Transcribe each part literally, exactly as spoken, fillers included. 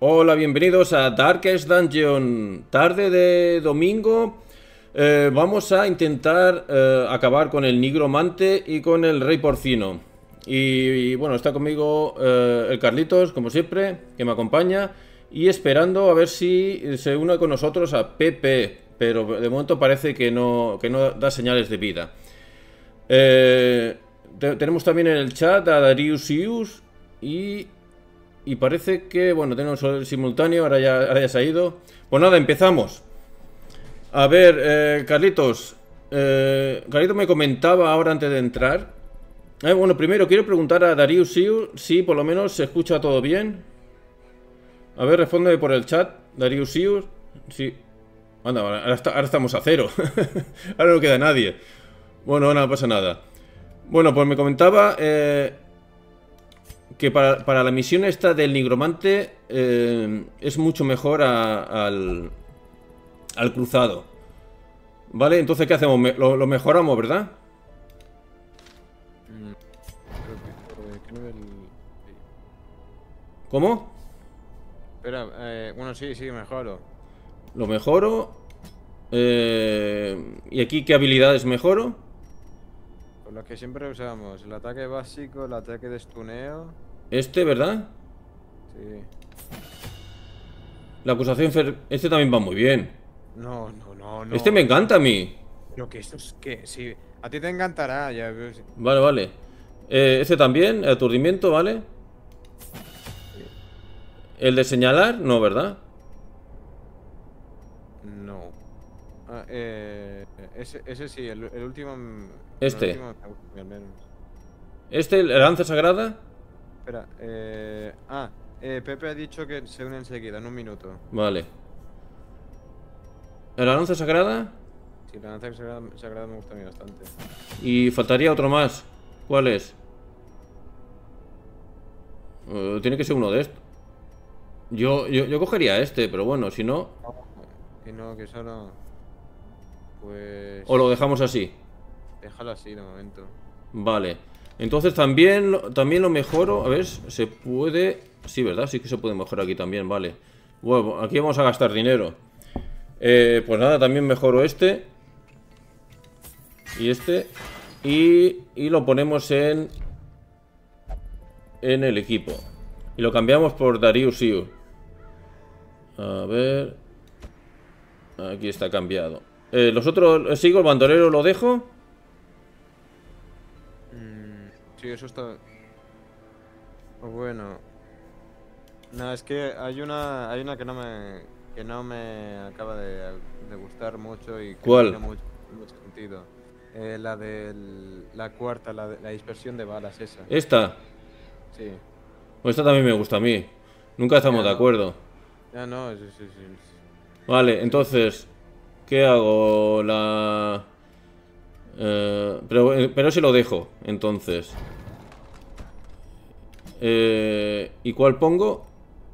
Hola, bienvenidos a Darkest Dungeon. Tarde de domingo. Eh, vamos a intentar eh, acabar con el nigromante y con el rey porcino. Y, y bueno, está conmigo eh, el Carlitos, como siempre, que me acompaña. Y esperando a ver si se une con nosotros a Pepe. Pero de momento parece que no, que no da señales de vida. Eh, te, tenemos también en el chat a Darius Ius y... Y parece que, bueno, tenemos el simultáneo, ahora ya, ahora ya se ha ido. Pues nada, empezamos. A ver, eh, Carlitos. Eh, Carlitos me comentaba ahora antes de entrar. Eh, bueno, primero quiero preguntar a Darius Siu si por lo menos se escucha todo bien. A ver, respóndeme por el chat, Darius Siu. Sí. Anda, ahora, está, ahora estamos a cero. Ahora no queda nadie. Bueno, no pasa nada. Bueno, pues me comentaba... Eh, que para, para la misión esta del nigromante eh, es mucho mejor a, al, al cruzado. ¿Vale? Entonces, ¿qué hacemos? Me, lo, lo mejoramos, ¿verdad? Mm, creo que, ¿qué nivel? ¿Cómo? Espera, eh, bueno, sí, sí, mejoro. Lo mejoro. Eh, ¿Y aquí qué habilidades mejoro? Pues las que siempre usamos: el ataque básico, el ataque de stuneo. Este, ¿verdad? Sí. La acusación fer... Este también va muy bien. No, no, no, no. Este me encanta a mí. Lo que eso es que, sí. A ti te encantará, ya. Vale, vale. Eh, este también, aturdimiento, ¿vale? Sí. El de señalar, no, ¿verdad? No. Ah, eh, ese, ese sí, el, el último. Este. El último me gusta al menos. Este, el lanza sagrada. Espera, eh. Ah, eh, Pepe ha dicho que se une enseguida, en un minuto. Vale. ¿La lanza sagrada? Sí, la lanza sagrada, sagrada me gusta a mí bastante. Y faltaría otro más. ¿Cuál es? Uh, tiene que ser uno de estos. Yo, yo, yo cogería este, pero bueno, si no... Que no, que solo... Pues... O lo dejamos así. Déjalo así de momento. Vale. Entonces también, lo- también lo mejoro. A ver, se puede... Sí, ¿verdad? Sí que se puede mejorar aquí también, vale. Bueno, aquí vamos a gastar dinero. Eh, pues nada, también mejoro este. Y este. Y, y lo ponemos en... En el equipo. Y lo cambiamos por Darius Siu. A ver... Aquí está cambiado. Eh, los otros... ¿Sigo el bandolero? ¿Lo dejo? Mm, sí, eso está... Bueno... No, es que hay una... Hay una que no me... Que no me acaba de, de gustar mucho y que ¿Cuál? no tiene mucho, mucho sentido. Eh, la de la cuarta, la, de, la dispersión de balas, esa. ¿Esta? Sí. Pues esta también me gusta a mí. Nunca estamos Ya de no. acuerdo. Ya no, sí, sí, sí. Vale, entonces... ¿Qué hago? La... Eh, pero, pero ese lo dejo, entonces. Eh, ¿Y cuál pongo?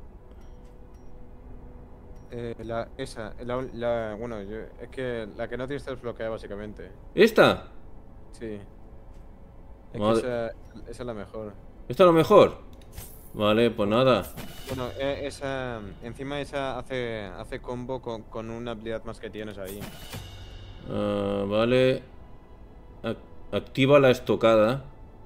Eh, la, esa, la, la- bueno, yo, es que la que no tiene stealth bloquea básicamente. ¿Esta? Sí. Es que Madre- esa, esa es la mejor. ¿Esta es lo mejor? Vale, pues nada. Bueno, eh, esa, encima esa hace, hace combo con, con una habilidad más que tienes ahí. Ah, vale. Ac- Activa la estocada.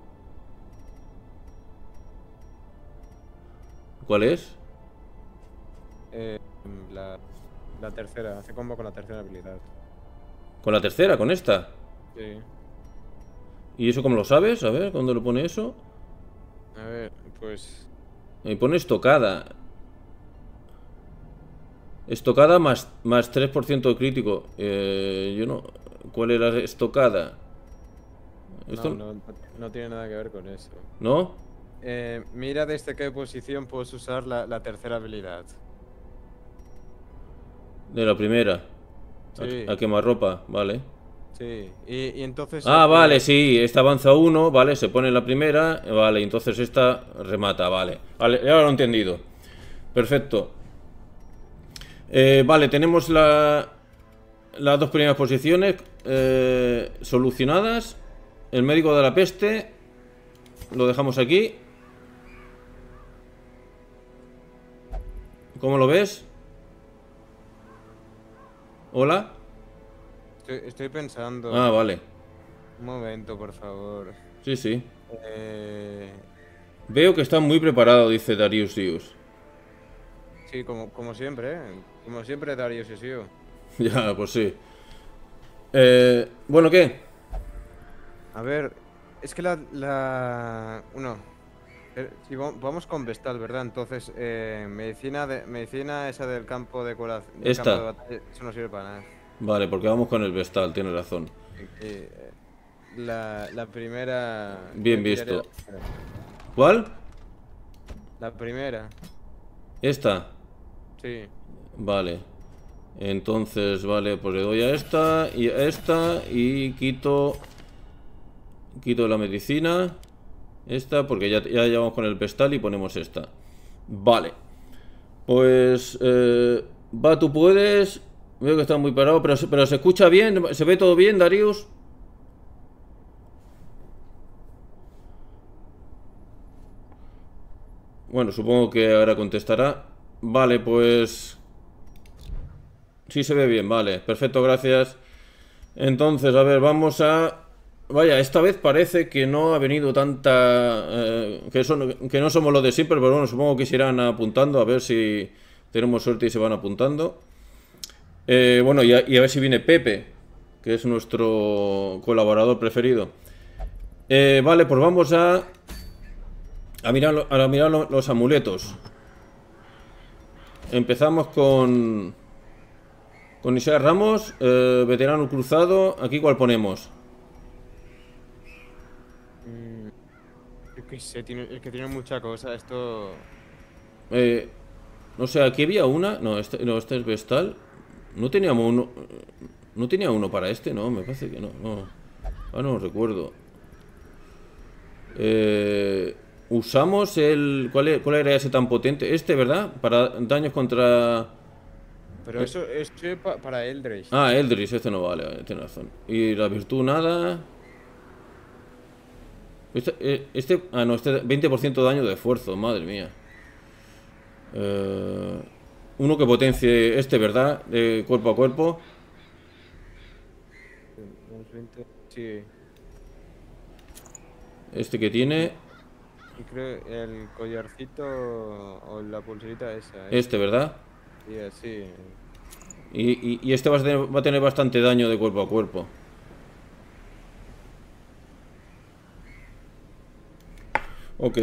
¿Cuál es? Eh, la, la tercera, hace combo con la tercera habilidad. Con la tercera, con esta. Sí. ¿Y eso cómo lo sabes? A ver, ¿cuándo lo pone eso? A ver, pues... Me pone estocada. Estocada más, más tres por ciento de crítico. Eh, yo no... ¿Cuál era estocada? ¿Esto No, no, no tiene nada que ver con eso. no? Eh, mira desde qué posición puedes usar la, la tercera habilidad. De la primera. Sí. A, a quemarropa, vale. Sí, y, y entonces... Ah, eh, vale, sí, esta avanza uno, vale, se pone en la primera, vale, y entonces esta remata, vale. Vale, ya lo he entendido. Perfecto. Eh, vale, tenemos la, las dos primeras posiciones eh, solucionadas. El médico de la peste lo dejamos aquí. ¿Cómo lo ves? ¿Hola? Estoy, estoy pensando. Ah, vale. Un momento, por favor. Sí, sí. Eh, Veo que está muy preparado, dice Darius Dius. sí, como, como siempre, ¿eh? Como siempre, Darius y Sio. Ya, pues sí. Eh, bueno, ¿qué? A ver, es que la... la... Uno, eh, si va- vamos con Vestal, ¿verdad? Entonces, eh, medicina de, medicina esa del campo de cura- del campo de Esta. batalla, eso no sirve para nada. Vale, porque vamos con el Vestal, tiene razón. Eh, eh, la, la primera... Yo Bien me pillaría la visto. primera. ¿Cuál? La primera, Esta. sí. Vale. Entonces, vale, pues le doy a esta y a esta y quito... Quito la medicina. Esta, porque ya, ya llevamos con el Vestal y ponemos esta. Vale. Pues... Eh, va, tú puedes... Veo que está muy parado, pero, se- pero se escucha bien. ¿Se ve todo bien, Darius? Bueno, supongo que ahora contestará. Vale, pues... Sí se ve bien, vale. Perfecto, gracias. Entonces, a ver, vamos a... Vaya, esta vez parece que no ha venido tanta... eh, que, son, que no somos los de siempre, pero bueno, supongo que se irán apuntando, a ver si tenemos suerte y se van apuntando. Eh, bueno, y a, y a ver si viene Pepe, que es nuestro colaborador preferido. Eh, vale, pues vamos a... A mirar, lo- a mirar lo- los amuletos. Empezamos con... Con Isaac Ramos, eh, veterano cruzado. ¿Aquí cuál ponemos? Mm, yo qué sé, tiene, es que tiene mucha cosa. Esto... Eh, no sé, aquí había una. No, este, no, este es Vestal. No teníamos uno. No tenía uno para este, no, me parece que no. No, ah, no recuerdo. Eh, usamos el. ¿Cuál e- cuál era ese tan potente? Este, ¿verdad? Para daños contra. Pero eso es que pa- para Eldritch. Ah, Eldritch, este no vale, vale, tiene razón. Y la virtud nada. Este, eh, este, ah, no, este veinte por ciento de daño de esfuerzo, madre mía. Eh, uno que potencie este, ¿verdad? De cuerpo a cuerpo. Unos veinte, sí. Este que tiene. Y creo el collarcito o la pulserita esa. ¿eh? Este, ¿verdad? Sí, así. Y, y- y este va a, tener, va a tener bastante daño de cuerpo a cuerpo. Ok.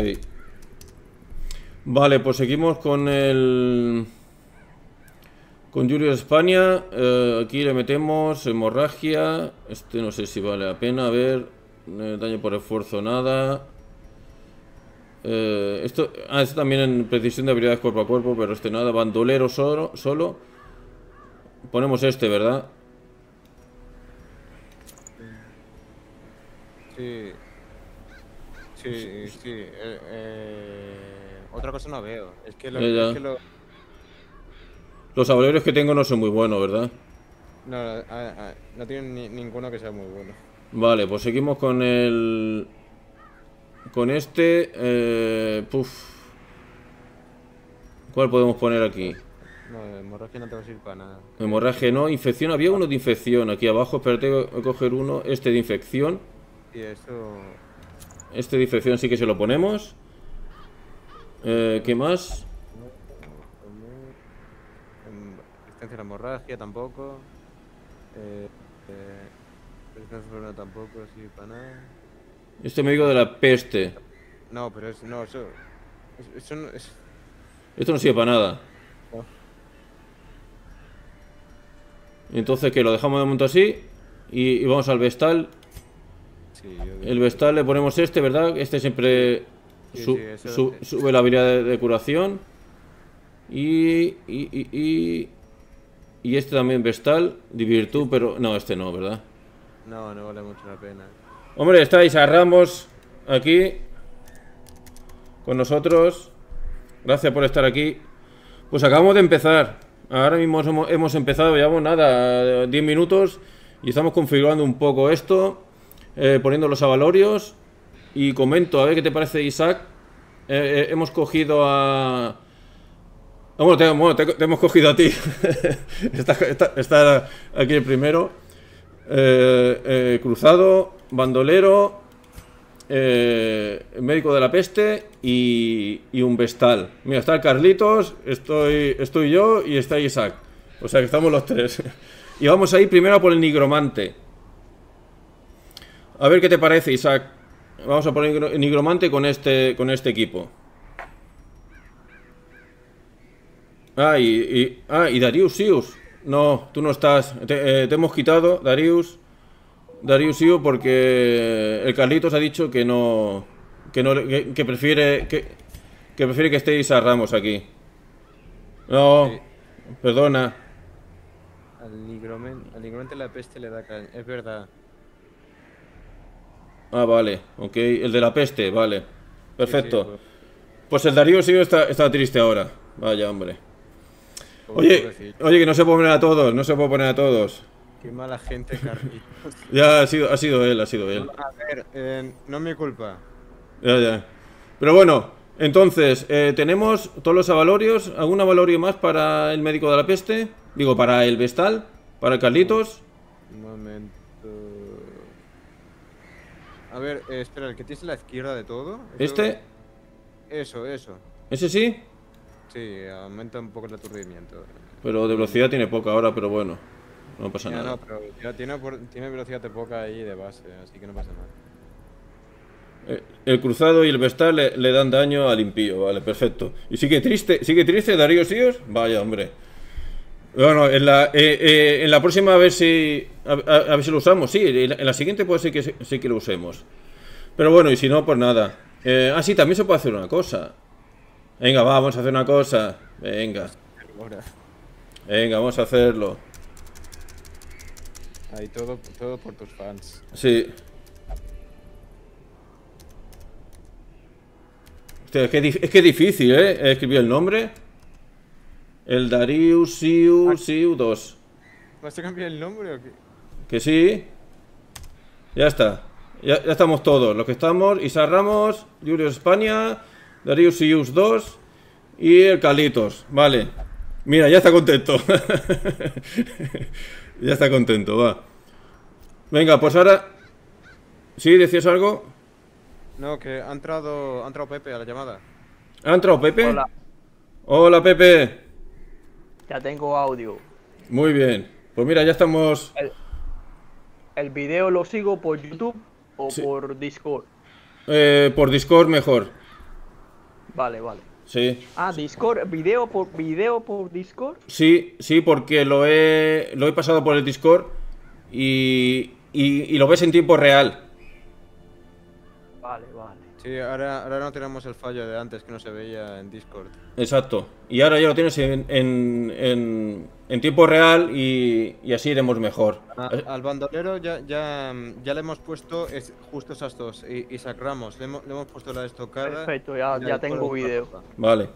Vale, pues seguimos con el... Con Julius España. Eh, aquí le metemos hemorragia. Este no sé si vale la pena. A ver. eh, daño por esfuerzo, nada. Eh, esto, ah, este también en precisión de habilidades cuerpo a cuerpo, pero este nada. Bandolero solo. solo. Ponemos este, ¿verdad? Sí. Sí, sí. eh, eh, otra cosa no veo. Es que lo. Ya, ya. Es que lo Los avalorios que tengo no son muy buenos, ¿verdad? no, a- a- no tienen ni- ninguno que sea muy bueno. Vale, pues seguimos con el... Con este... Eh, puf. ¿Cuál podemos poner aquí? No, hemorragia no te va a servir para nada. Hemorragia no, infección. Había uno de infección aquí abajo. Espérate, voy a coger uno. Este de infección. Y eso. Este de infección sí que se lo ponemos. Eh, ¿qué más? Em, Resistencia a la hemorragia tampoco. Eh, eh, resistencia a la tampoco sirve para nada. Este médico de la peste. No, pero es, no, eso. es- Eso no es. Esto no sirve para nada. No. Entonces, ¿qué? Lo dejamos de momento así. Y, y vamos al Vestal. Sí, yo digo- El Vestal le ponemos este, ¿verdad? Este siempre Sí, su- sí, eso- su- sube la habilidad de, de curación. Y, y, y, y, y este también Vestal, de virtud, pero no, este no, ¿verdad? No, no vale mucho la pena. Hombre, estáis a Ramos aquí con nosotros. Gracias por estar aquí. Pues acabamos de empezar. Ahora mismo hemos, hemos empezado, llevamos nada, diez minutos. Y estamos configurando un poco esto. eh, poniendo los avalorios. Y comento, a ver qué te parece, Isaac. Eh, eh, hemos cogido a... Bueno, te, bueno, te, te hemos cogido a ti. está, está, está aquí el primero. Eh, eh, cruzado, bandolero, eh, médico de la peste y, y un vestal. Mira, está el Carlitos, estoy, estoy yo y está Isaac. O sea que estamos los tres. Y vamos a ir primero a por el nigromante. A ver qué te parece, Isaac. Vamos a poner el nigromante con este, con este equipo. Ah, y, y, ah, y Darius Sius. No, tú no estás. Te, eh, te hemos quitado, Darius. Darius Sius, porque el Carlitos ha dicho que no. Que no. Que, que prefiere. Que, que prefiere que estéis a Ramos aquí. No, sí. Perdona. Al nigromante, al nigromante la peste le da caña. Es verdad. Ah, vale, ok. El de la peste, vale. Perfecto. Sí, sí, pues... pues el Darius Sius está, está triste ahora. Vaya, hombre. Oye, oye, que no se puede poner a todos, no se puede poner a todos. Qué mala gente, Carlitos. Ya ha sido, ha sido él, ha sido él. A ver, eh, no es mi culpa. Ya, ya. Pero bueno, entonces, eh, tenemos todos los avalorios. ¿Algún avalorio más para el médico de la peste? Digo, para el vestal, para el Carlitos. Un momento. A ver, eh, espera, el que tienes a la izquierda de todo. ¿Eso? ¿Este? Eso, eso. ¿Ese sí? Sí, aumenta un poco el aturdimiento. Pero de velocidad tiene poca ahora, pero bueno, no pasa ya, nada. No, pero ya tiene, tiene velocidad de poca ahí de base, así que no pasa nada. El cruzado y el vestal le, le dan daño al impío, vale, perfecto. ¿Y sigue triste, sigue triste Darius Sius? Vaya, hombre. Bueno, en la, eh, eh, en la próxima a ver si a, a, a ver si lo usamos. Sí, en la siguiente puede ser que sí que lo usemos. Pero bueno, y si no, pues nada. Eh, ah, sí, también se puede hacer una cosa. Venga, va, vamos a hacer una cosa. Venga. Venga, vamos a hacerlo. Ahí todo, todo por tus fans. Sí. Hostia, es que es que difícil, ¿eh? Escribir el nombre. El Darius Sius Sius dos. ¿Vas a cambiar el nombre o qué? Que sí. Ya está. Ya, ya estamos todos. Los que estamos. Isaac Ramos, Julius España, Darius Sius dos y el Carlitos. Vale. Mira, ya está contento. Ya está contento, va. Venga, pues ahora. ¿Sí? ¿Decías algo? No, que ha entrado, ha entrado Pepe a la llamada. ¿Ha entrado Pepe? Hola. Hola, Pepe. Ya tengo audio. Muy bien. Pues mira, ya estamos... ¿El, el video lo sigo por YouTube o sí. por Discord? Eh, por Discord mejor. Vale, vale. Sí. Ah, Discord, video por video por Discord. Sí, sí, porque lo he, lo he pasado por el Discord y, y, y lo ves en tiempo real. Vale, vale. Sí, ahora, ahora no tenemos el fallo de antes que no se veía en Discord. Exacto. Y ahora ya lo tienes en, en, en, en tiempo real y, y así iremos mejor. A, al bandolero ya, ya, ya le hemos puesto es, justo esas dos. Y, y sacramos, le hemos, le hemos puesto la estocada. Perfecto, ya, ya tengo video. Vale.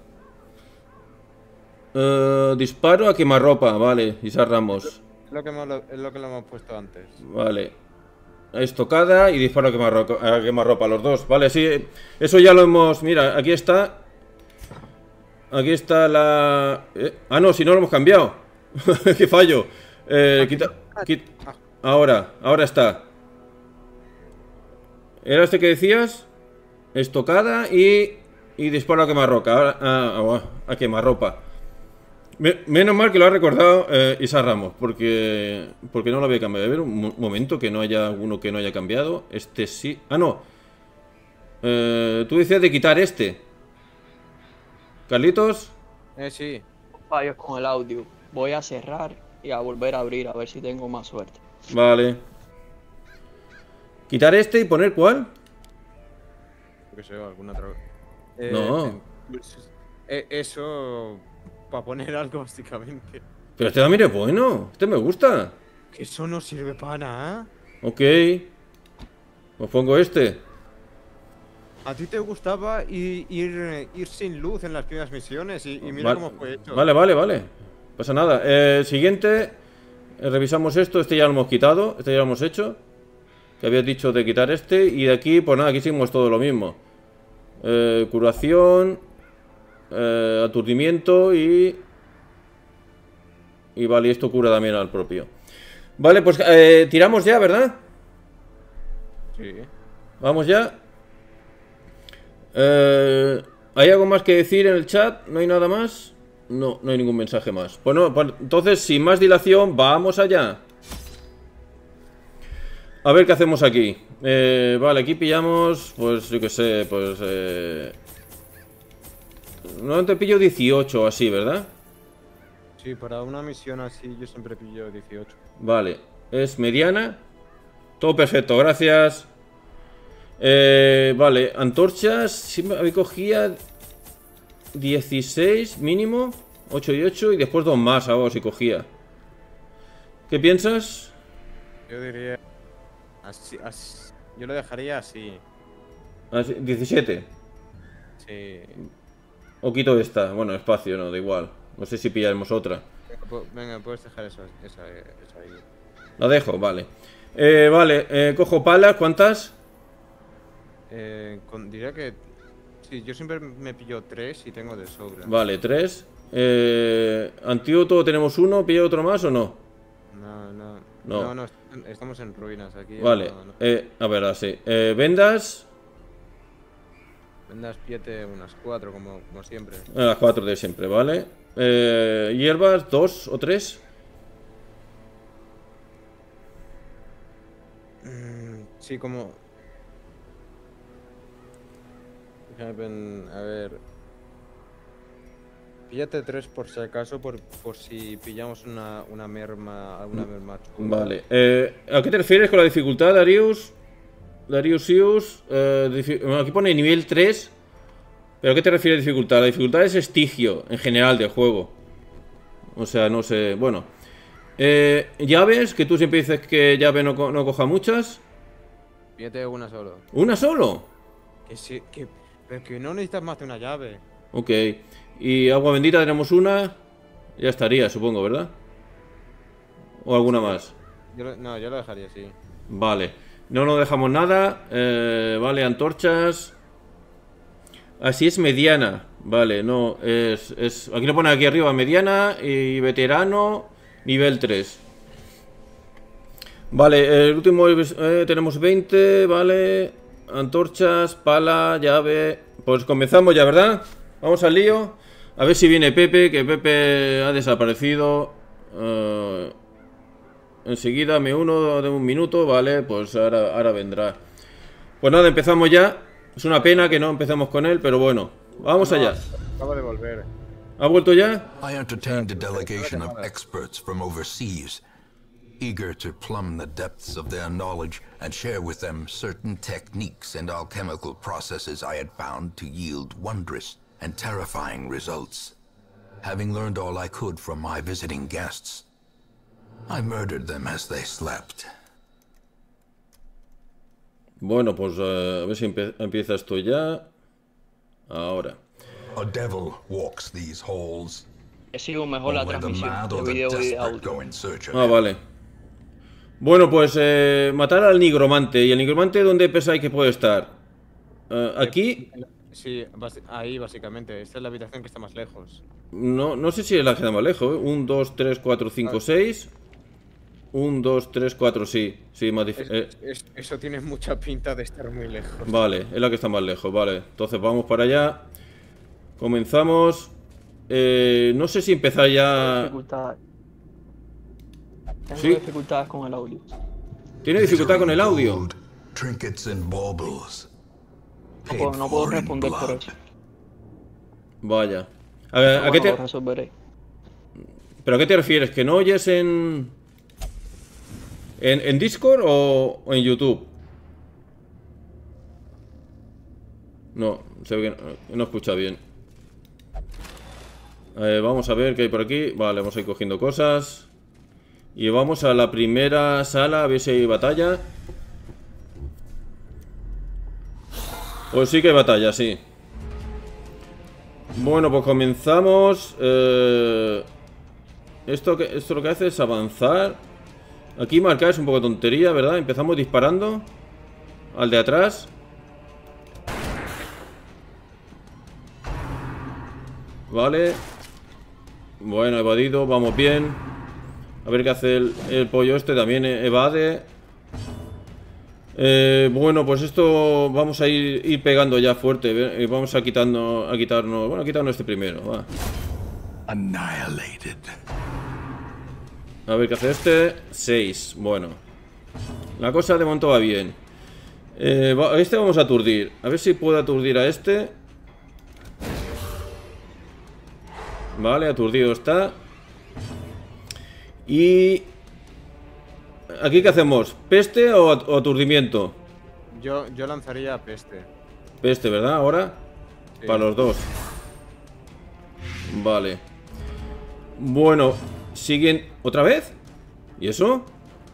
Uh, disparo a quemarropa, vale, Isaac Ramos. Es lo, que hemos, es lo que le hemos puesto antes. Vale. Estocada y disparo a quemarropa, a quemarropa, los dos. Vale, sí, eso ya lo hemos... Mira, aquí está. Aquí está la... ¿Eh? Ah, no, si no lo hemos cambiado. Qué fallo. Eh, quita... quita... Ahora, ahora está. ¿Era este que decías? Estocada y... Y disparo a quemarropa. Ahora, ah, a quemarropa. Menos mal que lo ha recordado eh, Isaac Ramos, porque porque no lo había cambiado. A ver, un momento, que no haya alguno que no haya cambiado. Este sí. Ah, no. Eh, tú decías de quitar este. Carlitos. Eh, sí. Fallos con el audio. Voy a cerrar y a volver a abrir a ver si tengo más suerte. Vale. Quitar este y poner ¿cuál? Yo que sé, alguna otra. Eh, no. Eh, eso. Para poner algo, básicamente. Pero este también es bueno. Este me gusta. Que eso no sirve para nada. Ok. Pues pongo este. A ti te gustaba ir, ir, ir sin luz en las primeras misiones y, y mira vale. cómo fue hecho. Vale, vale, vale. Pasa nada. Eh, siguiente. Eh, revisamos esto. Este ya lo hemos quitado. Este ya lo hemos hecho. Que habías dicho de quitar este. Y de aquí, pues nada, aquí seguimos todo lo mismo. Eh, curación. eh, aturdimiento y... Y vale, esto cura también al propio. Vale, pues eh, tiramos ya, ¿verdad? Sí. Vamos ya. Eh, ¿Hay algo más que decir en el chat? ¿No hay nada más? No, no hay ningún mensaje más. Bueno, pues entonces, sin más dilación, vamos allá. A ver qué hacemos aquí. Eh, vale, aquí pillamos, pues yo qué sé, pues... Eh... No te pillo dieciocho así, ¿verdad? Sí, para una misión así yo siempre pillo dieciocho. Vale, es mediana. Todo perfecto, gracias. Eh, vale, antorchas. Siempre cogía dieciséis mínimo. ocho y ocho y después dos más ahora si cogía. ¿Qué piensas? Yo diría... Así, así, yo lo dejaría así. Así, diecisiete. Sí. O quito esta. Bueno, espacio, no, da igual. No sé si pillaremos otra. Venga, puedes dejar esa, esa, esa ahí. La dejo, vale. Eh, vale, eh, cojo palas, ¿cuántas? Eh, con, diría que... Sí, yo siempre me pillo tres y tengo de sobra. Vale, tres. Eh, antídoto tenemos uno, ¿pilla otro más o no? No, no. No, no, no estamos en ruinas aquí. Vale, No, no. Eh, a ver, así. Eh, vendas. Vendas, píete unas cuatro, como, como siempre. A las cuatro de siempre, vale. Eh, hierbas, dos o tres. Mm, sí, como... A ver... Píllate tres por si acaso, por, por si pillamos una, una merma, alguna merma chula. Vale. Eh, ¿A qué te refieres con la dificultad, Darius? Darius Sius. Eh, aquí pone nivel tres. ¿Pero a qué te refieres dificultad? La dificultad es estigio, en general, del juego. O sea, no sé... Bueno. Eh, llaves, que tú siempre dices que llave no, co no coja muchas. Píllate una solo. ¿Una solo? Que sí, que... Pero que no necesitas más de una llave. Ok. Y agua bendita tenemos una. Ya estaría, supongo, ¿verdad? ¿O alguna Sí, más? Yo lo, no, yo lo dejaría así. Vale. No nos dejamos nada. Eh, vale, antorchas. Así es mediana. Vale, no, es, es... Aquí lo pone aquí arriba, mediana y veterano, nivel tres. Vale, el último eh, tenemos veinte, vale. Antorchas, pala, llave. Pues comenzamos ya, ¿verdad? Vamos al lío. A ver si viene Pepe, que Pepe ha desaparecido. Uh, enseguida me uno de un minuto, vale, pues ahora, ahora vendrá. Pues nada, empezamos ya. Es una pena que no empecemos con él, pero bueno. Vamos no, allá. Acaba de volver. ¿Ha vuelto ya? I entertained a delegation of experts from overseas, eager to plumb the depths of their knowledge and share with them certain techniques and alchemical processes I had found to yield wondrous and terrifying results. Having learned all I could from my visiting guests, I murdered them as they slept. Bueno, pues uh, a ver si empie empieza esto ya. Ahora. A devil walks these halls. He sido mejor la Only the transmisión mad de or the vídeo y de desperate audio. go in search of Ah, him. vale. Bueno, pues eh, matar al nigromante. ¿Y el nigromante dónde pensáis que puede estar? Uh, aquí. Sí, ahí básicamente. Esta es la habitación que está más lejos. No, no sé si es la que está más lejos. un, dos, tres, cuatro, cinco, seis. un, dos, tres, cuatro, sí. Sí, más Es, difícil. Eh, es, eso tiene mucha pinta de estar muy lejos. vale, es la que está más lejos, vale. Entonces vamos para allá. Comenzamos. Eh, no sé si empezar ya. Dificultades. Tengo Sí. dificultades con el audio. ¿Tiene dificultad con el audio? Gold, trinkets and baubles. No puedo, no puedo Paid for in responder por blood. eso. Vaya. A, ver, Pero ¿a qué bueno, te... lo resolveré. ¿Pero a qué te refieres? ¿Que no oyes en... ¿En, en Discord o, o en YouTube? No, se ve que no, no escucha bien. Eh, vamos a ver qué hay por aquí. Vale, vamos a ir cogiendo cosas. Y vamos a la primera sala a ver si hay batalla. Pues sí que hay batalla, sí. Bueno, pues comenzamos. Eh, esto, que, esto lo que hace es avanzar. Aquí marcar es un poco tontería, ¿verdad? Empezamos disparando al de atrás. Vale. Bueno, evadido, vamos bien. A ver qué hace el, el pollo este, también evade. Eh, bueno, pues esto vamos a ir, ir pegando ya fuerte. ¿eh? Vamos a quitando, a quitarnos, bueno, a quitarnos este primero. Va. Annihilated. A ver qué hace este. seis, bueno. La cosa de momento va bien. Eh, va, este vamos a aturdir. A ver si puedo aturdir a este. Vale, aturdido está. Y... ¿aquí qué hacemos? ¿Peste o, o aturdimiento? Yo, yo lanzaría peste. Peste, ¿verdad? Ahora. Sí. Para los dos. Vale. Bueno, siguen... ¿otra vez? ¿Y eso?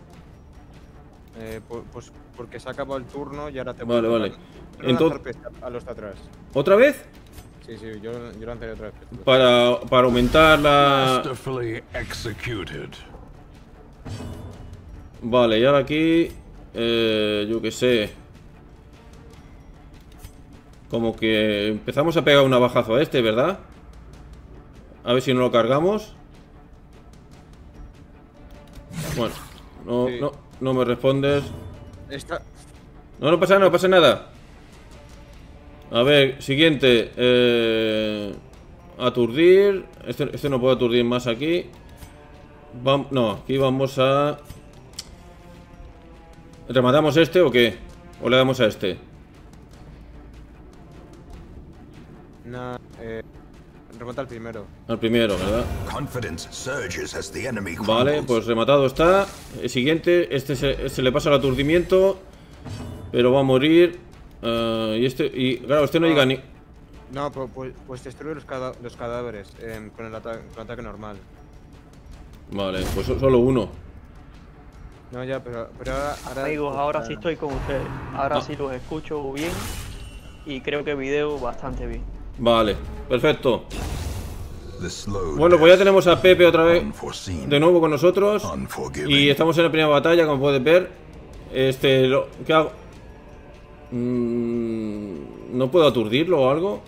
Eh, pu- pues porque se ha acabado el turno y ahora te Vale, vuelvo a vale. lanzar. Quiero Entonces- lanzar peste a los de atrás. ¿Otra vez? Sí, sí, yo, yo lanzaría otra vez peste. Para, para aumentar la... Masterfully executed. Vale, y ahora aquí... Eh, yo qué sé... Como que empezamos a pegar un navajazo a este, ¿verdad? A ver si no lo cargamos. Bueno, no, Sí. no, no me respondes. Esta... No, no pasa nada, no pasa nada. A ver, siguiente. Eh, aturdir. Este, este no puedo aturdir más aquí. Vam- no, aquí vamos a... ¿rematamos este o qué? ¿O le damos a este? Na, eh, remata el primero. Al primero, ¿verdad? Confidence surges as the enemy Vale, crumbles. pues rematado está. El siguiente, este se, se le pasa el aturdimiento. Pero va a morir. Eh, y este, y claro, este no llega ni... No, pues, pues, pues destruye los, cada- los cadáveres em, con, el ata- con el ataque normal. Vale, pues so- solo uno. No, ya, pero, pero ahora, ahora... Amigos, ahora sí estoy con ustedes. Ahora Ah. sí los escucho bien. Y creo que video bastante bien. Vale, perfecto. The slow Bueno, pues ya death, tenemos a Pepe otra vez unforeseen, de nuevo con nosotros. unforgiving. Y estamos en la primera batalla, como puedes ver. Este, lo, ¿qué hago? Mm, ¿no puedo aturdirlo o algo?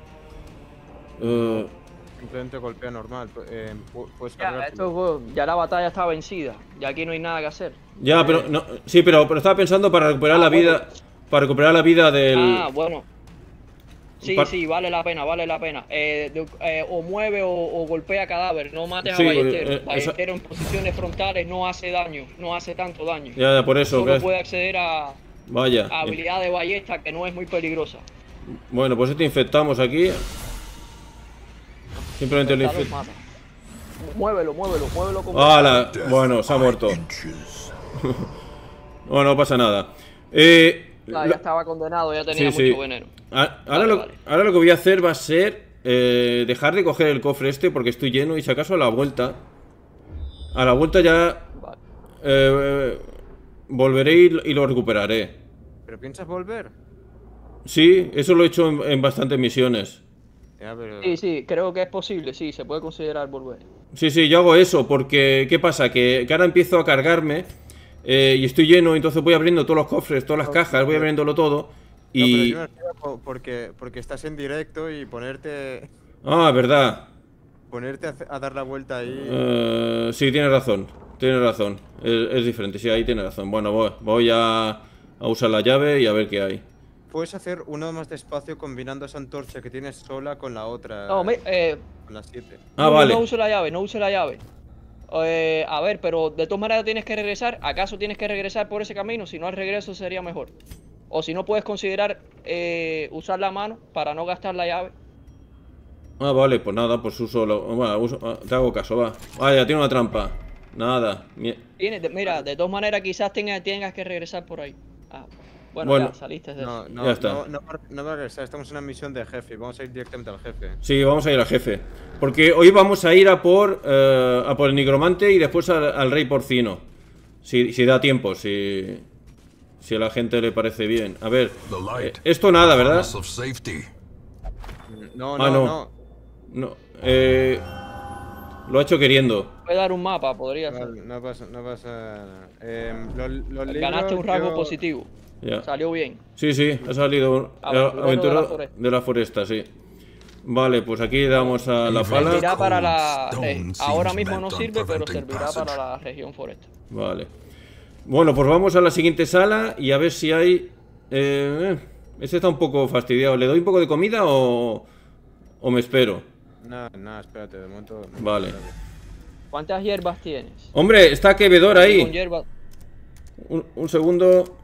Eh, Simplemente golpea normal. em, pu- puedes Ya, cargar esto, ya la batalla está vencida. Ya aquí no hay nada que hacer. ya, pero no, sí, pero, pero estaba pensando para recuperar Ah, la bueno. vida, para recuperar la vida del. Ah, bueno. Sí, Par- sí, vale la pena, vale la pena. Eh, de- eh, o mueve o, o golpea cadáver, no mates Sí, a Ballestero. eh, eh, esa- Ballestero en posiciones frontales no hace daño, no hace tanto daño. Ya, ya, por eso. Solo que- puede acceder a, Vaya. a habilidad de ballesta que no es muy peligrosa. Bueno, pues este infectamos aquí. Simplemente lo Ya los infectamos. mata. Muévelo, muévelo, muévelo con ¡Hala! Death Bueno, se ha by muerto. inches. Bueno, no pasa nada. Eh, Ah, lo- ya estaba condenado, ya tenía sí, mucho sí. veneno. A- ahora, Vale, lo, vale. ahora lo que voy a hacer va a ser eh, dejar de coger el cofre este porque estoy lleno y si acaso a la vuelta. A la vuelta ya Vale. eh, volveré y, y lo recuperaré. ¿Pero piensas volver? Sí, eso lo he hecho en, en bastantes misiones. Ya, pero... Sí, sí, creo que es posible, sí, se puede considerar volver. Sí, sí, yo hago eso porque ¿qué pasa? Que, que ahora empiezo a cargarme eh, y estoy lleno, entonces voy abriendo todos los cofres, todas las cajas, voy abriéndolo todo. No, pero Y... yo me refiero po- porque, porque estás en directo y ponerte Ah, verdad. ponerte a, hace- a dar la vuelta ahí. Eh, sí, tienes razón. Tienes razón. Es, es diferente, sí, ahí tienes razón. Bueno, voy, voy a, a usar la llave y a ver qué hay. Puedes hacer uno más despacio combinando esa antorcha que tienes sola con la otra. No, me, eh, Con las siete. Ah, no, vale. no use la llave, no use la llave. Eh, a ver, pero de todas maneras tienes que regresar. ¿Acaso tienes que regresar por ese camino? Si no, al regreso sería mejor. O si no, puedes considerar eh, usar la mano para no gastar la llave. Ah, vale, pues nada, pues uso... Lo, bueno, uso ah, te hago caso, va. Vaya, tiene una trampa. Nada. Mie- Tienes, de- mira, de todas maneras quizás tengas, tengas que regresar por ahí. Ah, bueno, Bueno. ya saliste de No, eso. no, Ya está. no, no, va- no va a regresar, estamos en una misión de jefe. Vamos a ir directamente al jefe. Sí, vamos a ir al jefe. Porque hoy vamos a ir a por, eh, a por el nigromante y después al, al rey porcino. Si, si da tiempo, si, si a la gente le parece bien. A ver, The light. eh, esto nada, ¿verdad? promise of safety. No, Ah, no, no. no. No, eh, lo ha hecho queriendo. Puede dar un mapa, podría ser. No, no pasa, no pasa. Em, los, los Ganaste libros, un rasgo yo- positivo. Ya. Salió bien. Sí, sí, ha salido un Aventurero de la aventurero foresta. de la foresta, sí. Vale, pues aquí damos a la pala. Servirá para la... eh, ahora mismo no sirve, pero servirá para la región forestal. Vale. Bueno, pues vamos a la siguiente sala y a ver si hay... Eh, este está un poco fastidiado. ¿Le doy un poco de comida o, o me espero? No, no, espérate, de momento... no, Vale. espérate. ¿Cuántas hierbas tienes? Hombre, está Quevedor Con ahí. hierba... Un, un segundo.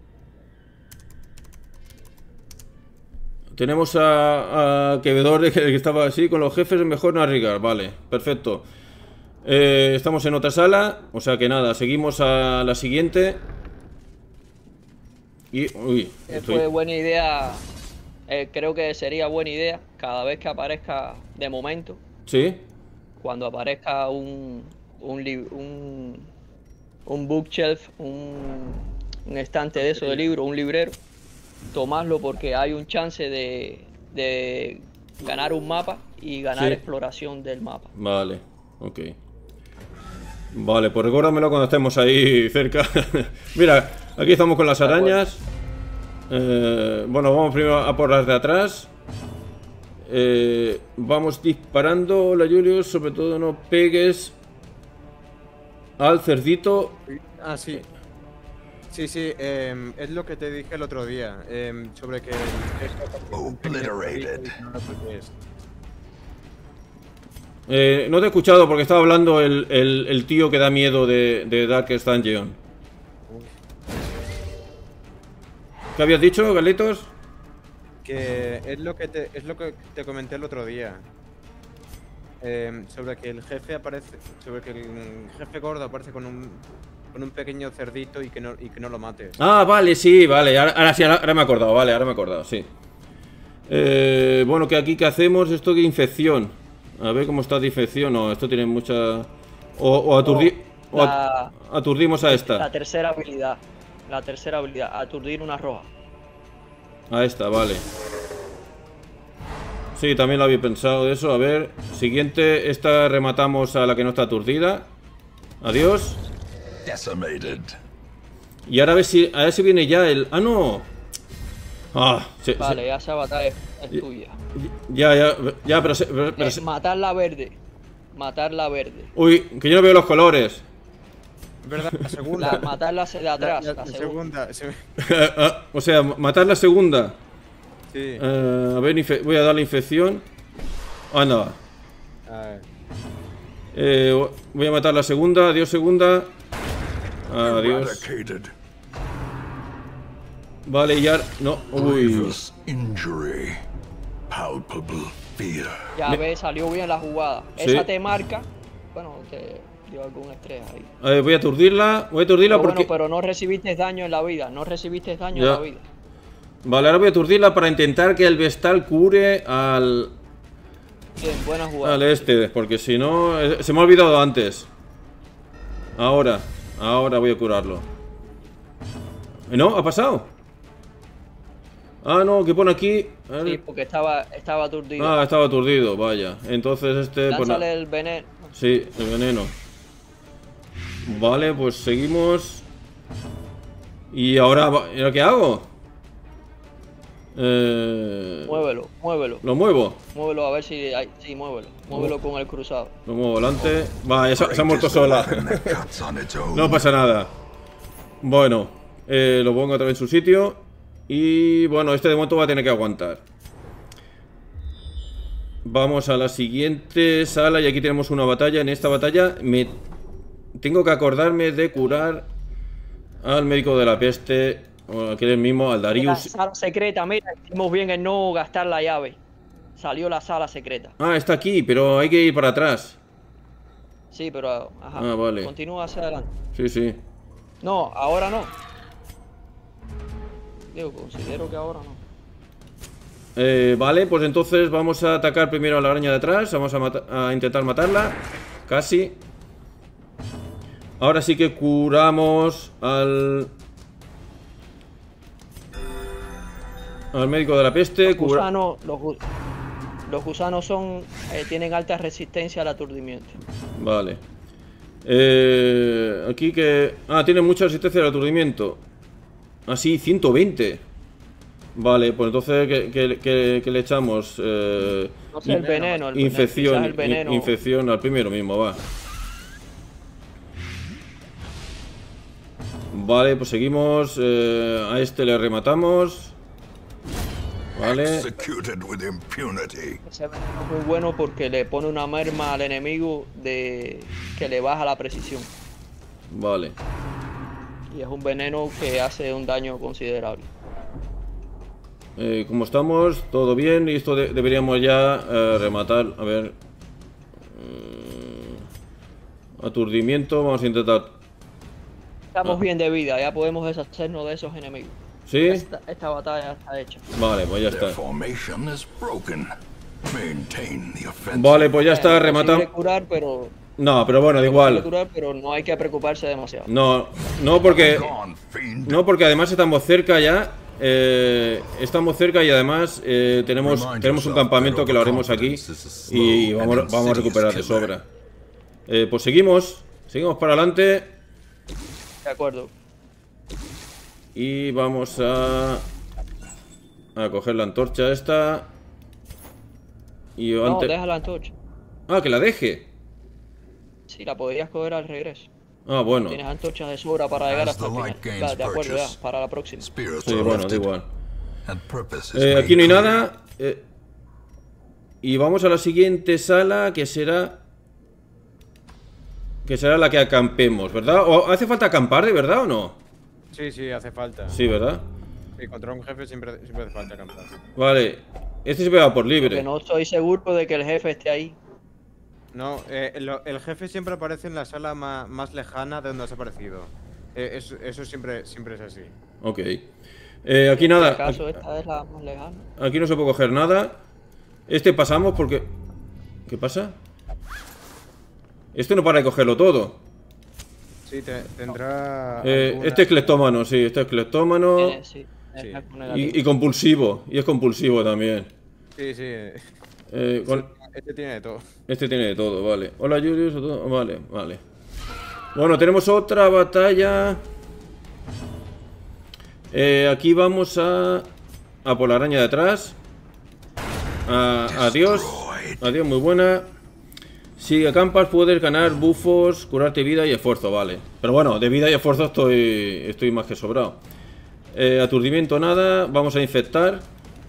Tenemos a, a Quevedor, que, que estaba así con los jefes. Mejor no arriesgar. Vale, perfecto. Eh, estamos en otra sala. O sea que nada, seguimos a la siguiente. Y... Uy, estoy... Fue buena idea. Eh, creo que sería buena idea cada vez que aparezca, de momento, ¿Sí? cuando aparezca un un, lib- un, un bookshelf, un, un estante de eso de libros, un librero, tomarlo porque hay un chance de, de ganar un mapa y ganar Sí. exploración del mapa. Vale, ok. Vale, pues recuérdamelo cuando estemos ahí cerca. Mira, aquí estamos con las arañas. Eh, bueno, vamos primero a por las de atrás. Eh, vamos disparando, la Julius, sobre todo no pegues al cerdito. Ah, sí. Sí, sí, em, es lo que te dije el otro día, em, sobre que... Obliterated. Eh, no te he escuchado porque estaba hablando el, el- el tío que da miedo de, de Darkest Dungeon. ¿Qué habías dicho, Galetos? Que es lo que te, es lo que te comenté el otro día. Em, sobre que el jefe aparece, sobre que el jefe gordo aparece con un con un pequeño cerdito y que no y que no lo mates. Ah, vale, sí, vale. Ahora, ahora sí, ahora, ahora me he acordado, vale, ahora me he acordado, sí. Eh, bueno, que aquí que hacemos esto de infección. A ver cómo está de infección. No, esto tiene mucha... O, o, aturdi... o at- La, aturdimos a la esta. tercera habilidad. La tercera habilidad, aturdir una roja. A esta, vale. Sí, también lo había pensado de eso. A ver, siguiente. Esta rematamos a la que no está aturdida. Adiós. Decimated. Y ahora a ver si, a ver si viene ya el... ¡Ah, no! Ah, se- se- Vale, ya esa batalla es, es tuya. ya, ya, ya, pero... se- pero- pero Eh, se- matar la verde. Matar la verde. Uy, que yo no veo los colores. Es verdad, la segunda. La, matarla de atrás. La- La, la segunda. segunda. se me- Ah, o sea, matar la segunda. Sí. Eh, a ver, infe- voy a darle infección. Anda. A ver. Eh, voy a matar la segunda. Adiós, segunda. Adiós. Eradicated. Vale, ya... No, uy. Grievous injury. Palpable fear. Ya Me- ves, salió bien la jugada. Sí. Esa te marca. Bueno, te dio algún estrés ahí. A ver, voy a aturdirla. Voy a aturdirla Pero porque... bueno, pero no recibiste daño en la vida. No recibiste daño Ya. en la vida. Vale, ahora voy a aturdirla para intentar que el Vestal cure al... Bien, buena jugada. Al este, porque si no... eh, Se me ha olvidado antes. Ahora. Ahora voy a curarlo. ¿No? ¿Ha pasado? Ah, no, ¿qué pone aquí? A ver. Sí, porque estaba, estaba aturdido. Ah, estaba aturdido, vaya. Entonces este... pues, Lánzale na- el veneno. Sí, el veneno. Vale, pues seguimos. Y ahora... va- ¿y ahora qué hago? Eh... Muévelo, muévelo. ¿Lo muevo? Muévelo a ver si hay. Sí, muévelo. Muévelo con el cruzado. Lo muevo adelante. Va, ya se, se ha muerto sola. That cuts on its own. No pasa nada. Bueno, eh, lo pongo otra vez en su sitio. Y bueno, este de momento va a tener que aguantar. Vamos a la siguiente sala. Y aquí tenemos una batalla. En esta batalla me tengo que acordarme de curar al médico de la peste. O aquel mismo, al La Darius. sala secreta, mira, hicimos bien en no gastar la llave. Salió la sala secreta. Ah, está aquí, pero hay que ir para atrás. Sí, pero. Ajá. Ah, vale. Continúa hacia adelante. Sí, sí. No, ahora no. Digo, considero que ahora no. Eh, vale, pues entonces vamos a atacar primero a la araña de atrás. Vamos a, mata- a intentar matarla. Casi. Ahora sí que curamos al... Al médico de la peste. Los Cura... gusanos, los, gu- los gusanos son, eh, tienen alta resistencia al aturdimiento. Vale. Eh, aquí que... Ah, tiene mucha resistencia al aturdimiento. Ah, sí, ciento veinte. Vale, pues entonces, ¿qué, qué- qué- qué le echamos? Eh, No sé, el veneno. El infección, quizás el veneno. in- infección al primero mismo, va. Vale, pues seguimos. eh, a este le rematamos. Vale. Executed with impunity. Ese veneno es muy bueno porque le pone una merma al enemigo de que le baja la precisión. Vale. Y es un veneno que hace un daño considerable. Eh, como estamos, todo bien. Y esto de- deberíamos ya eh, rematar. A ver. Mm, aturdimiento. Vamos a intentar. Estamos Ah. bien de vida, ya podemos deshacernos de esos enemigos. ¿Sí? Esta, esta batalla está hecha. Vale, pues ya Their está. formation is broken. Maintain the offensive. Vale, pues ya está Es posible rematado. curar, pero No, pero bueno, da posible igual. curar, pero no hay que preocuparse demasiado. No, no porque. Gone, fiend. No, porque además estamos cerca ya. eh, estamos cerca y además eh, tenemos, tenemos un campamento que lo haremos aquí. Y vamos, vamos a recuperar de sobra. Eh, pues seguimos. Seguimos para adelante. De acuerdo. Y vamos a. A coger la antorcha esta. Y yo No, antes. deja la antorcha. Ah, que la deje. Sí, la podrías coger al regreso. Ah, bueno. Tienes antorchas de sobra para llegar As hasta el the final. light gains Va, de acuerdo, ya, purchase. para la próxima. Spirits Sí, are bueno, da lifted, igual. and purpose is Eh, made aquí no hay clear. nada. eh, y vamos a la siguiente sala, que será. Que será la que acampemos, ¿verdad? ¿O hace falta acampar de verdad o no? Sí, sí, hace falta. Sí, ¿verdad? Sí, contra un jefe siempre, siempre hace falta acampar. Vale. Este se pega por Que libre. no estoy seguro de que el jefe esté ahí. No, eh, lo- el jefe siempre aparece en la sala ma- más lejana de donde has aparecido. Eh, eso, eso siempre, siempre es así. Ok. Eh, aquí nada. ¿Acaso Aquí, esta es la más lejana? aquí no se puede coger nada. Este pasamos porque. ¿Qué pasa? Este no para de cogerlo todo. Sí, te- tendrá. Eh, alguna- este es cleptómano, sí, este es cleptómano. Tiene, sí, es Sí. algo negativo. Y, y compulsivo. Y es compulsivo también. Sí, sí. Eh, con- Este tiene de todo. Este tiene de todo, vale. Hola, Julius. o todo- Vale, vale. Bueno, tenemos otra batalla. Eh, aquí vamos a. A por la araña de atrás. A- adiós. Adiós, muy buena. Si acampas puedes ganar bufos, curarte vida y esfuerzo, vale. Pero bueno, de vida y esfuerzo estoy, estoy más que sobrado. Eh, aturdimiento nada. Vamos a infectar.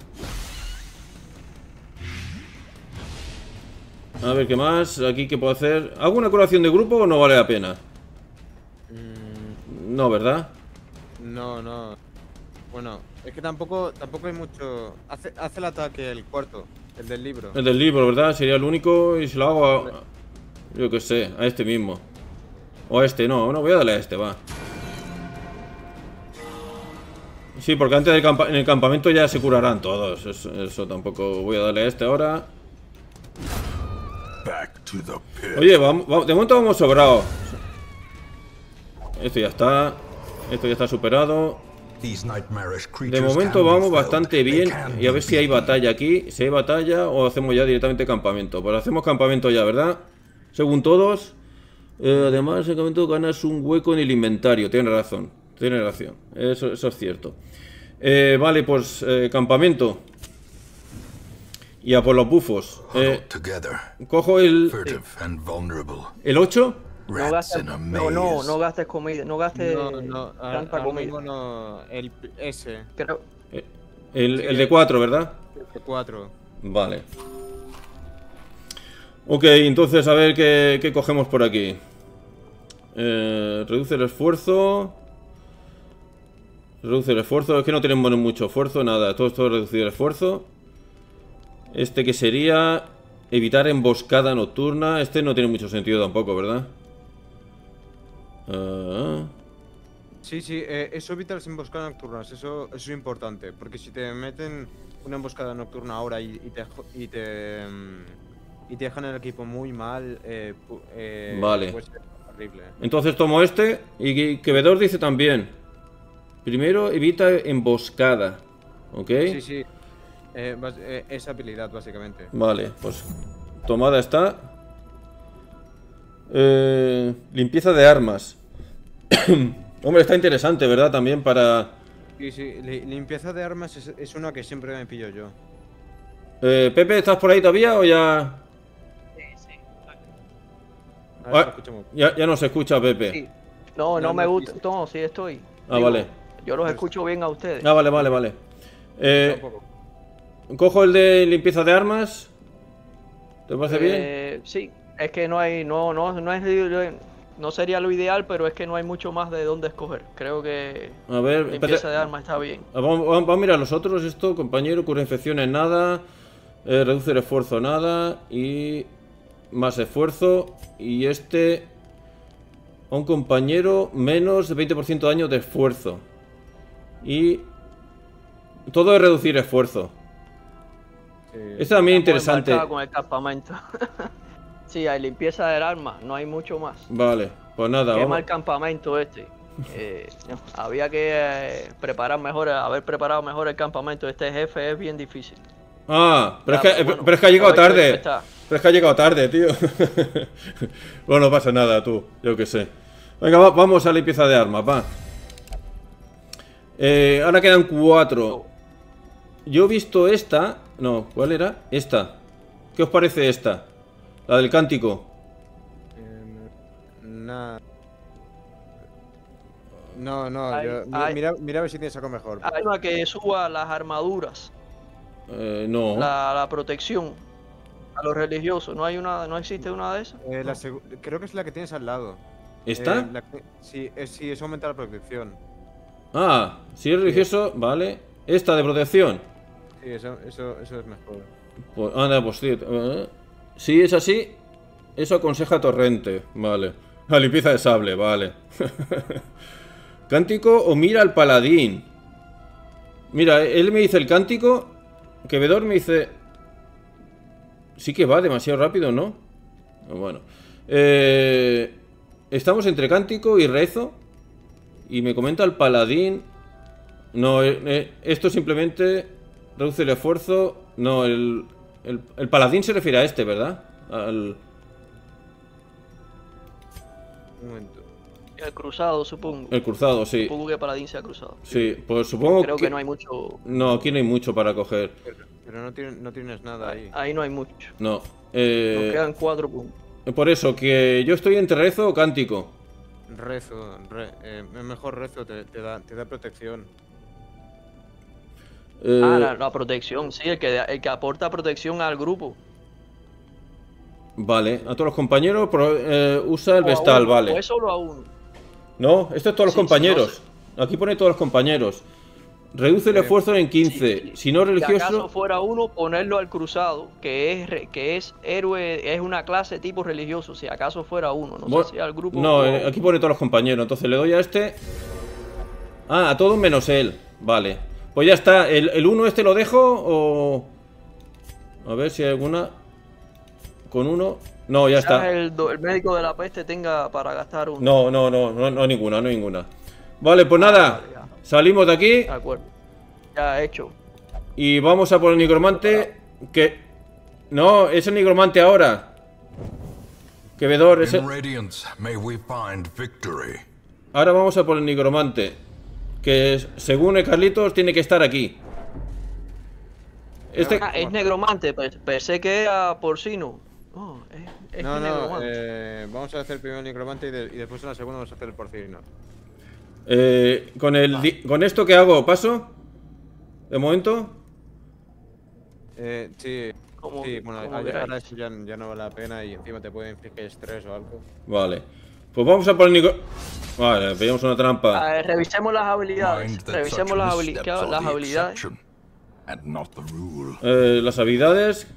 A ver qué más. Aquí qué puedo hacer. ¿Hago una curación de grupo o no vale la pena? No, ¿verdad? No, no. Bueno, es que tampoco, tampoco hay mucho. Hace, hace el ataque el cuarto, el del libro. El del libro, ¿verdad? Sería el único y se lo hago a... Yo qué sé, a este mismo. O a este, no, no, voy a darle a este, va. Sí, porque antes del campa- en el campamento ya se curarán todos. Eso, eso tampoco voy a darle a este ahora. Back to the pit. Oye, vamos, vamos- de momento vamos sobrados. Esto ya está. Esto ya está superado. These nightmarish De creatures momento can be vamos felled. bastante They bien. can Y a ver be si hay beaten. batalla aquí. Si hay batalla o hacemos ya directamente campamento. Pues hacemos campamento ya, ¿verdad? Según todos. Eh, además, en campamento ganas un hueco en el inventario. Tienes razón. Tienes razón. Eso, eso es cierto. Eh, vale, pues eh, campamento. Y a por los bufos. Huddled Eh, together, cojo el, furtive and vulnerable. el ocho. No Rats gastes, in a no, no, maze. no gastes comida, no gastes No, no, ahora- tanta ahora comida. mismo no. El ese, Creo, Eh, El, el de cuatro, ¿verdad? el cuatro. Vale. Ok, entonces a ver qué, qué cogemos por aquí. Eh, reduce el esfuerzo. Reduce el esfuerzo. Es que no tenemos mucho esfuerzo, nada. Todo esto es reducir el esfuerzo. Este que sería evitar emboscada nocturna. Este no tiene mucho sentido tampoco, ¿verdad? Ah, Sí, sí, eh, eso evita las emboscadas nocturnas, eso, eso es importante, porque si te meten una emboscada nocturna ahora y, y te, jo- y, te, mm, y te dejan el equipo muy mal, eh, pu- eh, Vale. puede ser horrible. entonces tomo este. Y Quevedor dice también. Primero evita emboscada. ¿Ok? Sí, sí, eh, bas- eh, esa habilidad básicamente. Vale, pues tomada está. Eh, limpieza de armas. Hombre, está interesante, ¿verdad? También para Sí, sí, li- limpieza de armas es, es una que siempre me pillo yo. Eh, Pepe, ¿estás por ahí todavía o ya...? Sí, sí. A ver si Ah, lo escuchamos. ya, ya no se escucha, Pepe. Sí. No, no, No, me no, gusta. sí, sí. No, sí estoy. Ah, vale. Yo los escucho bien a ustedes. Ah, vale, vale, vale. Eh, Tampoco. cojo el de limpieza de armas. ¿Te parece bien? Eh, sí, es que no hay, no, no, no es, lo- no sería lo ideal, pero es que no hay mucho más de dónde escoger. Creo que A ver, limpieza espérate. de armas está bien. Ah, Vamos, vamos- vamos a mirar los otros. Esto, compañero, cura infecciones, nada. Eh, reduce el esfuerzo, nada. Y más esfuerzo. Y este, a un compañero, menos de veinte por ciento de daño de esfuerzo. Y todo es reducir esfuerzo. Sí. Este también Estamos interesante. embarcados con el campamento. Sí, hay limpieza del arma, no hay mucho más. Vale, pues nada, Quema vamos. el campamento este. Eh, no, había que eh, preparar mejor, haber preparado mejor el campamento. Este jefe es bien difícil. Ah, pero, Ya, es que, bueno, pero es que ha llegado pero hecho, tarde. hecho está. Pero es que ha llegado tarde, tío. Bueno, no pasa nada, tú. Yo qué sé. Venga, va- vamos a la limpieza de armas, va. Eh, ahora quedan cuatro. Yo he visto esta. No, ¿cuál era? Esta. ¿Qué os parece esta? La del cántico. Eh, Nada. No, no, Ay, yo- mi- ay. mira, mira a ver si tienes algo mejor. Hay una que suba las armaduras, Eh, no. la, la protección a los religiosos. ¿No hay una, no existe una de esas? Eh, la segu- creo que es la que tienes al lado. ¿Esta? Eh, la que- sí, es, sí, eso aumenta la protección. Ah, si es religioso, vale. Esta de protección. Sí, eso, eso, eso es mejor. Pues, anda, pues sí. eh, Si es así, eso aconseja Torrente. Vale. La limpieza de sable, vale. Cántico o mira al paladín. Mira, él me dice el cántico. Quevedor me dice... Sí que va demasiado rápido, ¿no? Bueno. Eh, estamos entre cántico y rezo. Y me comenta el paladín. No, eh, eh, esto simplemente reduce el esfuerzo. No, el, el, el paladín se refiere a este, ¿verdad? Al... Un momento. El cruzado, supongo. El cruzado, sí. Supongo que Paladín sea cruzado. Sí, pues supongo Creo que... que no hay mucho. No, aquí no hay mucho para coger. Pero, pero no, tienes, no tienes nada ahí. Ahí no hay mucho. No. Nos Eh, quedan cuatro puntos. por eso, que yo estoy entre rezo o cántico. Rezo, re- eh, mejor rezo, te, te da, te da protección. Eh, Ah, la, la protección, sí, el que, el que aporta protección al grupo. Vale, a todos los compañeros pro- eh, usa el O a vestal, uno, vale. O es solo a uno. No, esto es todos los Sí, compañeros. Aquí pone todos los compañeros. Reduce el Eh, esfuerzo en quince. Sí, Si no Si acaso religioso... fuera uno, ponerlo al cruzado, que es re- que es héroe, es una clase tipo religioso. Si acaso fuera uno, no Bueno, sé si al grupo. no, o a eh, uno. aquí pone todos los compañeros. Entonces le doy a este. Ah, a todos menos él. Vale. Pues ya está. ¿El, el uno este lo dejo o...? A ver si hay alguna... Con uno... No, ya Quizás está. El, do- el médico de la peste tenga para gastar uno. No, no, no, no, no hay ninguna, no hay ninguna. Vale, pues nada. vale, ya. Salimos de aquí De acuerdo. Ya hecho. y vamos a por el nigromante. Que... No, es el nigromante ahora. Quevedor, ese... In Radiance, may we find victory. Ahora vamos a por el nigromante. Que es- según el Carlitos tiene que estar aquí. Este... Ah, es negromante, pe- pensé que era porcino. No, es, es No, no, negromante. eh, vamos a hacer primero el necromante y, de- y después en la segunda vamos a hacer el porcino. eh, con el... di- ¿Con esto qué hago? ¿Paso? ¿De momento? Eh, sí, Como- sí, bueno, como ahora- queráis. ahora eso ya, ya no vale la pena y encima te puede infligir estrés o algo. Vale. Pues vamos a por el nigro... Vale, veíamos una trampa. Ah, eh, revisemos las habilidades. Mind that Revisemos such las, habili- missteps ¿qué- are las the habilidades. exception, and not the rule. Eh, las habilidades.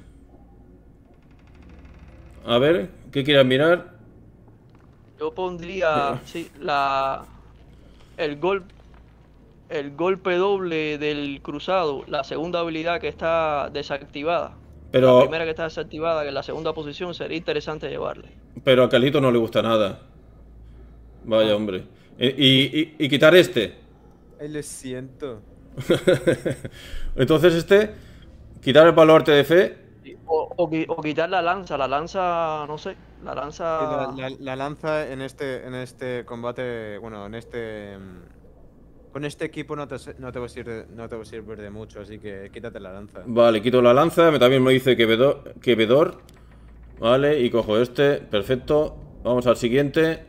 A ver, ¿qué quieras mirar? Yo pondría, sí, la el gol el golpe doble del cruzado, la segunda habilidad que está desactivada. La Pero, primera que está desactivada, que en la segunda posición sería interesante llevarle. pero a Calito no le gusta nada. Vaya, hombre. Eh, Y, y- y quitar este. Ay, le siento. Entonces este, quitar el baluarte de fe. O, o qui- o quitar la lanza, la lanza, no sé, la Sí, lanza. La, la- la lanza en este, en este combate, bueno, en este... mm, con este equipo no te, no, te va a servir, no te va a servir de mucho, así que quítate la lanza. Vale, quito la lanza. También me dice que vedor, que vedor. Vale, y cojo este. Perfecto. Vamos al siguiente.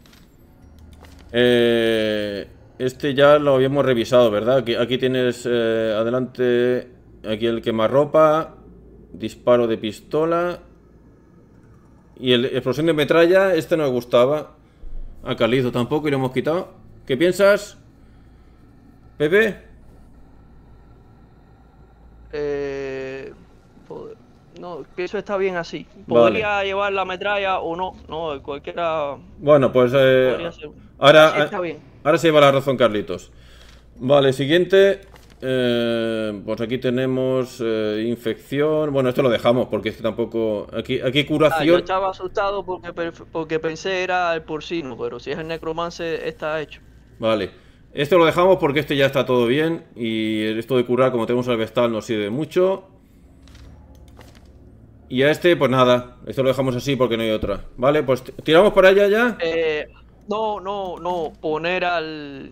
Eh, este ya lo habíamos revisado, ¿verdad? Aquí, aquí tienes eh, adelante. Aquí el quemarropa. Disparo de pistola. Y el explosión de metralla. Este no me gustaba. A Carlito tampoco y lo hemos quitado. ¿Qué piensas, Pepe? Eh, pod- no, que eso está bien así. Podría Vale. llevar la metralla o no. No, cualquiera Bueno, pues eh, podría ser. ahora, Así está bien. ahora se lleva la razón Carlitos. Vale, siguiente. Eh, pues aquí tenemos eh, infección. Bueno, esto lo dejamos porque es que tampoco. Aquí, aquí Ah, yo curación. estaba asustado porque, perf- porque pensé era el porcino, pero si es el necromance está hecho. Vale. Esto lo dejamos porque este ya está todo bien. Y esto de curar, como tenemos al vestal, nos sirve mucho. Y a este, pues nada. Esto lo dejamos así porque no hay otra. Vale, pues tiramos para allá ya. Eh, no, no, no, poner al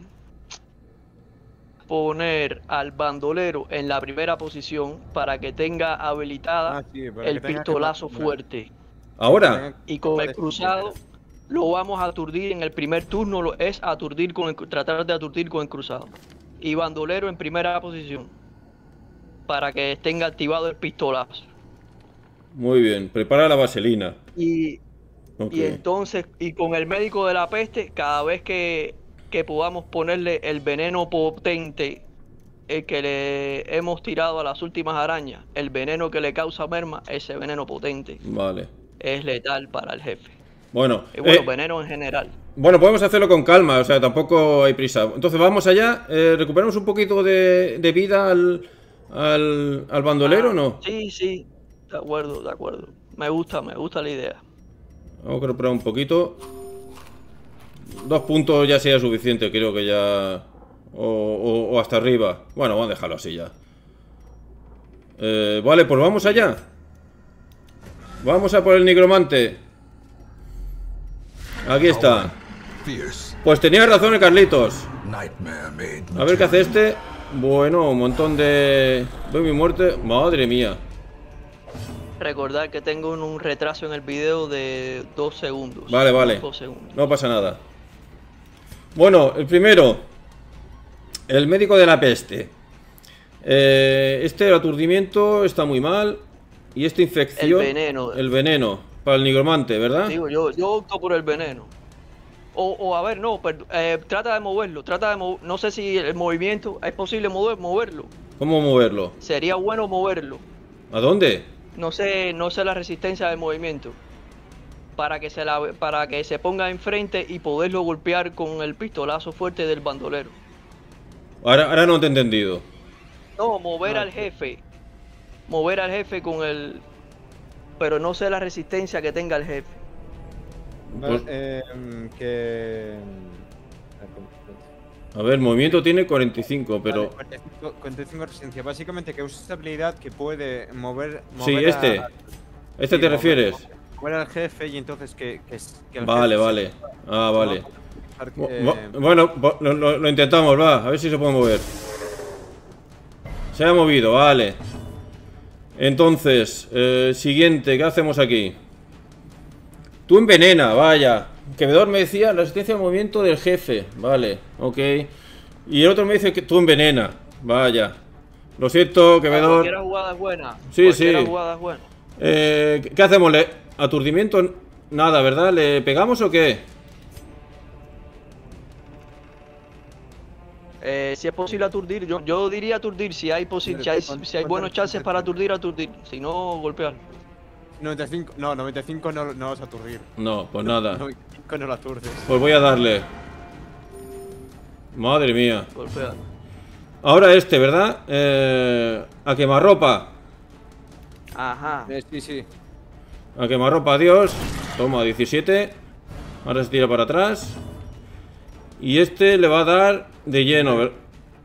poner al bandolero en la primera posición para que tenga habilitada Ah, sí, para el que tenga que pistolazo ma- fuerte. Ahora. Y con el Parece cruzado lo vamos a aturdir en el primer turno, lo es aturdir con el, tratar de aturdir con el cruzado. Y bandolero en primera posición para que tenga activado el pistolazo. Muy bien. Prepara la vaselina. Y, Ok. y entonces, y con el médico de la peste, cada vez que, que podamos ponerle el veneno potente, el que le hemos tirado a las últimas arañas, el veneno que le causa merma, ese veneno potente Vale. es letal para el jefe. Bueno. Y bueno, eh, veneno en general. Bueno, podemos hacerlo con calma, o sea, tampoco hay prisa. Entonces vamos allá, eh, recuperamos un poquito de, de vida al, al, al bandolero, ¿o no? Sí, sí, de acuerdo, de acuerdo. Me gusta, me gusta la idea. Vamos a recuperar un poquito. Dos puntos ya sería suficiente, creo que ya... O, o- o hasta arriba. Bueno, vamos a dejarlo así ya. Eh, vale, pues vamos allá. Vamos a por el nigromante. Aquí está. Fierce. Pues tenía razón el Carlitos. Nightmare made. A ver qué hace este. Bueno, un montón de... Veo mi muerte. Madre mía. Recordad que tengo un, un retraso en el video de dos segundos. Vale, vale. Dos segundos. No pasa nada. Bueno, el primero. El médico de la peste. Eh, este, el aturdimiento, está muy mal. Y esta infección... El veneno. El veneno. Para el nigromante, ¿verdad? Digo, yo, yo opto por el veneno. O, o a ver, no, pero, eh, trata de moverlo, trata de mover, no sé si el movimiento es posible mover, moverlo. ¿Cómo moverlo? Sería bueno moverlo. ¿A dónde? No sé, no sé la resistencia del movimiento. Para que se la, para que se ponga enfrente y poderlo golpear con el pistolazo fuerte del bandolero. Ahora, ahora no te he entendido. No, mover No, al jefe. Mover al jefe con el. Pero no sé la resistencia que tenga el jefe. Vale, Pues- eh, que... A ver, movimiento tiene cuarenta y cinco, pero... Vale, cuarenta y cinco cuarenta y cinco resistencia. Básicamente que usa esta habilidad que puede mover... Sí, mover a- este. ¿Este sí, te mover- refieres? Mover al jefe y entonces que, que, que el Vale, jefe se- vale. Ah, se vale. va a Bu- eh, bu- Bueno, bu- lo, lo- lo intentamos, va. A ver si se puede mover. Se ha movido, vale. Entonces, eh, siguiente, ¿qué hacemos aquí? Tú envenena, vaya. Quevedor me decía la resistencia al movimiento del jefe. Vale, ok. Y el otro me dice que tú envenena. Vaya. Lo siento, Quevedor. Cualquier jugada es buena. Sí, Cualquiera sí. jugada es buena. Eh, ¿Qué hacemos? ¿Le... ¿Aturdimiento? Nada, ¿verdad? ¿Le pegamos o qué? Eh, si es posible aturdir, yo, yo diría aturdir. Si hay, posi- si hay, si hay buenos chances para aturdir, aturdir. Si no, golpear. noventa y cinco, no, noventa y cinco no, no vas a aturdir. No, pues nada. noventa y cinco no lo aturdes. Pues voy a darle. Madre mía. Golpear. Ahora este, ¿verdad? Eh, a quemarropa. Ajá. Eh, sí, sí. A quemarropa, adiós. Toma, diecisiete. Ahora se tira para atrás. Y este le va a dar de lleno. ver-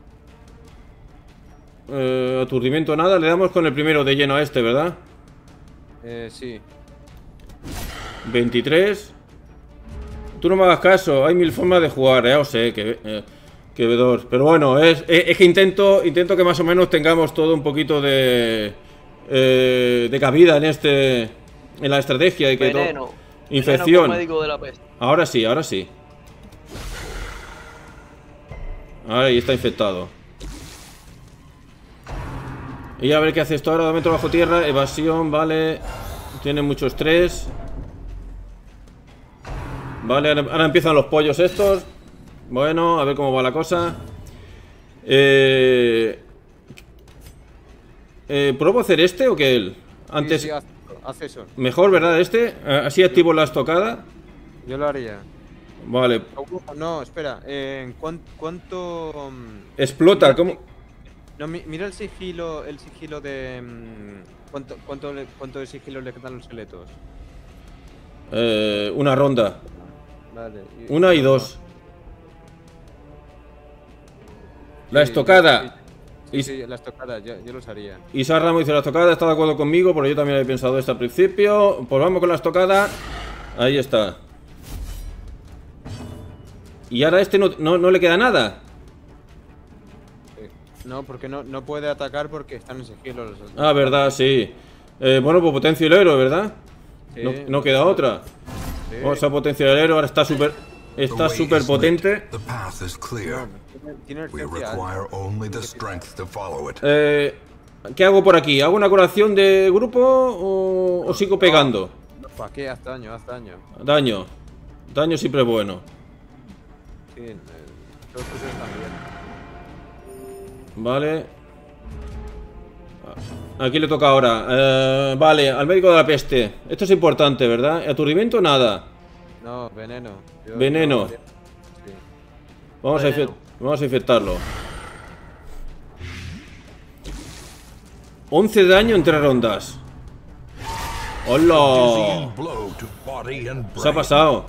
Eh, aturdimiento nada. Le damos con el primero de lleno a este, ¿verdad? Eh, sí. veintitrés. Tú no me hagas caso. Hay mil formas de jugar, ya os sé. Que, eh, Qué vedor. Pero bueno, es, es, es que intento, intento que más o menos tengamos todo un poquito de, eh, de cabida en este, en la estrategia y que Veneno. todo. Infección. Veneno médico de la peste. Ahora sí, ahora sí. Ahí está infectado. Y a ver qué hace esto ahora. Metro bajo tierra, evasión, vale. Tiene mucho estrés. Vale, ahora, ahora empiezan los pollos estos. Bueno, a ver cómo va la cosa. Eh, eh, ¿Pruebo hacer este o que él? Antes. Sí, sí, haz, haz eso. Mejor, ¿verdad? Este. Así activo la estocada. Yo lo haría. Vale. No, espera. Eh, ¿cuán- ¿Cuánto...? mm, Explota, mira- ¿cómo? No, mi- mira el sigilo, el sigilo de... mm, ¿Cuánto, cuánto, le- cuánto de sigilo le quedan los esqueletos? Eh, una ronda. Vale. Una y dos. La Sí, estocada. Sí, Y- sí, la estocada, yo, yo los haría. Isaac Ramos dice la estocada, está de acuerdo conmigo, porque yo también he pensado esto al principio. Pues vamos con la estocada. Ahí está. Y ahora a este no, no, no le queda nada. Sí. No, porque no, no puede atacar porque están en sigilo los... Ah, verdad, sí. Eh, bueno, pues potencia el héroe, ¿verdad? Sí, No, no queda otra. sí. Vamos a potenciar el héroe, ahora está súper... The Está way súper is potente. lit. The path is clear. Tiene- Tiene We urgencia alta. require only the strength to follow it. Eh, ¿Qué hago por aquí? ¿Hago una curación de grupo o, o sigo pegando? ¿Para qué? Haz daño, haz daño. Daño. Daño siempre es bueno. Sí, eh, todos esos están bien. Vale. Aquí le toca ahora. Eh, vale, al médico de la peste. Esto es importante, ¿verdad? Aturdimiento, nada. No, veneno. Yo- Veneno. yo- sí. Vamos a, Veneno. infec- vamos a infectarlo. once de daño en tres rondas. ¡Hola! Dizzying blow to body and Se ha brain. pasado.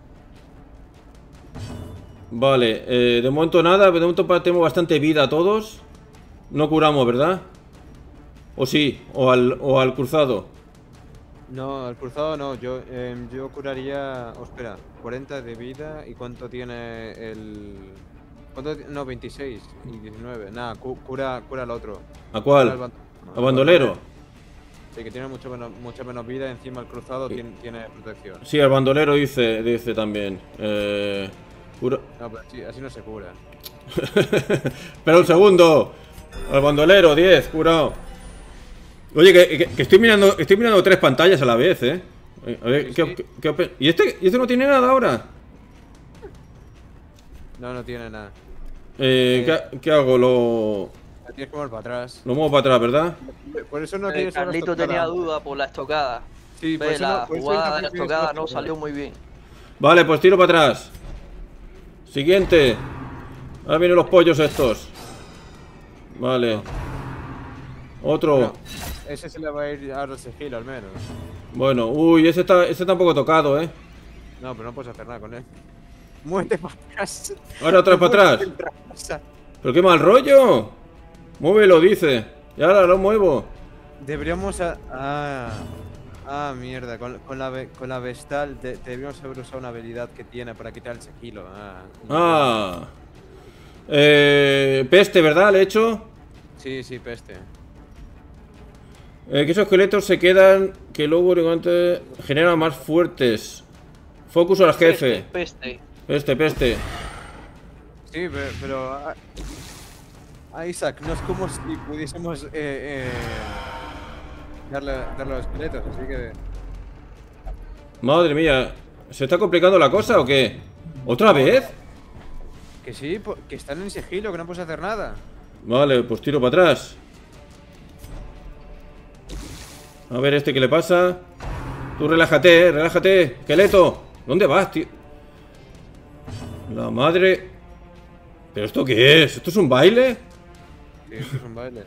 Vale, eh, de momento nada. De momento pa- tenemos bastante vida a todos. No curamos, ¿verdad? O sí, o al, o al cruzado. No, al cruzado no. Yo, em, yo curaría. Oh, espera, cuarenta de vida. ¿Y cuánto tiene el.? ¿Cuánto ti- No, veintiséis y diecinueve. Nada, cu- cura, cura al otro. ¿A Cura al cuál? ban- ¿A bandolero? Sí, que tiene mucho menos, mucha menos vida. Encima el cruzado tiene, tiene protección. Sí, al bandolero dice, dice también. Eh, cura- No, pero sí, así no se cura. Espera un segundo. Al bandolero, diez, curado. Oye, que, que- que estoy mirando estoy mirando tres pantallas a la vez, ¿eh? A ver, Sí, ¿qué, sí. qué- qué opi- ¿Y este, ¿Y este no tiene nada ahora? No, no tiene nada. Eh, ¿qué, qué hago? Lo, La tienes que mover para atrás. lo muevo para atrás, ¿verdad? Por eso no Eh, quieres una Carlito estocada. tenía duda por la estocada. Sí, por Ve, eso la no- por eso jugada de la tampoco quieres estocada una no estocada. salió muy bien. Vale, pues tiro para atrás. Siguiente. Ahora vienen los pollos estos. Vale. Otro. No, ese se le va a ir a los sigilo al menos. Bueno, uy, ese está, ese está un poco tocado, ¿eh? No, pero no puedes hacer nada con él. Muévete para atrás. Ahora otra vez No para puedes atrás. hacer nada. Pero qué mal rollo. Muévelo, dice. Y ahora lo muevo. Deberíamos. A... Ah. Ah, mierda. Con, con, la, ve- con la Vestal de- deberíamos haber usado una habilidad que tiene para quitar el sigilo. Ah. Ah. Eh, peste, ¿verdad? ¿Le he hecho? Sí, sí, peste. Eh, que esos esqueletos se quedan. Que luego únicamente generan más fuertes. Focus al jefe. Peste. Peste, peste. Sí, pero. pero ah, ah, Isaac, no es como si pudiésemos. Eh, eh, darle, darle a los esqueletos, así que. Madre mía. ¿Se está complicando la cosa o qué? ¿Otra vez? Que sí, po- que están en sigilo, que no puedes hacer nada. Vale, pues tiro para atrás. A ver este qué le pasa. Tú relájate, eh, relájate. Esqueleto. ¿Dónde vas, tío? La madre. ¿Pero esto qué es? ¿Esto es un baile? Sí, esto es un baile.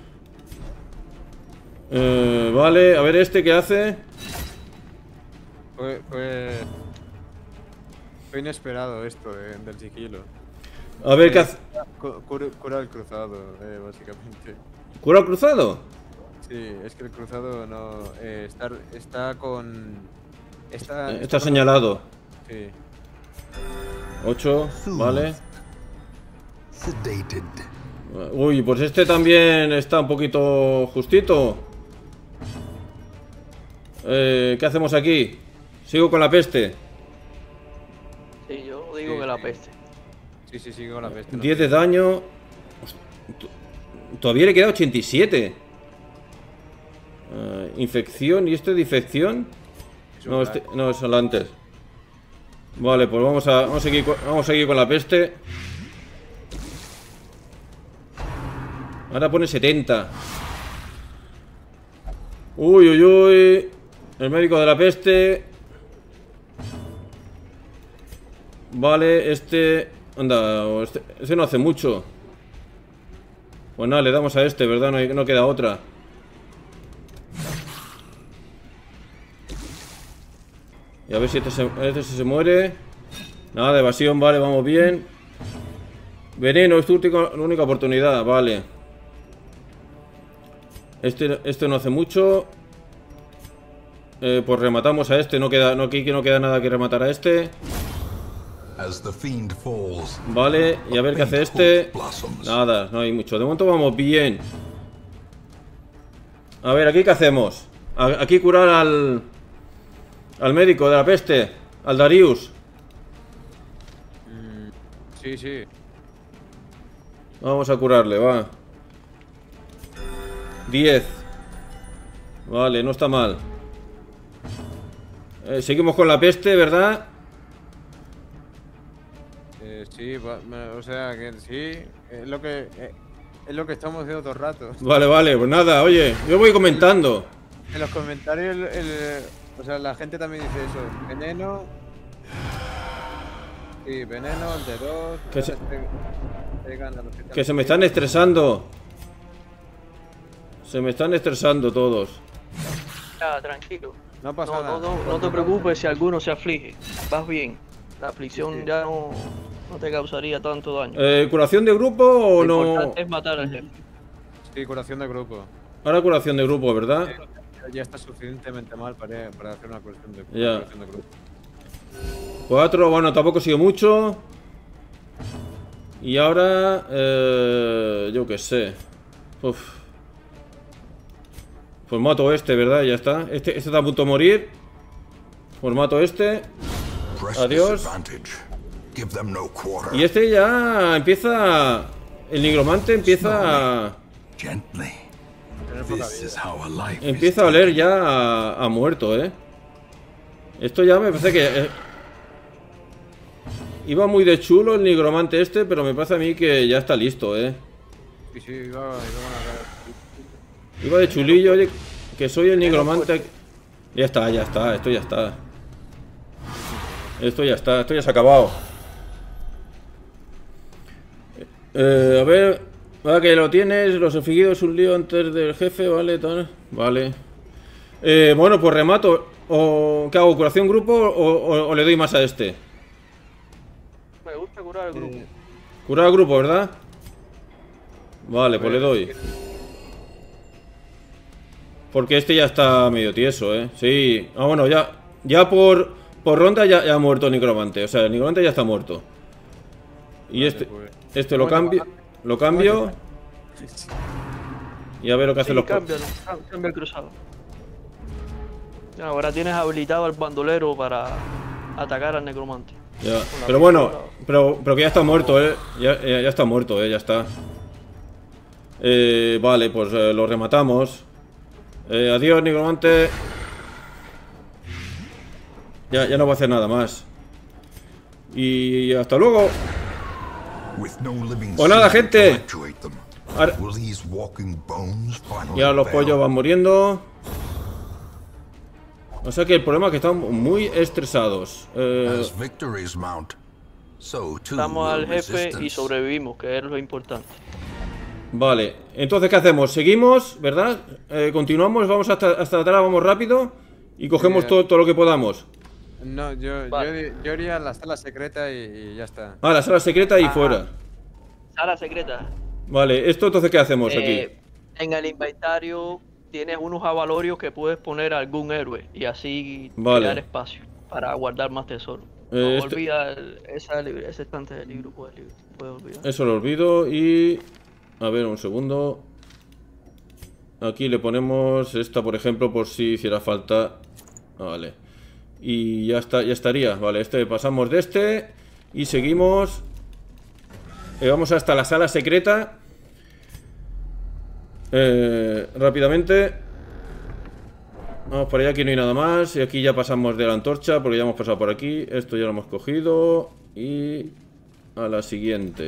Eh, vale, a ver este qué hace. Fue, fue, fue inesperado esto de- del sigilo. A ver qué hace. Cu- Cura, cura el cruzado, eh, básicamente. ¿Cura al cruzado? Sí, es que el cruzado no. Eh, está, está con. Está, Eh, Está con- señalado. Sí. ocho, vale. Sedated. Uy, pues este también está un poquito justito. Eh, ¿Qué hacemos aquí? Sigo con la peste. Sí, yo digo Sí, que la sí. peste. Sí, sí, sí, con la peste. no diez sé. de daño. Todavía le queda ochenta y siete. Eh, infección. ¿Y esto de infección? Es un No, black. este, no, es solo antes. Vale, pues vamos a, vamos a, seguir, con, vamos a seguir con la peste. Ahora pone setenta. Uy, uy, uy. El médico de la peste. Vale, este... Anda, este, este no hace mucho. Pues nada, le damos a este, ¿verdad? No, hay- no queda otra. Y a ver si este se, este se muere. Nada, de evasión, vale, vamos bien. Veneno, es tu última- única oportunidad, vale. Este, este no hace mucho. Eh, pues rematamos a este. No queda, no, aquí no queda nada que rematar a este. As the fiend falls, Vale, y a ver qué hace este. blossoms. Nada, no hay mucho. De momento vamos bien. A ver, ¿aquí qué hacemos? A- Aquí curar al... Al médico de la peste. Al Darius. Mm, sí, sí. Vamos a curarle, va. diez. Vale, no está mal. Eh, seguimos con la peste, ¿verdad? Eh, sí, va- me- o sea que sí. Es lo que, eh, es lo que estamos haciendo todo el rato. Vale, vale, pues nada, oye, yo voy comentando. En los comentarios, el, el- o sea, la gente también dice eso. Veneno. Sí, veneno, de dos. Que se- pegan a los que Que se me están estresando. Se me están estresando todos. Ya, tranquilo. No pasa No, nada. no, no, no te preocupes si alguno se aflige. Vas bien. La aflicción ya no, no te causaría tanto daño. Eh, ¿Curación de grupo o Lo no? importante es matar al jefe. Sí, curación de grupo. Ahora curación de grupo, ¿verdad? Ya está suficientemente mal para, para hacer una curación de, Ya. curación de grupo. Cuatro, bueno, tampoco ha sido mucho. Y ahora, eh, yo qué sé. Uf. Pues mato este, ¿verdad? Ya está. Este, este está a punto de morir. Pues mato este. Press Adiós. disadvantage. Give them no quarter. Y este ya empieza... El nigromante empieza a... Gently. Tener poca This vida. is how a life is Empieza a oler ya a, a muerto, ¿eh? Esto ya me parece que... eh, iba muy de chulo el nigromante este, pero me parece a mí que ya está listo, ¿eh? Sí, sí, iba, iba a Iba de chulillo, oye, que soy el nigromante... Ya está, ya está, esto ya está. Esto ya está, esto ya se ha acabado. Eh, a ver... Ahora que lo tienes, los afligidos un lío antes del jefe, vale, tal, vale. Eh, bueno, pues remato. O, ¿qué hago? ¿Curación grupo o, o- o le doy más a este? Me gusta curar el grupo. Curar grupo, ¿verdad? Vale, pues le doy. Porque este ya está medio tieso, ¿eh? Sí. Ah, bueno, ya ya por, por ronda ya, ya ha muerto el nigromante. O sea, el nigromante ya está muerto. Y Vale, este, pues. este lo Bueno, cambio. Lo cambio. Y a ver lo que hace Sí, los... cámbialo, cam- cambia el cruzado. Ya, ahora tienes habilitado al bandolero para atacar al necromante. Ya. Pero bueno, pero, pero que ya está muerto, eh. Ya, ya, ya está muerto, eh, ya está. Eh, vale, pues eh, lo rematamos. Eh, adiós, nigromante. Ya, ya no va a hacer nada más. Y hasta luego. with no living Pues nada, seed to gente. actuate them. Ahora- Will these walking bones finally Y ahora los fail? pollos van muriendo. O sea que el problema es que están muy estresados. Eh, As victories mount, so too Matamos will al jefe y resistance. sobrevivimos, que es lo importante. vale, entonces ¿qué hacemos? Seguimos, ¿verdad? Eh, continuamos, vamos hasta, hasta atrás, vamos rápido. Y cogemos Sí, todo, todo lo que podamos. No, yo, Vale. yo, yo iría a la sala secreta y, y ya está. Ah, la sala secreta y Ah, fuera. Sala secreta. Vale, esto entonces ¿qué hacemos aquí? Eh, en el inventario tienes unos avalorios que puedes poner a algún héroe y así Vale. crear espacio para guardar más tesoros. Eh, No, este- olvida el- esa libre- ese estante de libro, puedes, libro, puedes olvidar. Eso lo olvido y... A ver, un segundo. Aquí le ponemos esta, por ejemplo, por si hiciera falta. Vale. Y ya está, ya estaría. Vale, este pasamos de este. Y seguimos. Eh, vamos hasta la sala secreta. Eh, rápidamente. Vamos por allá, aquí no hay nada más. Y aquí ya pasamos de la antorcha, porque ya hemos pasado por aquí. Esto ya lo hemos cogido. Y... a la siguiente.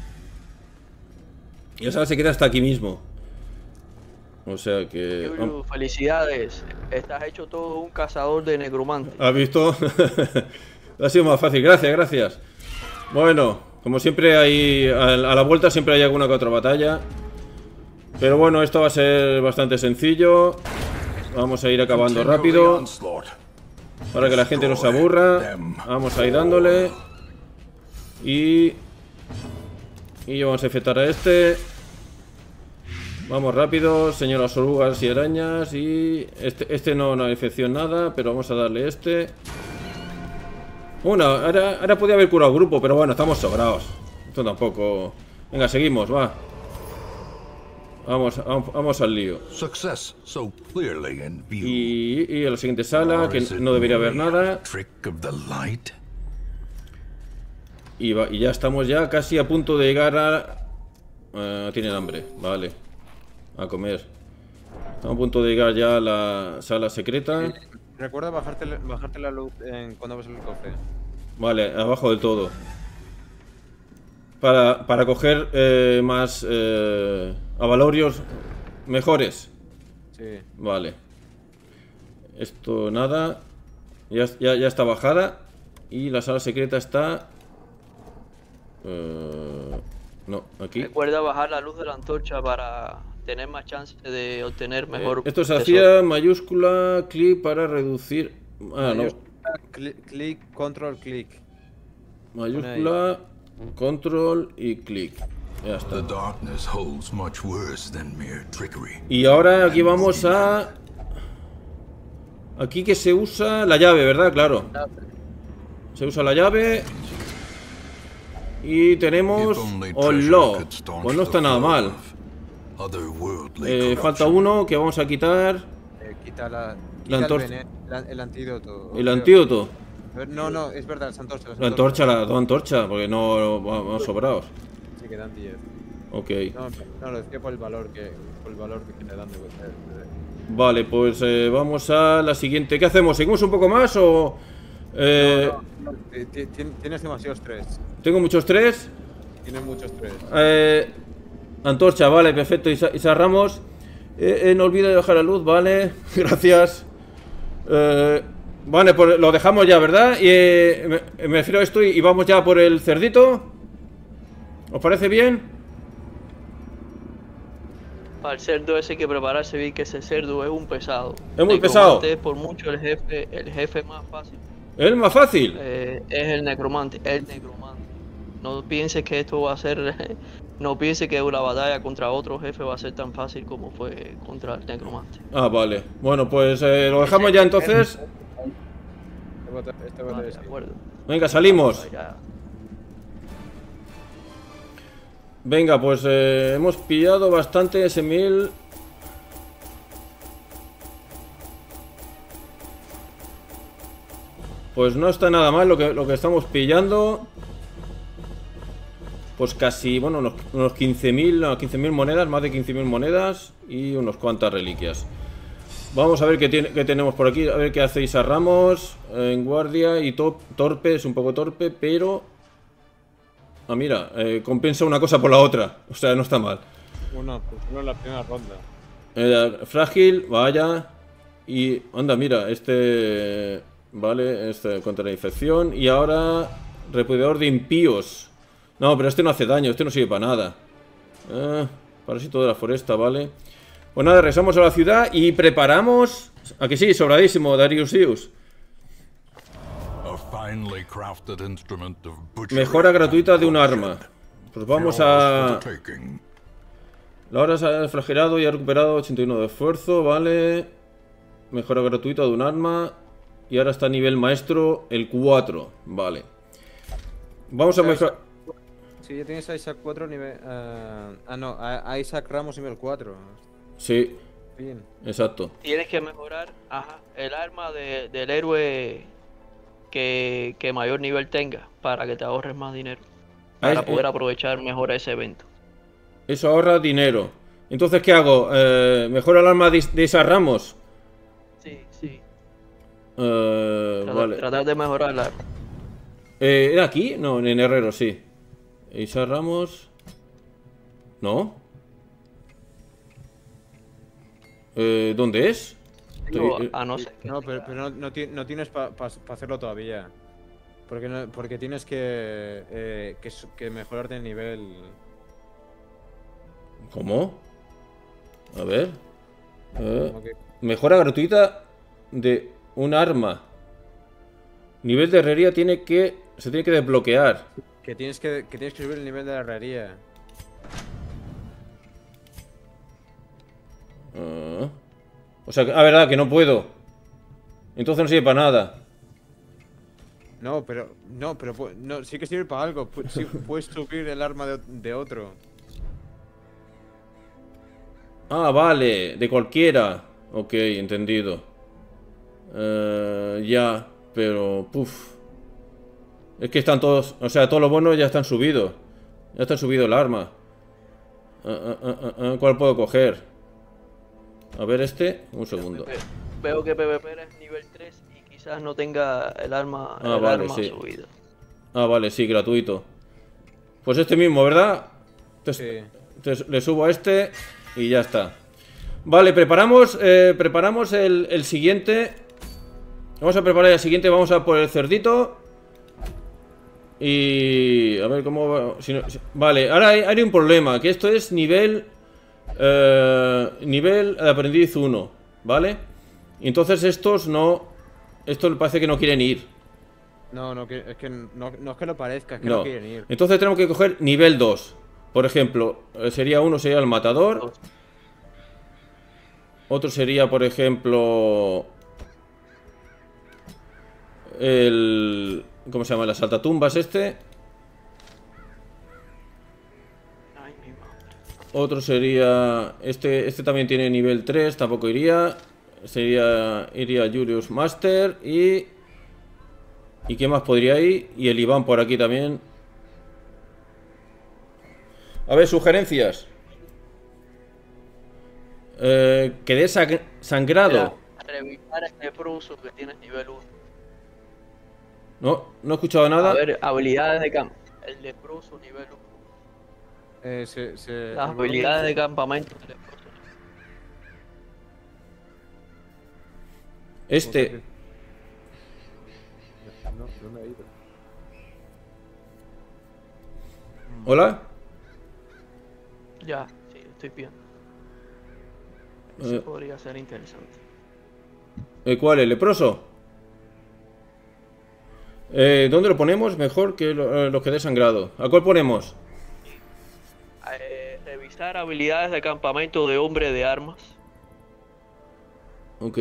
Y la sala secreta está aquí mismo. O sea que... Yuru, felicidades, estás hecho todo un cazador de necromante. ¿Has visto? Ha sido más fácil, gracias, gracias. Bueno, como siempre hay... A la vuelta siempre hay alguna que otra batalla. Pero bueno, esto va a ser bastante sencillo. Vamos a ir acabando rápido para que la gente no se aburra. Vamos a ir dándole. Y... Y vamos a infectar a este. Vamos rápido, señoras orugas y arañas. Y este, este no, no infección nada, pero vamos a darle este. Bueno, ahora, ahora podía haber curado grupo, pero bueno, estamos sobrados. Esto tampoco... Venga, seguimos, va. Vamos, vamos, vamos al lío. Success so clearly in view. Y, y a la siguiente sala, que no debería haber nada. Trick of the light. Y, va, y ya estamos ya casi a punto de llegar a... Uh, tienen hambre, vale. A comer. Estamos a punto de llegar ya a la sala secreta. Recuerda bajarte, bajarte la luz en, cuando vas al cofre. Vale, abajo del todo. Para, para coger eh, más eh, avalorios mejores. Sí. Vale. Esto nada. Ya, ya, ya está bajada. Y la sala secreta está... Uh, no, aquí. Recuerda bajar la luz de la antorcha para tener más chance de obtener mejor. Eh, esto se tesoro. hacía mayúscula, clic para reducir. Ah, no. Cli- Clic, control, clic. Mayúscula, control y clic. Ya The está. darkness holds much worse than mere trickery. Y ahora aquí vamos a... Aquí que se usa la llave, ¿verdad? Claro. Se usa la llave. Y tenemos... ¡Hola! Pues no está nada mal. Eh, falta uno que vamos a quitar. Eh, quita la, quita La el, antorcha. vene- la- el antídoto. El antídoto. A ver, No, no, es verdad, las antorchas. La antorcha, la dos antorcha, porque no vamos sobrados. Sí, que dan diez. Ok. No, no, lo decía por el valor que, por el valor que le dan de, de- de- Vale, pues eh, vamos a la siguiente. ¿Qué hacemos? ¿Seguimos un poco más o...? Eh, No, no, ti- ti- ti- Tienes demasiados tres. Tengo muchos tres. Tienes muchos tres. Eh, antorcha, vale, perfecto. Isa, Isa Ramos. Eh, eh, no olvides dejar la luz, vale. Gracias. Eh, vale, pues lo dejamos ya, ¿verdad? Y eh, me, me refiero a esto y, y vamos ya por el cerdito. ¿Os parece bien? Para el cerdo ese hay que prepararse bien, que ese cerdo es un pesado. Es muy Necromante pesado. Es por mucho el jefe, el jefe más fácil. Es más fácil. Eh, es el necromante, el necromante. No pienses que esto va a ser, no pienses que una batalla contra otro jefe va a ser tan fácil como fue contra el necromante. Ah, vale. Bueno, pues eh, lo dejamos ya entonces. Este bote- este bote Ah, de de sí. acuerdo. Venga, salimos. Ya. Venga, pues eh, hemos pillado bastante ese mil. Pues no está nada mal lo que, lo que estamos pillando. Pues casi, bueno, unos, unos quince mil no, quince mil monedas, más de quince mil monedas y unos cuantas reliquias. Vamos a ver qué, tiene, qué tenemos por aquí, a ver qué hacéis a Ramos en guardia y top, torpe, es un poco torpe, pero... Ah, mira, eh, compensa una cosa por la otra, o sea, no está mal. Uno, pues uno en la primera ronda. Eh, frágil, vaya. Y anda, mira, este... Vale, este contra la infección. Y ahora, repudiador de impíos. No, pero este no hace daño, este no sirve para nada. Eh, parásito de la foresta, vale. Pues nada, regresamos a la ciudad y preparamos... ¿A que sí? Sobradísimo, Darius Sius. Mejora gratuita de un arma. Pues vamos a... La hora se ha flagelado y ha recuperado ochenta y uno de esfuerzo, vale. Mejora gratuita de un arma. Y ahora está a nivel maestro el cuatro. Vale. Vamos a mejorar. Sí, ya tienes a Isaac cuatro nivel... Uh, ah, no, a, a Isaac Ramos nivel cuatro. Sí, Bien. exacto. Tienes que mejorar, ajá, el arma de, del héroe que, que mayor nivel tenga para que te ahorres más dinero. Para Ah, es- poder eh, aprovechar mejor ese evento. Eso ahorra dinero. Entonces, ¿qué hago? Eh, ¿Mejora el arma de, de Isaac Ramos? Sí, sí. Eh, Tratar, vale. tratar de mejorar el arma. Eh, ¿Era aquí? No, en Herrero, sí. Isaac Ramos. ¿No? Eh, ¿Dónde es? Digo, Estoy- eh, a no ser que No, pero, tenga- pero no, no, ti- no tienes para pa, pa hacerlo todavía. Porque, no, porque tienes que, eh, que, su- que mejorar de nivel. ¿Cómo? A ver. Eh, Como que- mejora gratuita de un arma. Nivel de herrería tiene que. Se tiene que desbloquear. Que tienes que, que tienes que subir el nivel de la herrería. Ah. O sea, que- ah, verdad, que no puedo. Entonces no sirve para nada. No, pero. No, pero pu- no, sí que sirve para algo. pu- sí, puedes subir el arma de, de otro. Ah, vale, de cualquiera. Ok, entendido. Eh, ya, pero. Puf. Es que están todos. O sea, todos los bonos ya están subidos. Ya está subido el arma. Ah, ah, ah, ah, ah, ¿cuál puedo coger? A ver este. Un segundo. Ve- Veo que P V P es nivel tres y quizás no tenga el arma, Ah, el vale, arma sí. subido. Ah, vale, sí, gratuito. Pues este mismo, ¿verdad? Te- Sí. te- le subo a este y ya está. Vale, preparamos, eh, preparamos el, el siguiente. Vamos a preparar el siguiente, vamos a por el cerdito. Y... a ver cómo va... si no- si- vale, ahora hay, hay un problema, que esto es nivel... eh, nivel de aprendiz uno, ¿vale? Y entonces estos no... Estos parece que no quieren ir. No, no, que, es que no, no es que lo parezca, es que No. no quieren ir. Entonces tenemos que coger nivel dos. Por ejemplo, eh, sería uno, sería el matador. Otro sería, por ejemplo... El... ¿Cómo se llama? Las saltatumbas este. Ay, mi madre. Otro sería... Este, este también tiene nivel tres, tampoco iría. Sería... Iría Julius Master y... ¿Y qué más podría ir? Y el Iván por aquí también. A ver, sugerencias. Eh, que dé sang- sangrado. Mira, revisar el leproso que tienes nivel uno. No, no he escuchado nada. A ver, habilidades de campo. El leproso nivel uno. Eh, se, se, Las el volumen- habilidades de campamento del leproso. Este. No, no me ha ido. Hola. Ya, sí, estoy viendo. Eso Eh. podría ser interesante. ¿El cuál? ¿El leproso? Eh, ¿Dónde lo ponemos? Mejor que lo- eh, los que dé sangrado. ¿A cuál ponemos? Eh, revisar habilidades de campamento de hombre de armas. Ok.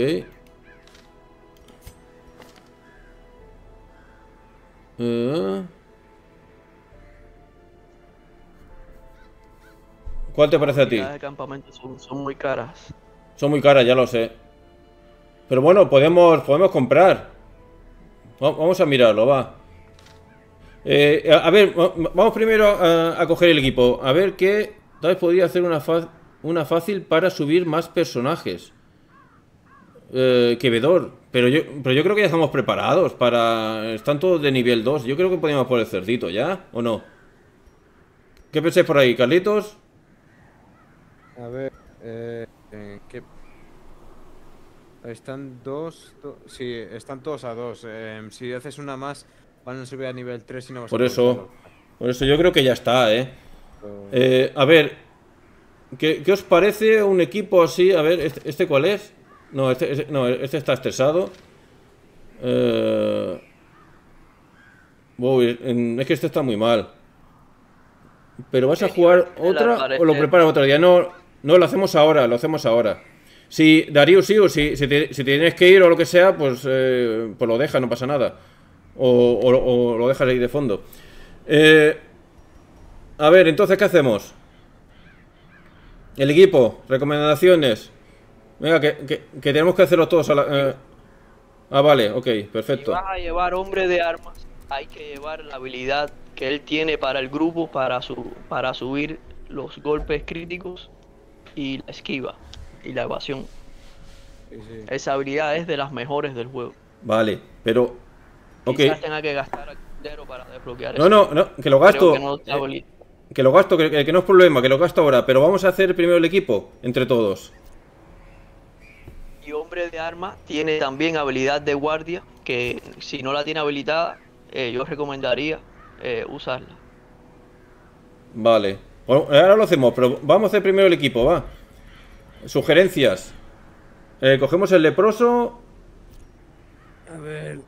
Eh. ¿Cuál te parece a ti? Habilidades de campamento son, son muy caras. Son muy caras, ya lo sé. Pero bueno, podemos, podemos comprar. Va- Vamos a mirarlo, va. Eh, a, a ver, va- vamos primero a, a coger el equipo. A ver qué... Tal vez podría hacer una, fa- una fácil para subir más personajes. Eh, que Vedor. Pero yo, pero yo creo que ya estamos preparados para... Están todos de nivel dos. Yo creo que podemos por el cerdito, ¿ya? ¿O no? ¿Qué pensáis por ahí, Carlitos? A ver, eh, eh, ¿qué? Están dos, do- sí, están todos a dos. Eh, si haces una más, van a subir a nivel tres y no vas Por a eso... poder Por eso yo creo que ya está, ¿eh? hacerlo. Eh, a ver, ¿qué, qué os parece un equipo así? A ver, ¿este, este cuál es? No, este, este- no, este está estresado. Eh, uy, en- es que este está muy mal. ¿Pero vas a jugar El otra aparecer- o lo preparas otro día? No, no, lo hacemos ahora, lo hacemos ahora. Si, Darius, sí, o si, si, te, si tienes que ir o lo que sea, pues, eh, pues lo dejas, no pasa nada. O, o, o lo dejas ahí de fondo. Eh, a ver, entonces, ¿qué hacemos? El equipo, recomendaciones. Venga, que, que, que tenemos que hacerlo todos a la... Eh. Ah, vale, ok, perfecto. Si vas a llevar hombre de armas, hay que llevar la habilidad que él tiene para el grupo, para, su, para subir los golpes críticos y la esquiva y la evasión. Sí, sí. Esa habilidad es de las mejores del juego. Vale, pero... Ok. Quizás tenga que gastar al dinero para desbloquear No, eso. no, no, que lo gasto. Creo que no está eh, habilitado. que lo gasto, que, que no es problema, que lo gasto ahora. Pero vamos a hacer primero el equipo, entre todos. Y hombre de arma tiene también habilidad de guardia, que si no la tiene habilitada, eh, yo recomendaría eh, usarla. Vale. Bueno, ahora lo hacemos, pero vamos a hacer primero el equipo, va. Sugerencias. Eh, cogemos el leproso. A ver.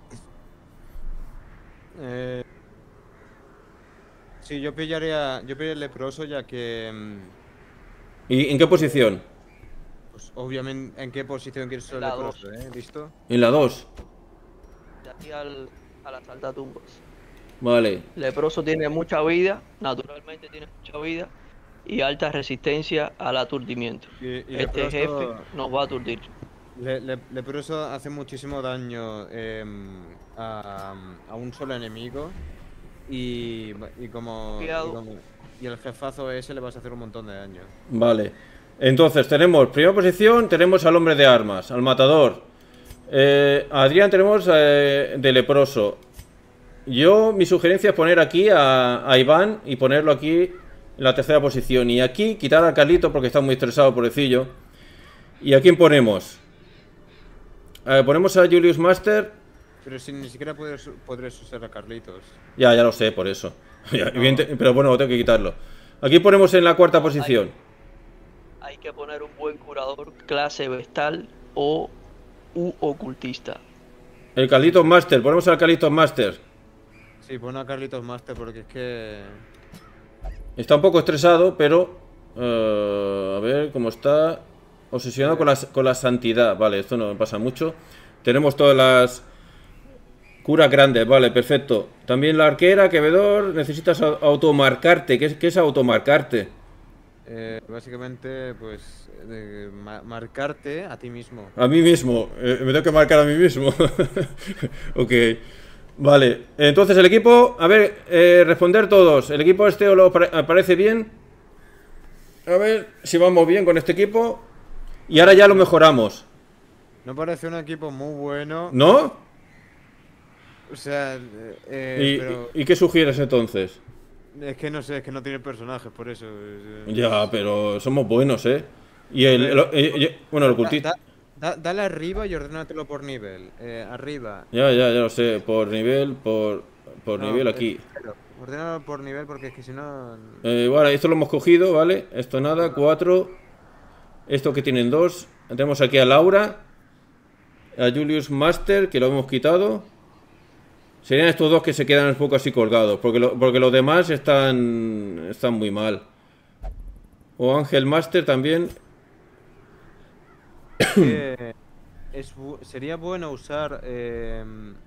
Eh, sí, yo pillaría, yo pillaría el leproso ya que, mm, ¿Y en qué posición? pues obviamente, ¿en qué posición quieres ser el La leproso, eh? ¿Listo? En la dos. De aquí al, a la saltatumbas. Vale. Leproso tiene mucha vida, naturalmente tiene mucha vida y alta resistencia al aturdimiento. Y, y Este leproso, jefe nos va a aturdir. le- le- leproso hace muchísimo daño em, a, a un solo enemigo y, y como, y Cuidado. como- y el jefazo ese le vas a hacer un montón de daño. Vale. Entonces tenemos, primera posición, tenemos al hombre de armas, al matador. Eh, a Adrián tenemos eh, de leproso. Yo, mi sugerencia es poner aquí a, a Iván y ponerlo aquí en la tercera posición. Y aquí quitar a Carlito porque está muy estresado, pobrecillo. ¿Y a quién ponemos? Eh, ponemos a Julius Master. Pero si ni siquiera puedes, podrás usar a Carlitos. Ya, ya lo sé, por eso. Ya, evidente- pero bueno, tengo que quitarlo. Aquí ponemos en la cuarta posición. Hay que poner un buen curador clase vestal o u ocultista. El Carlitos Master, ponemos al Carlitos Master. Sí, pon a Carlitos Master porque es que... Está un poco estresado, pero... eh, a ver cómo está. Obsesionado con la, con la santidad. Vale, esto no me pasa mucho. Tenemos todas las... curas grandes, vale, perfecto. También la arquera, que vedor, necesitas a- automarcarte. ¿Qué es, qué es automarcarte? Eh, básicamente, pues, de ma- marcarte a ti mismo. A mí mismo. eh, me tengo que marcar a mí mismo. Ok. Vale. Entonces el equipo... A ver, eh, responder todos. ¿El equipo este os lo pare- parece bien? A ver si vamos bien con este equipo. Y ahora ya lo mejoramos. No parece un equipo muy bueno. ¿No? O sea, eh, eh, ¿Y, pero y- y qué sugieres entonces? es que no sé, es que no tiene personajes, por eso. eh, Ya, pero somos buenos, ¿eh? Y el... el- el- el- bueno, el da- ocultista... da- da- dale arriba y ordénatelo por nivel. Eh, arriba. Ya, ya, ya lo sé. Por nivel, por... Por No, nivel eh, aquí. pero ordénalo por nivel porque es que si no... Eh, vale, esto lo hemos cogido, ¿vale? Esto nada, cuatro. Esto que tienen dos. Tenemos aquí a Laura. A Julius Master, que lo hemos quitado. Serían estos dos que se quedan un poco así colgados. Porque, lo- porque los demás están. Están muy mal. O Ángel Master también. que es bu- sería bueno usar... eh,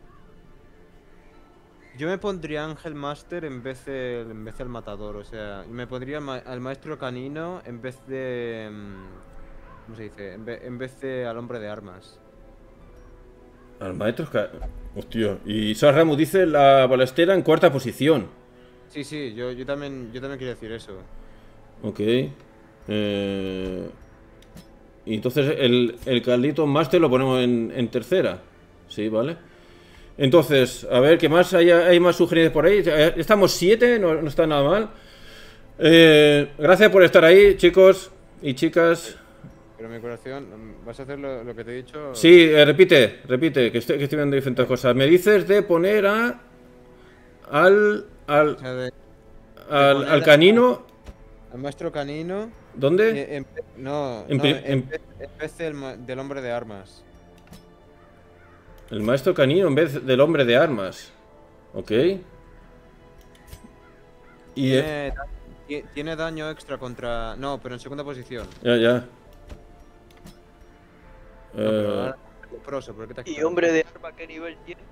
yo me pondría Ángel Master en vez de, en vez del matador, o sea, me pondría ma- al maestro canino en vez de... mm, ¿Cómo se dice? En, ve- en vez de al hombre de armas. Al maestro. Ca- Hostia. Y Sar Ramos dice la balestera en cuarta posición. Sí, sí, yo, yo también yo también quería decir eso. Ok. Eh, y entonces el, el Carlitos Master lo ponemos en, en tercera. Sí, vale. Entonces, a ver, ¿qué más? ¿Hay, hay más sugerencias por ahí? Eh, Estamos siete, no, no está nada mal. Eh, gracias por estar ahí, chicos y chicas. Pero mi corazón, mm, ¿vas a hacer lo, lo que te he dicho? Sí, eh, repite, repite, que estoy, que estoy viendo diferentes cosas. Me dices de poner a... Al... O Al, sea, de- al, poner al a- canino. al maestro canino... ¿Dónde? eh, en ve- no, En no, pri- en, en- vez, en vez del, ma- del hombre de armas. El maestro canino en vez del hombre de armas. Ok. Y... eh, Tiene, ti- tiene daño extra contra... No, pero en segunda posición. ya, ya. No, pero Eh, ahora, leproso, ¿por qué te has ¿Y quitado? hombre de arma qué nivel tiene?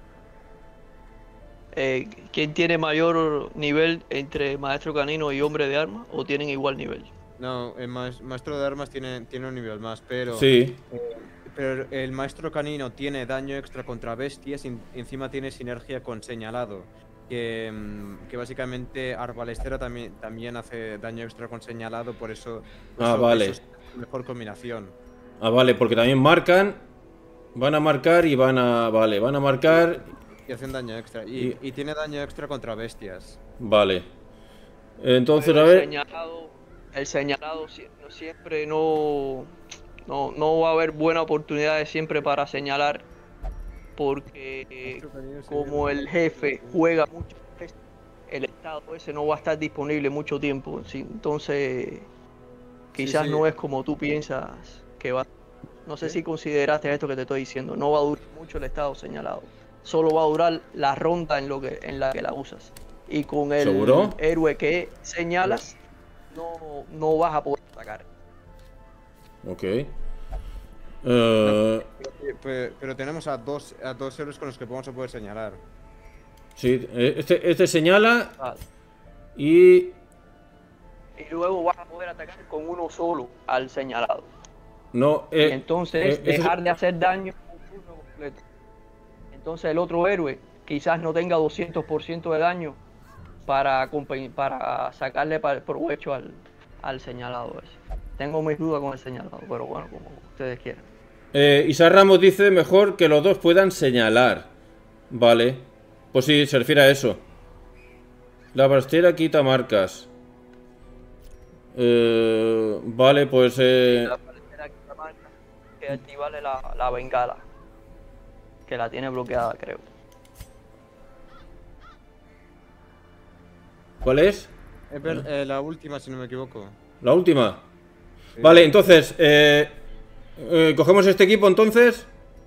Eh, ¿quién tiene mayor nivel entre maestro canino y hombre de arma? ¿O tienen igual nivel? No, el maes- maestro de armas tiene, tiene un nivel más, pero, sí. eh, pero el maestro canino tiene daño extra contra bestias y en- encima tiene sinergia con señalado. Que, mm, que básicamente Arbalestera también, también hace daño extra con señalado, por eso, por Ah, eso- vale. eso es la mejor combinación. Ah, vale, porque también marcan. Van a marcar y van a... Vale, van a marcar. Y hacen daño extra. Y, Y- y tiene daño extra contra bestias. Vale. Entonces, Pero a el ver... señalado, el señalado sie- no siempre no, no, no va a haber buena oportunidad siempre para señalar, porque eh, como el jefe juega mucho, el estado ese no va a estar disponible mucho tiempo. ¿Sí? Entonces, quizás sí. no es como tú piensas que va. No sé ¿Sí? si consideraste esto que te estoy diciendo. No va a durar mucho el estado señalado. Solo va a durar la ronda en, lo que, en la que la usas. Y con el ¿Seguro? héroe que señalas, no, no vas a poder atacar. Ok. Eh, Pero, pero tenemos a dos, a dos héroes con los que vamos a poder señalar. sí, eh, este, este señala Vale. y... Y luego vas a poder atacar con uno solo al señalado. No, Y eh, entonces eh, ese- dejar de hacer daño un turno completo. Entonces el otro héroe quizás no tenga doscientos por ciento de daño para, compe- para sacarle pa- provecho al, al señalado ese. Tengo mis dudas con el señalado, pero bueno, como ustedes quieran. eh, Isa Ramos dice mejor que los dos puedan señalar. Vale. Pues sí, se refiere a eso. La bastera quita marcas. Eh, vale, pues... Eh, La parecera que la marca, que activarle la, la bengala, que la tiene bloqueada, creo. ¿cuál es? Es ver- eh, la última, si no me equivoco. La última. Sí. Vale, entonces... Eh, eh, ¿cogemos este equipo entonces?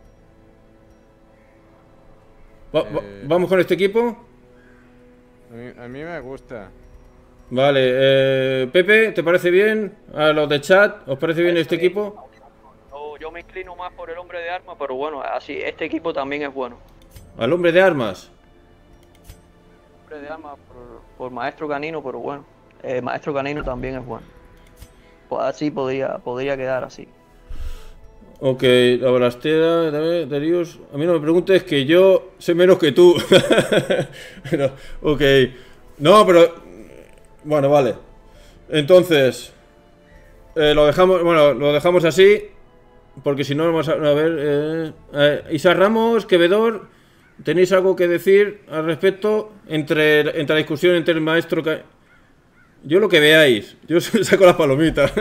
Va- va- Eh. ¿Vamos con este equipo? A mí, a mí me gusta. Vale, eh, Pepe, ¿te parece bien? A los de chat, ¿os parece bien este equipo? Yo, yo me inclino más por el hombre de arma, pero bueno, así, este equipo también es bueno. Al hombre de armas. Hombre de arma por, por maestro canino, pero bueno, eh, maestro canino también es bueno. Pues así podría, podría quedar así. Ok, la balastera, Darius. A mí no me preguntes que yo sé menos que tú. Pero, ok. No, pero... Bueno, vale. Entonces... eh, lo dejamos... Bueno, lo dejamos así. Porque si no vamos a... A ver... Eh, eh, Isa Ramos, Quevedor... ¿Tenéis algo que decir al respecto? Entre, entre la discusión entre el maestro... Ca- Yo lo que veáis. Yo saco las palomitas.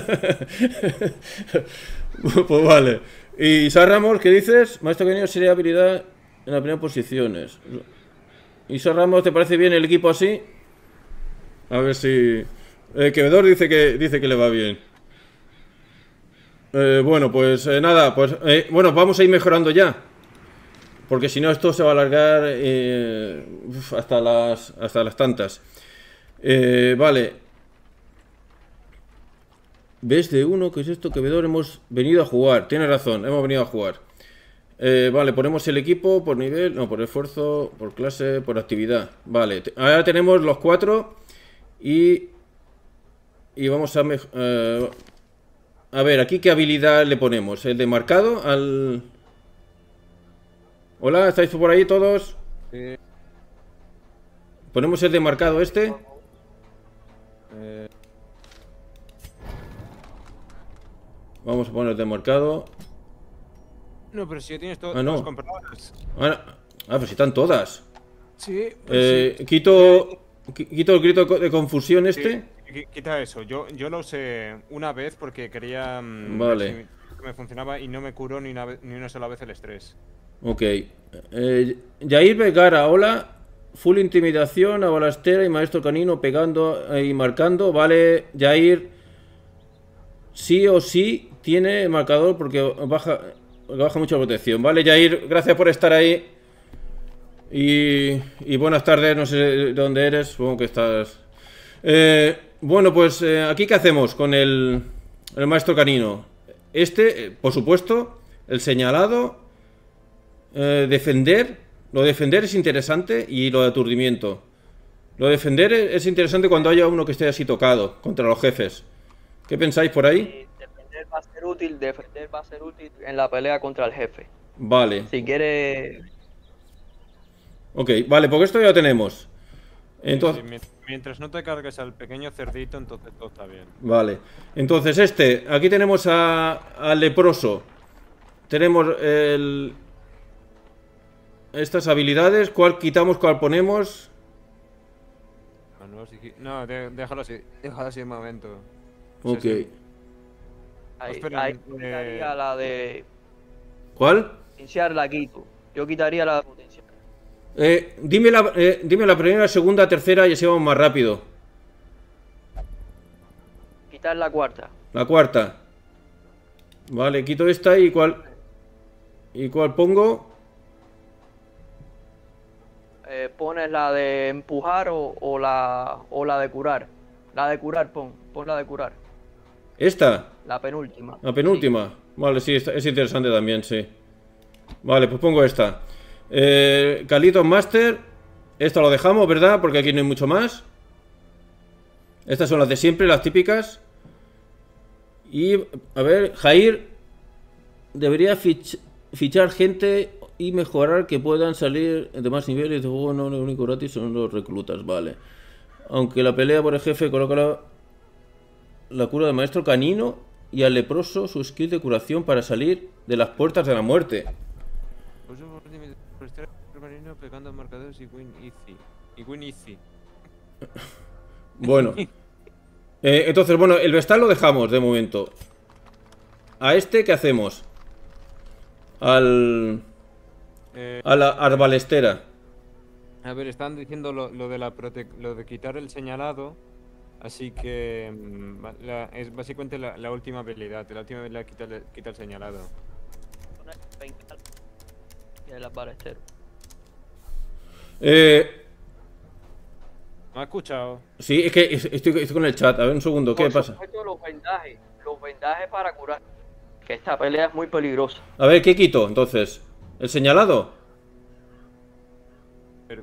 Pues vale. Y Isa Ramos, ¿qué dices? Maestro Canino sería habilidad en las primeras posiciones. Isa Ramos, ¿te parece bien el equipo así? A ver si... Eh, Quevedor dice que, dice que le va bien. Eh, bueno, pues eh, nada, pues... Eh, bueno, vamos a ir mejorando ya. Porque si no esto se va a alargar eh, uf, hasta, las, hasta las tantas. Eh, vale. ¿Ves de uno? ¿Qué es esto? Quevedor, hemos venido a jugar. Tienes razón, hemos venido a jugar. Eh, vale, ponemos el equipo por nivel, no, por esfuerzo, por clase, por actividad. Vale, te- ahora tenemos los cuatro y... Y vamos a... mej- eh, a ver, aquí qué habilidad le ponemos. El de marcado al... Hola, ¿estáis por ahí todos? Sí. Ponemos el de marcado este. Eh, Vamos a poner el de marcado. no, pero si ya tienes to- Ah, no. todos comprados. Ah, ah, pues están todas. Sí, pues Eh, sí. quito, qui- quito el grito de confusión este. Sí, qui- quita eso. Yo, yo lo usé una vez porque quería mm, Vale. ver si me funcionaba y no me curó ni una, ve- ni una sola vez el estrés. Ok. Eh, Jair Vergara, hola. Full intimidación, a balastera y maestro canino pegando eh, y marcando. Vale, Jair. Sí o sí tiene marcador porque baja, baja mucha protección. Vale, Jair, gracias por estar ahí. Y, y buenas tardes, no sé dónde eres, supongo que estás... Eh, bueno, pues eh, aquí qué hacemos con el, el maestro canino. Este, eh, por supuesto, el señalado, eh, defender. Lo de defender es interesante y lo de aturdimiento. Lo de defender es interesante cuando haya uno que esté así tocado contra los jefes. ¿Qué pensáis por ahí? Y defender va a ser útil, defender va a ser útil en la pelea contra el jefe. Vale. Si quiere... Ok, vale, porque esto ya lo tenemos. Entonces... Sí, mientras no te cargues al pequeño cerdito, entonces todo está bien. Vale. Entonces este, aquí tenemos a, al leproso. Tenemos el... estas habilidades. ¿Cuál quitamos, cuál ponemos? No, de, déjalo así. Déjalo así un momento. Ok. Sí, sí. Ahí, Espera, ahí eh, quitaría la de ¿Cuál? potenciar, la quito. Yo quitaría la de potenciar. Eh, dime, la, eh, dime la primera, segunda, tercera y así vamos más rápido. Quitar la cuarta. La cuarta. Vale, quito esta y cuál... ¿Y cuál pongo? Eh, pones la de empujar o, o la o la de curar. La de curar, pon. Pon la de curar. ¿Esta? La penúltima. La penúltima. Sí. Vale, sí, es interesante también, sí. Vale, pues pongo esta. Eh, Carlitos Master. Esta lo dejamos, ¿verdad? Porque aquí no hay mucho más. Estas son las de siempre, las típicas. Y, a ver, Jair debería fich fichar gente y mejorar que puedan salir de más niveles de juego. No, lo único gratis son los reclutas, vale. Aunque la pelea por el jefe coloca la, la cura del maestro canino y al leproso su skill de curación para salir de las puertas de la muerte. Pegando marcadores y win easy. Y win easy. Bueno. Eh, entonces, bueno, el vestal lo dejamos de momento. ¿A este qué hacemos? Al... Eh, a la arbalestera. A ver, están diciendo lo, lo de la prote lo de quitar el señalado. Así que mm, la, es básicamente la, la última habilidad. La última habilidad quita, quita el señalado. El arbalestero. Eh... ¿Me has escuchado? Sí, es que estoy, estoy con el chat. A ver un segundo, ¿qué Por pasa? supuesto, los vendajes. Los vendajes para curar. Que esta pelea es muy peligrosa. A ver, ¿qué quito entonces? ¿El señalado? Pero...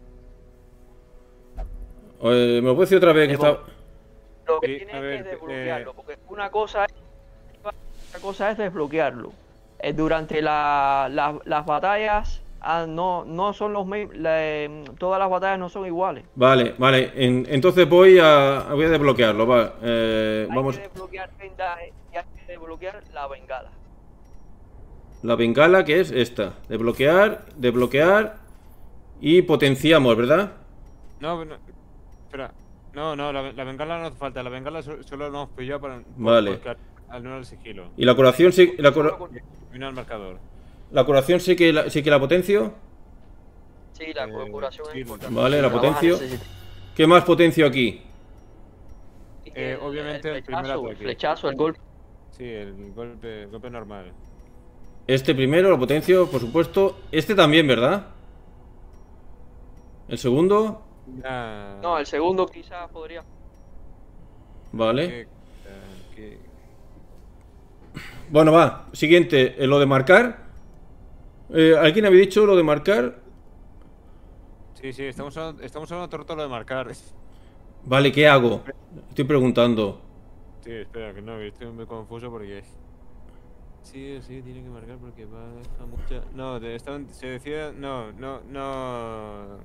Eh, ¿Me lo puedo decir otra vez que está...? Lo que Sí, tienes a ver, es desbloquearlo, eh, porque una cosa es, otra cosa es desbloquearlo. Eh, durante la, la, las batallas ah, no, no son los mismos, todas las batallas no son iguales. Vale, vale, en, entonces voy a, voy a desbloquearlo, va. Eh, Hay vamos. que desbloquear vendaje y hay que desbloquear la bengala. La bengala, que es esta. Desbloquear, desbloquear y potenciamos, ¿verdad? No, no, espera. No, no, la, la bengala no hace falta. La bengala so, solo lo hemos pillado para... Vale. Por, al no al sigilo. Y la curación sí... La, cura, Y no al marcador. la curación sí que la, sí que la potencio. Sí, la Eh, curación sí, es importante. Vale, la vas a potencio. necesitar. ¿Qué más potencio aquí? Y que Eh, obviamente el primer flechazo, el ataque. flechazo, el golpe. Sí, el golpe, golpe normal. Este primero lo potencio, por supuesto. Este también, ¿verdad? El segundo. Ah, No, el segundo quizás podría. Vale. que- que- Bueno, va. Siguiente, eh, lo de marcar. Eh, ¿Alguien había dicho lo de marcar? Sí, sí, estamos hablando, estamos hablando todo el rato de marcar. Vale, ¿qué hago? Estoy preguntando. Sí, espera, que no, estoy muy confuso porque... Sí, sí, tiene que marcar porque va a mucha... No, de- estaban- se decía... No, no, no...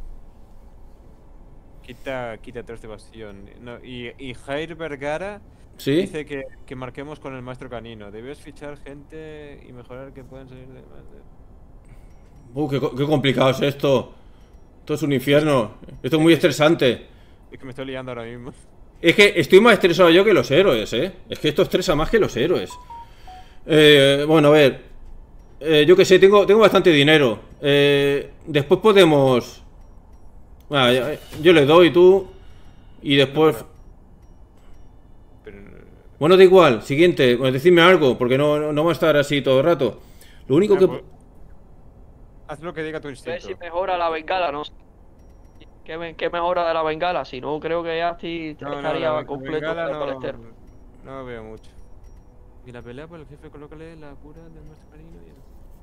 Quita, quita tres de bastión. No, y, y Jair Vergara ¿Sí? dice que, que marquemos con el maestro canino. Debes fichar gente y mejorar que puedan salir de... Uh, qué, co- qué complicado es esto. Esto es un infierno. Esto es muy estresante. Es que me estoy liando ahora mismo. Es que estoy más estresado yo que los héroes, ¿eh? Es que esto estresa más que los héroes. Eh, bueno, a ver. Eh, yo que sé, tengo, tengo bastante dinero. Eh, después podemos... Ah, ya- yo le doy tú. Y después... Pero... Bueno, da igual. Siguiente. Bueno, decidme algo, porque no, no, no va a estar así todo el rato. Lo único Ah, que... pues, haz lo que diga tu A ver si instinto. mejora la bengala, no sé. ¿Qué, me- qué mejora de la bengala? Si no, creo que ya sí No, no, estaría la, la completo bengala el no, balestero. no veo mucho. Y la pelea por el jefe, colócale la cura del maestro canino y el...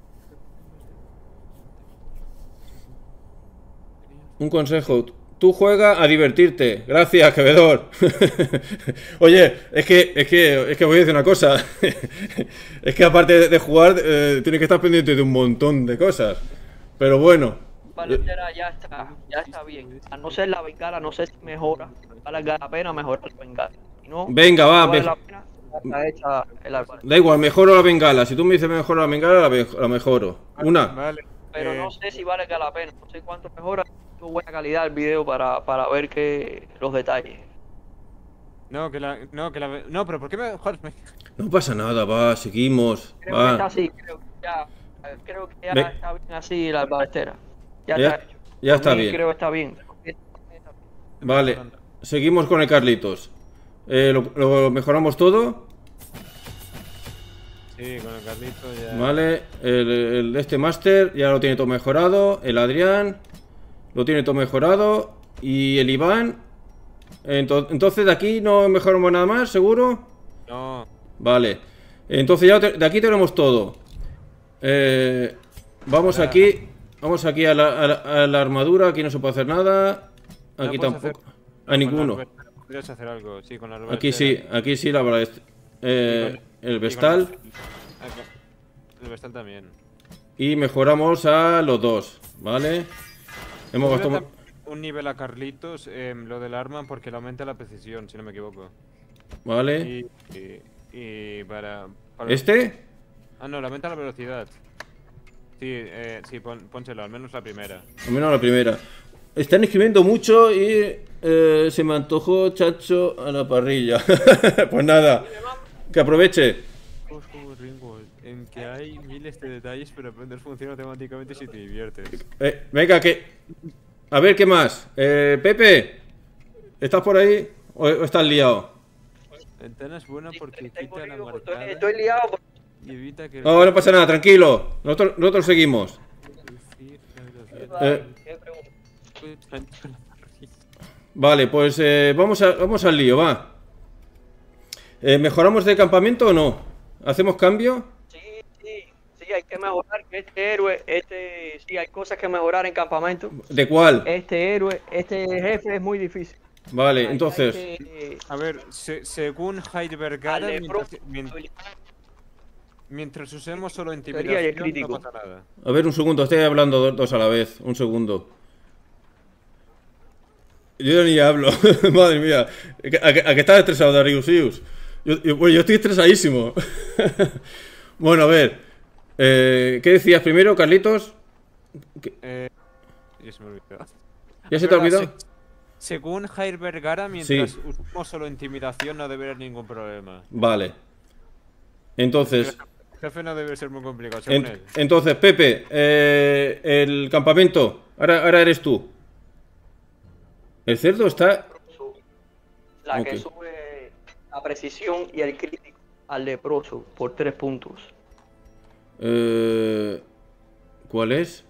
Un consejo. Tú juega a divertirte. Gracias, Quevedor. Oye, es que, es que, es que voy a decir una cosa. Es que aparte de, de jugar, eh, tienes que estar pendiente de un montón de cosas. Pero bueno. Balestera ya está, ya está bien. A no ser la bengala, no sé si mejora. Vale la pena mejorar la bengala. Si no, Venga, va. vale me- la pena, ya está hecha el arbalestero. Da igual, mejoro la bengala. Si tú me dices mejoro la bengala, la, me- la mejoro. Una. Vale. Pero eh, no sé si vale la pena. No sé cuánto mejora. Tuvo buena calidad el video para, para ver que los detalles. No, que la... No, que la... No, pero ¿por qué me... Joder, me- No pasa nada, va, seguimos. Creo que está Va. así. Creo que ya, creo que ya Ve- está bien así la balestera. Ya, Ya- está hecho. ya Por está mí bien. Creo que está bien. Vale. Seguimos con el Carlitos. Eh, lo, lo mejoramos todo. Sí, con el Carlito ya... Vale. El, el- este Master ya lo tiene todo mejorado. El Adrián lo tiene todo mejorado. Y el Iván. Ento- entonces de aquí no mejoramos nada más, ¿seguro? No. Vale. Entonces ya te- de aquí tenemos todo. Eh, vamos Ahora- aquí. Vamos aquí a la, a la- a la armadura. Aquí no se puede hacer nada. Aquí No puedes tampoco. hacer- A con la ninguno. arbalestera podrías hacer algo, sí, con la Aquí arbalestera. sí, aquí sí la balest- eh, Y con- el y con Vestal. El Vestal también. Y mejoramos a los dos, ¿vale? Hemos Subirle gastado. tam- un nivel a Carlitos, em, lo del arma, porque le aumenta la precisión, si no me equivoco. ¿Vale? Y, y, y para, para- ¿Este? Ah, no, le aumenta la velocidad. Sí, eh, sí, pon, pónselo, al menos la primera. Al menos la primera. Están escribiendo mucho y eh, se me antojó chacho a la parrilla. Pues nada, que aproveche. Es como Ringworld, en que hay miles de detalles, pero aprender funciona automáticamente si te diviertes. Eh, venga, que. A ver, ¿qué más? Eh, Pepe, ¿estás por ahí o, o estás liado? Ventana es buena porque Tengo quita la lío, marcada estoy, estoy liado. porque- y evita que... No, no pasa nada, tranquilo. Nosotros, nosotros seguimos. reducir la velocidad. Eh, ¿Qué pregunta? Vale, pues eh, vamos, a, vamos al lío, va. Eh, ¿Mejoramos de campamento o no? ¿Hacemos cambio? Sí, sí, sí, hay que mejorar que este héroe, este, sí, hay cosas que mejorar en campamento. ¿De cuál? Este héroe, este jefe es muy difícil. Vale, Hay- entonces. hay que- A ver, se- según Heidelbergada, darle mientras, pro- mien- mientras usemos solo Teoría y intimidación, no crítico. pasa nada. A ver, un segundo, estoy hablando do- dos a la vez. Un segundo. Yo ya ni hablo. Madre mía. ¿A que, a que estás estresado, Dariusius? Yo, yo, bueno, yo estoy estresadísimo. Bueno, a ver. Eh, ¿Qué decías primero, Carlitos? Eh, ya se me olvidó. ¿Ya se te ha Verdad, olvidado? se- según Heidelbergada, mientras usemos solo intimidación, no debe haber ningún problema. Vale. Entonces. El jefe no debe ser muy complicado, según en- él. entonces, Pepe. eh, el campamento. Ahora, ahora eres tú. El cerdo está. La Ok. que sube la precisión y el crítico al leproso por tres puntos. Eh, ¿Cuál es?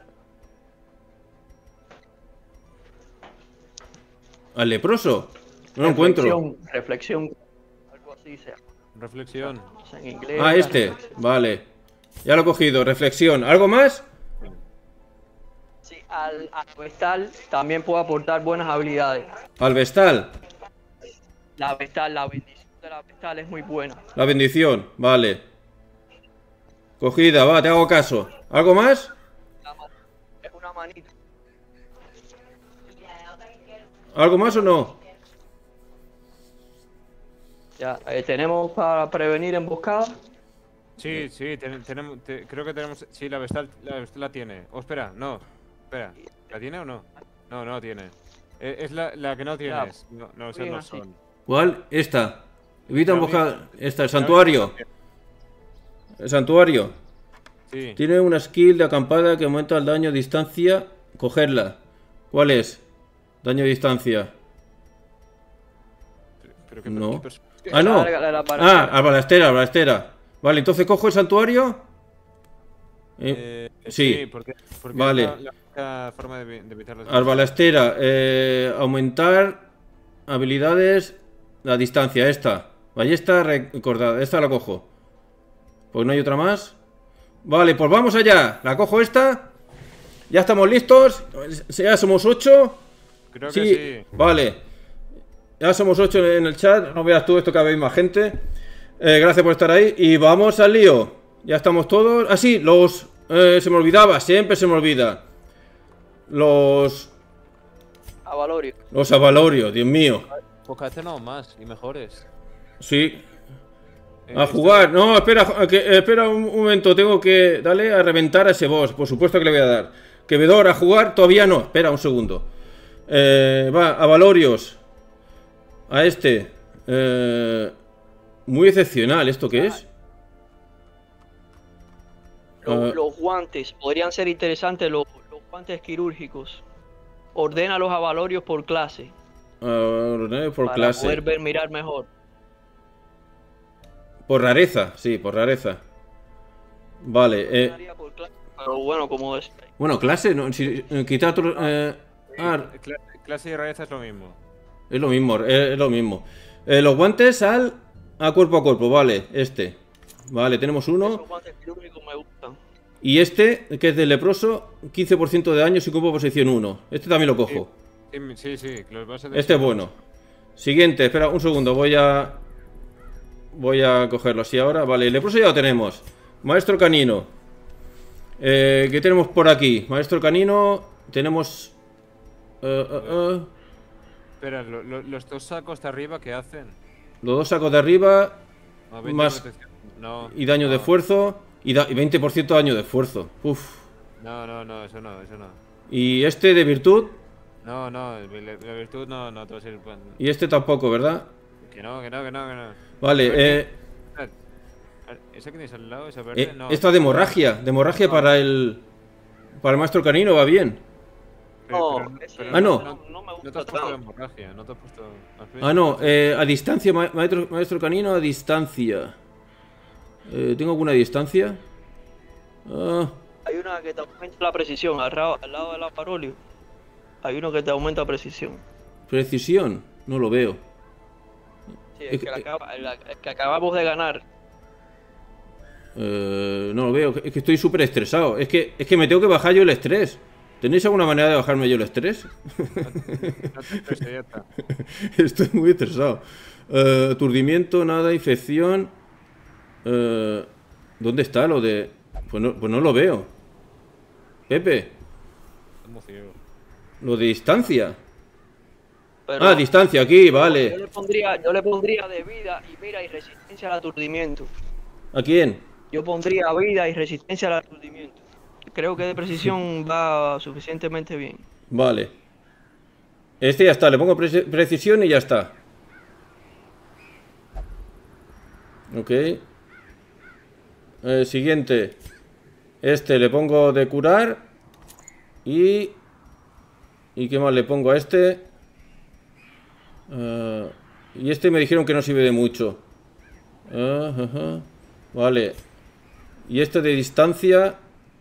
¿Al leproso? No lo encuentro. Reflexión, reflexión, algo así sea. Reflexión. En inglés. Ah, este. reflexión. Vale. Ya lo he cogido. Reflexión. ¿Algo más? Sí, al, al vestal también puede aportar buenas habilidades. Al vestal. La vestal, la bendición de la vestal es muy buena. La bendición. Vale. Cogida, va, te hago caso. ¿Algo más? La ma- Es una manita. ¿Algo más o no? Ya, eh, tenemos para prevenir emboscadas. Sí, sí, ten- tenemos, te- creo que tenemos... Sí, la Vestal la, Vestal la tiene. Oh, espera, no. Espera, ¿la tiene o no? No, no la tiene. Eh, es la, la que no tienes. No, no, esas bien no así. son. ¿Cuál? Esta. Evita La emboscada. vi- Esta, el la santuario. vi- El santuario. Sí. Tiene una skill de acampada que aumenta el daño a distancia. Cogerla. ¿Cuál es? Daño a distancia. Pero qué No. qué pers- Ah, no. Larga la- la Ah, balacera. al balastera, al balastera. Vale, entonces cojo el santuario. Eh, Eh, sí. porque, porque Vale. es la, la única forma de, de evitar las Al balastera. eh, aumentar habilidades. La distancia, esta. Ballesta recordada. Esta la cojo. Pues no hay otra más. Vale, pues vamos allá. La cojo esta. Ya estamos listos. Ya somos ocho. Creo Sí, que sí. vale. Ya somos ocho en el chat. No veas tú esto, que habéis más gente. Eh, gracias por estar ahí. Y vamos al lío. Ya estamos todos. Ah, sí, los... Eh, se me olvidaba, siempre se me olvida. Los... Avalorio. Los avalorios, Dios mío. Pues cada vez tenemos más y mejores. Sí. Eh, A esto- jugar. No, espera, que, eh, espera un, un momento. Tengo que darle a reventar a ese boss. Por supuesto que le voy a dar. Que Vedor a jugar, todavía no. Espera un segundo. Eh, va, a Valorios. A este. Eh, muy excepcional. ¿Esto qué es? Los, Ah. los guantes, podrían ser interesantes los, los guantes quirúrgicos. Ordena los avalorios por clase. Ah, por para clase. poder ver, mirar mejor. Por rareza, sí, por rareza. Vale, eh, Ordenaría por clase, pero bueno, como es. bueno, clase, no, si, eh, quitar otro, eh, ah, Cla- clase y rareza es lo mismo. es lo mismo, es, es lo mismo. Eh, los guantes al a cuerpo a cuerpo, vale, este. Vale, tenemos uno. Esos guantes quirúrgicos me gustan. Y este, que es del leproso, quince por ciento de daño si ocupa posición uno. Este también lo cojo. Sí, sí, sí, que los bases de Este es bueno. Siguiente, espera un segundo, voy a... Voy a cogerlo así ahora. Vale, el leproso ya lo tenemos. Maestro canino. Eh, ¿Qué tenemos por aquí? Maestro canino, tenemos... eh, eh, eh, Espera, lo- lo- los dos sacos de arriba, ¿qué hacen? los dos sacos de arriba No, veinte Más- protección. No, y daño de no, esfuerzo. Y, da- y veinte por ciento de daño de esfuerzo. Uf. No, no, no, eso no, eso no. Y este de virtud. No, no, la, la virtud no, no te va a servir para... Y este tampoco, ¿verdad? Que no, que no, que no, que no. Vale, eh... Esperad. ¿Esa que tenéis al lado? ¿Esa verde? Eh, no. esta de hemorragia, de hemorragia para el para el maestro canino va bien. Pero- No, pero- ese pero Ah, no. no, no me No te gusta has puesto de tanto. hemorragia, no te has puesto... Ah, no, eh, a distancia, ma- maestro, maestro canino a distancia. Eh, ¿Tengo alguna distancia? Ah, Hay una que te aumenta la precisión, al, ra- al lado del avalorio. Hay uno que te aumenta precisión. precisión, no lo veo. Sí, Es el que- que, la acaba- el- el que acabamos de ganar. Eh, no lo veo, es que estoy súper estresado. Es que, es que me tengo que bajar yo el estrés. ¿Tenéis alguna manera de bajarme yo el estrés? No te estreses, ya está. Estoy muy estresado. Eh, aturdimiento, nada, infección. Eh, ¿Dónde está lo de...? Pues no, pues no lo veo. Pepe, Estás muy ciego. lo de distancia. Pero Ah, distancia, aquí, yo vale. le pondría, yo le pondría de vida y mira y resistencia al aturdimiento. ¿A quién? Yo pondría vida y resistencia al aturdimiento. Creo que de precisión va suficientemente bien. Vale. Este ya está, le pongo pre- precisión y ya está. Ok. Eh, siguiente. Este le pongo de curar. Y... ¿Y qué más le pongo a este? Eh, y este me dijeron que no sirve de mucho. Ah, ajá. Vale. Y este de distancia...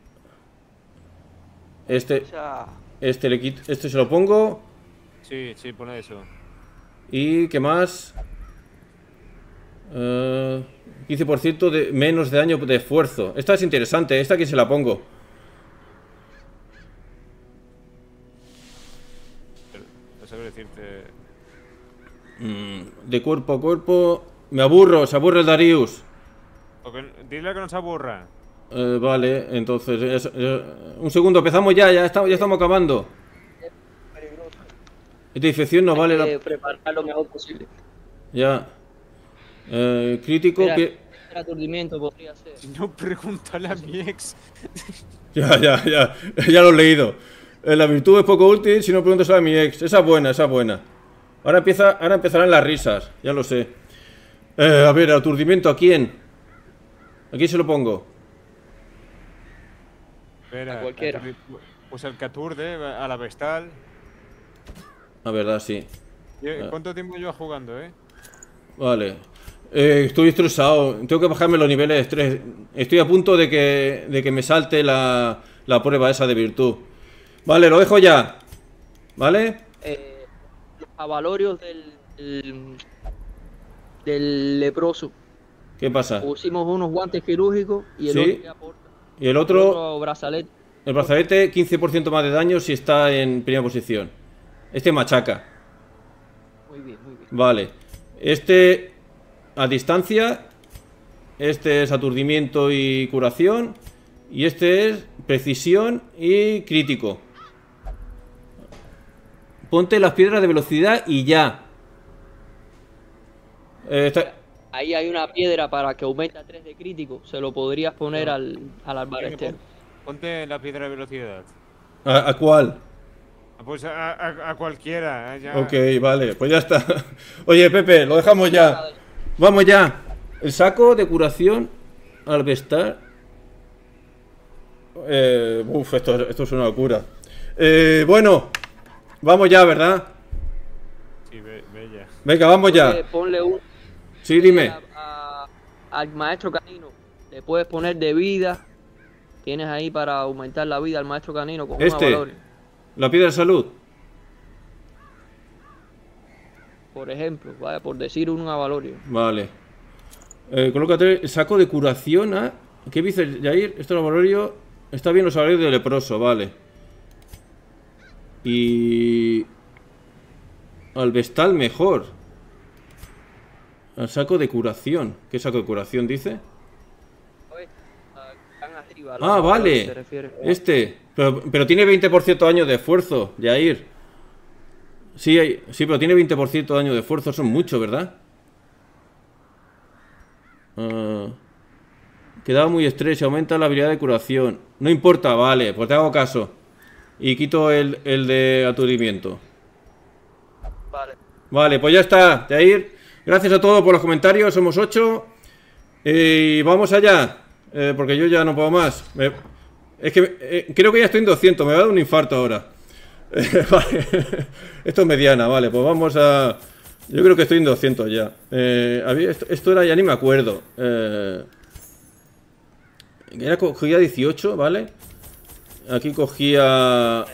Este... O sea, Este le quito, este se lo pongo. Sí, sí, pone eso. Y ¿qué más? Eh, quince por ciento de menos de daño de esfuerzo. Esta es interesante, esta aquí se la pongo. Pero, no saber decirte... Mm, de cuerpo a cuerpo. Me aburro, se aburre el Darius. Porque, dile que no se aburra. Eh, vale, entonces es- eh, un segundo, empezamos ya, ya estamos, ya estamos acabando. peligroso. Esta infección no vale Hay que la... preparar lo mejor posible. Ya. Eh, crítico Mira, que... el aturdimiento podría ser. Si no, pregúntale a mi ex. Ya, ya, ya, ya lo he leído. Eh, la virtud es poco útil si no preguntas a mi ex. Esa es buena, esa es buena. Ahora empieza, ahora empezarán las risas, ya lo sé. Eh, a ver, aturdimiento, ¿a quién? ¿A quién se lo pongo? Espera, A cualquiera. aturdi- Pues el que aturde a la Vestal. La verdad, sí. Yo- Ah. ¿Cuánto tiempo lleva jugando, eh? Vale. Eh, estoy estresado. Tengo que bajarme los niveles de estrés. Estoy a punto de que, de que me salte la, la prueba esa de virtud. Vale, lo dejo ya. ¿Vale? Eh, los avalorios del, del, del leproso. ¿Qué pasa? Pusimos unos guantes quirúrgicos y el Sí. otro que aporta. Y el otro, otro brazalete. el brazalete, quince por ciento más de daño si está en primera posición. Este machaca. Muy bien, muy bien. Vale. Este a distancia. Este es aturdimiento y curación. Y este es precisión y crítico. Ponte las piedras de velocidad y ya. Eh, está- Ahí hay una piedra para que aumente a tres de crítico. Se lo podrías poner al, al albarestero. Ponte la piedra de velocidad. ¿A, a cuál? Pues a, a- a cualquiera. ya. Ok, vale, pues ya está. Oye, Pepe, lo dejamos ya. Vamos ya. El saco de curación al vestar. Eh, uf, esto, esto es una locura. Eh, bueno, vamos ya, ¿verdad? Sí, be- bella. Venga, vamos ya. Ponle- Ponle un. Sí, dime. a- a- al maestro canino. Le puedes poner de vida. Tienes ahí para aumentar la vida al maestro canino con Este. una valor. La piedra de salud. Por ejemplo, vaya, por decir un avalorio. Vale. Eh, colócate el saco de curación a... ¿Qué dices, Jair? Esto es el valorio... Está bien los salarios de leproso, vale. Y... Al vestal mejor. Al saco de curación. ¿Qué saco de curación dice? Están arriba, Ah, los vale. valores, ¿te refieres? Este. Pero, pero tiene veinte por ciento de daño de esfuerzo, Jair. Sí, hay- sí, pero tiene veinte por ciento de daño de esfuerzo. Son mucho, ¿verdad? Ah, quedaba muy estrecho. Aumenta la habilidad de curación. No importa, vale. Pues te hago caso. Y quito el, el de aturdimiento. Vale. Vale, pues ya está, Jair. Gracias a todos por los comentarios. Somos ocho. Y vamos allá. Eh, porque yo ya no puedo más. Me- es que eh, creo que ya estoy en doscientos. Me va a dar un infarto ahora. Eh, vale. Esto es mediana, vale. Pues vamos a... Yo creo que estoy en doscientos ya. Eh, había- esto, esto era, ya ni me acuerdo. Eh, era, cogía dieciocho, ¿vale? Aquí cogía...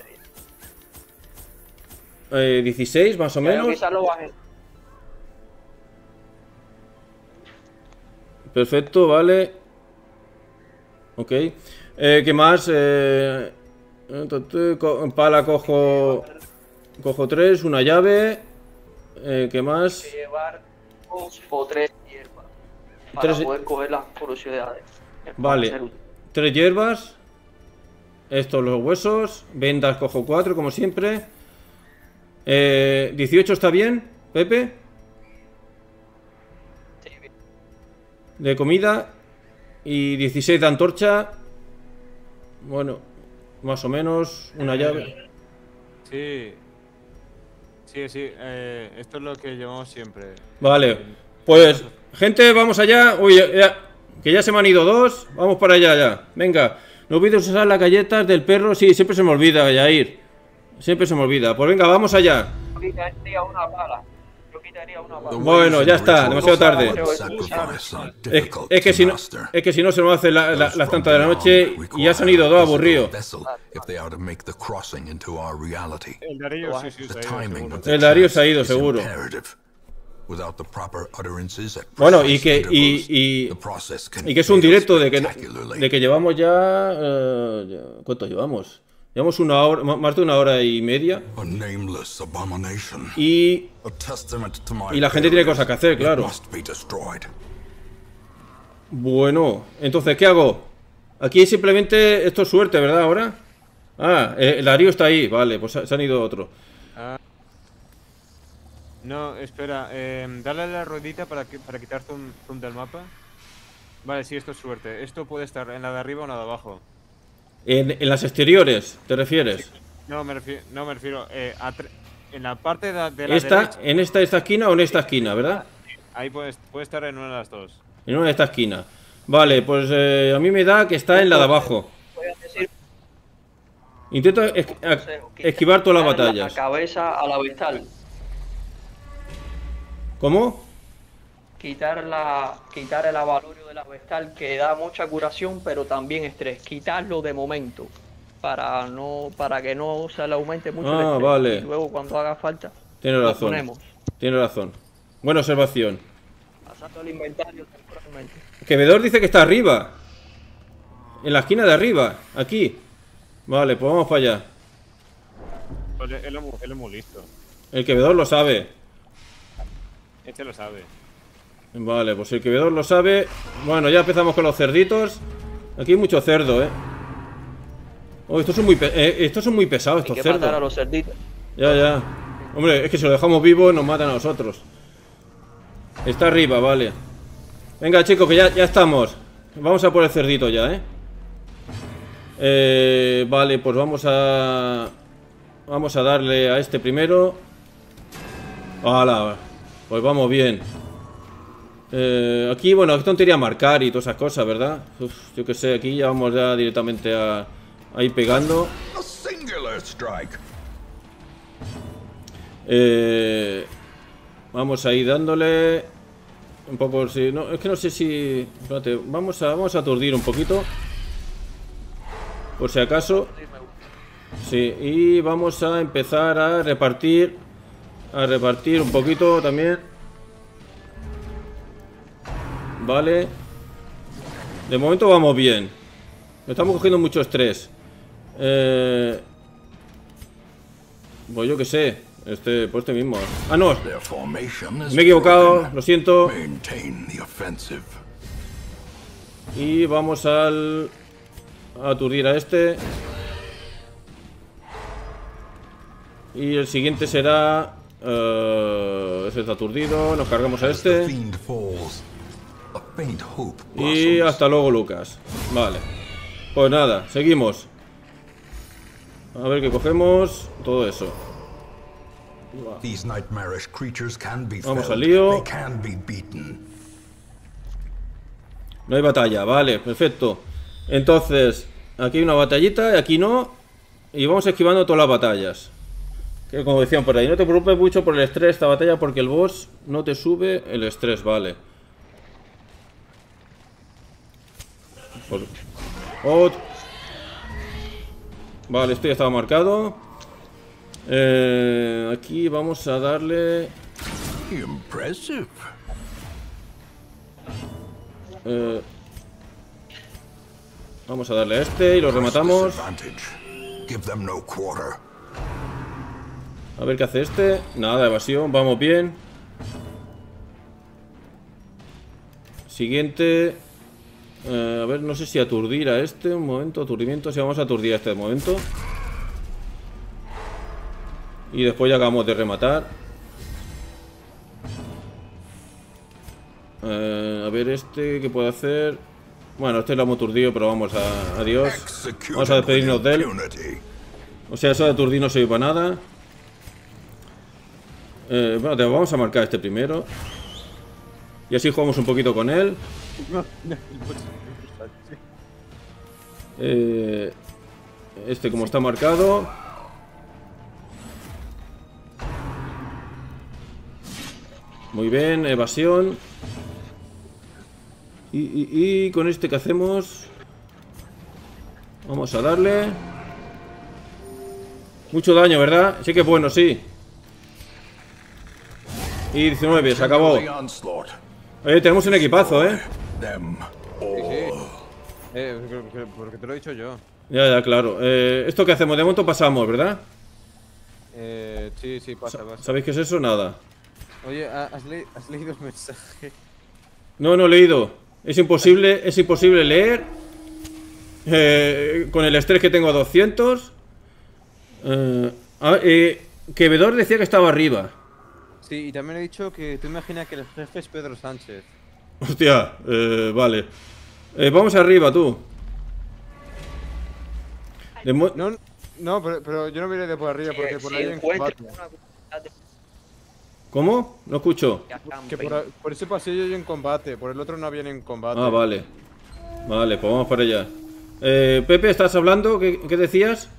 eh, dieciséis, más o Creo menos. que quizás lo baje. Perfecto, vale. Ok. Eh, ¿qué más? Eh, co- pala cojo... Cojo tres, una llave. Eh, ¿qué más? Llevar dos o tres hierbas para Tres- poder coger las curiosidades. Vale. Para ser útil. Tres hierbas. Estos los huesos. Vendas cojo cuatro, como siempre. Eh, dieciocho está bien, Pepe. Sí, bien. De comida. Y dieciséis de antorcha. Bueno, más o menos. Una llave. Sí. Sí, sí. eh, esto es lo que llevamos siempre. Vale. Pues, gente, vamos allá. Uy, ya- que ya se me han ido dos. Vamos para allá ya. Venga. No olvides usar las galletas del perro. Sí, siempre se me olvida, Yair. Siempre se me olvida. Pues venga, vamos allá. Yo quitaría una pala. Yo quitaría una pala. Bueno, ya está, demasiado tarde. Sacrifice are Es, difficult es que to si no, master. es que si no se nos hace la- la- Those las from tantas de la noche beyond y ya se han require ido dos a aburridos. physical vessel if they are to make the crossing into our reality. El Darío, sí, sí, The se ha ido, timing seguro. of the El Darío se ha ido, chance is seguro. imperative. Without the proper utterances at Bueno, y precise que, y, intervals, y, the process can y que es un fail directo de que, spectacularly. de que llevamos ya, eh, ya- ¿cuánto llevamos? Llevamos una hora, ma- más de una hora y media. A nameless abomination. Y A testament to my y la gente tiene failures. cosas que hacer, It claro. must be destroyed. bueno, entonces, ¿qué hago? Aquí simplemente esto es suerte, ¿verdad? Ahora. Ah, eh, el Darío está ahí, vale, pues se se han ido otro. No, espera. Eh, dale a la ruedita para, que, para quitar zoom, zoom del mapa. Vale, sí, esto es suerte. Esto puede estar en la de arriba o en la de abajo. En, en las exteriores, ¿te refieres? No, me refiero, no, me refiero eh, a tre- en la parte de, de la ¿Esta, derecha. en esta, esta esquina o en esta esquina, verdad? Ahí puede, puede estar en una de las dos. En una de esta esquina. Vale, pues eh, a mí me da que está en la de abajo. Voy a decir Intento es- un a- consejo, esquivar todas las quitarle batallas. La cabeza a la vestal. ¿Cómo? Quitar la quitar el avalorio de la vestal que da mucha curación pero también estrés. Quitarlo de momento para no para que no se le aumente mucho el Ah, estrés. vale. Y luego cuando haga falta Tiene lo razón. ponemos. Tiene razón. Buena observación. pasando el inventario temporalmente. Que Vedor dice que está arriba. En la esquina de arriba. Aquí. Vale, pues vamos para allá. Pues él, es muy- él es muy listo. El que Vedor lo sabe. Este lo sabe. Vale, pues el que Vedor lo sabe. Bueno, ya empezamos con los cerditos. Aquí hay mucho cerdo, eh. Oh, estos son muy, pe- eh, estos son muy pesados, Hay estos que matar a cerdos. los cerditos. Ya, ya. Hombre, es que si lo dejamos vivo nos matan a nosotros. Está arriba, vale. Venga, chicos, que ya, ya estamos. Vamos a por el cerdito ya, eh. Eh, vale, pues vamos a... Vamos a darle a este primero. ¡Hala! Pues vamos bien. Eh, aquí, bueno, es tontería marcar y todas esas cosas, ¿verdad? Uf, yo que sé, aquí ya vamos ya directamente a, a ir pegando. A singular strike. Eh, vamos a ir dándole un poco, si no, es que no sé si, espérate, vamos a, vamos a aturdir un poquito, por si acaso. Sí, y vamos a empezar a repartir, a repartir un poquito también. Vale. De momento vamos bien. Estamos cogiendo mucho estrés. Eh, pues yo que sé. Este, pues este mismo. Ah, no. Their formation is Me he equivocado. broken. Lo siento. Maintain the offensive. Y vamos al... a aturdir a este. Y el siguiente será... eh, este está aturdido. Nos cargamos a The este. fiend falls. A faint hope Y blossoms. hasta luego, Lucas. Vale. Pues nada, seguimos. A ver qué cogemos. Todo eso. These nightmarish creatures can be Vamos felled. al lío. They can be beaten. No hay batalla, vale, perfecto. Entonces, aquí hay una batallita y aquí no. Y vamos esquivando todas las batallas. Que como decían por ahí, no te preocupes mucho por el estrés de esta batalla porque el boss no te sube el estrés, vale. Por... Ot- Vale, esto ya estaba marcado. Eh, aquí vamos a darle... Impressive. eh, vamos a darle a este y lo rematamos. Disadvantage. Give them no quarter. A ver qué hace este. Nada, evasión, vamos bien. Siguiente. Eh, a ver, no sé si aturdir a este. Un momento, aturdimiento. Sí, vamos a aturdir a este de momento. Y después ya acabamos de rematar. Eh, a ver este, ¿qué puede hacer? Bueno, este lo hemos aturdido, pero vamos a... Adiós. Executed Vamos a despedirnos with de él. impunity. O sea, eso de aturdir no sirve para nada. Eh, bueno, te vamos a marcar este primero. Y así jugamos un poquito con él. Eh, este como está marcado. Muy bien, evasión. Y, y, y con este que hacemos... Vamos a darle... Mucho daño, ¿verdad? Sí que es bueno, sí. Y diecinueve, se acabó. The onslaught. Eh, tenemos un equipazo, ¿eh? Them Sí, all. sí. Eh, porque- porque te lo he dicho yo. Ya, ya, claro. Eh, ¿Esto que hacemos? De momento pasamos, ¿verdad? Eh, sí, sí, pasa, pasa. ¿Sabéis qué es eso? Nada. Oye, ¿ha- ¿has, le- has leído el mensaje? No, no he leído. Es imposible, es imposible leer. Eh, con el estrés que tengo a doscientos. Eh, ah, eh, que Vedor decía que estaba arriba. Sí, y también he dicho que tú imaginas que el jefe es Pedro Sánchez. Hostia, eh, vale. Eh, vamos arriba, tú. De mo- No, no, pero, pero yo no miré de por arriba porque por Si ahí hay un encuentras combate. una comunidad de ¿Cómo? No escucho. Que por, a- por ese pasillo hay un combate, por el otro no había ningún combate. Ah, vale. Vale, pues vamos para allá. Eh, Pepe, ¿estás hablando? ¿Qué, qué decías?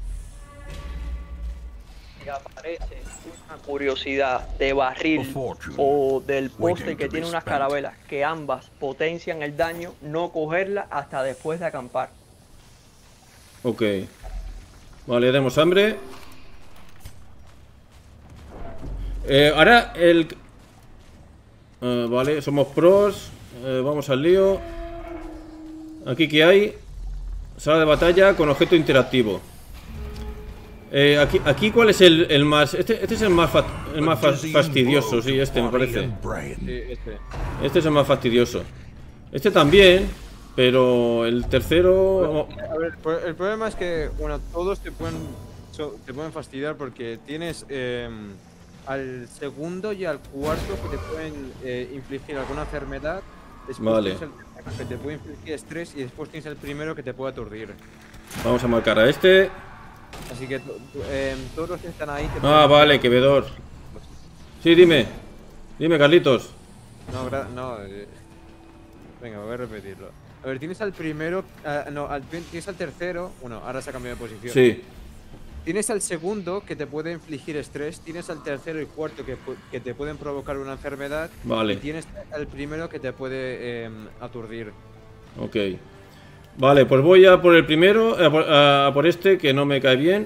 que aparece una curiosidad de barril A fortune o del poste waiting que to be tiene unas spent. carabelas que ambas potencian el daño, no cogerla hasta después de acampar. Ok. Vale, tenemos hambre. Eh, ahora el... Eh, vale, somos pros. Eh, vamos al lío. Aquí que hay. Sala de batalla con objeto interactivo. Eh, aquí, aquí ¿cuál es el, el más? Este, este es el más, fa el más fa fastidioso, sí, este me parece. Sí, este. Este es el más fastidioso. Este también, pero el tercero... A ver, el, el problema es que, bueno, todos te pueden, so, te pueden fastidiar porque tienes eh, al segundo y al cuarto que te pueden eh, infligir alguna enfermedad. Después Vale. tienes el que te puede infligir estrés y después tienes el primero que te puede aturdir. Vamos a marcar a este. Así que eh, todos los que están ahí te Ah, pueden- vale, que vedor. Sí, dime. Dime, Carlitos. No, gra- no. eh, Venga, voy a repetirlo. A ver, tienes al primero. ah, no, al, tienes al tercero. Bueno, ahora se ha cambiado de posición. Sí. Tienes al segundo que te puede infligir estrés. Tienes al tercero y cuarto que, pu- que te pueden provocar una enfermedad. Vale. Y tienes al primero que te puede eh, aturdir. Ok. Vale, pues voy a por el primero. A por, a por este, que no me cae bien.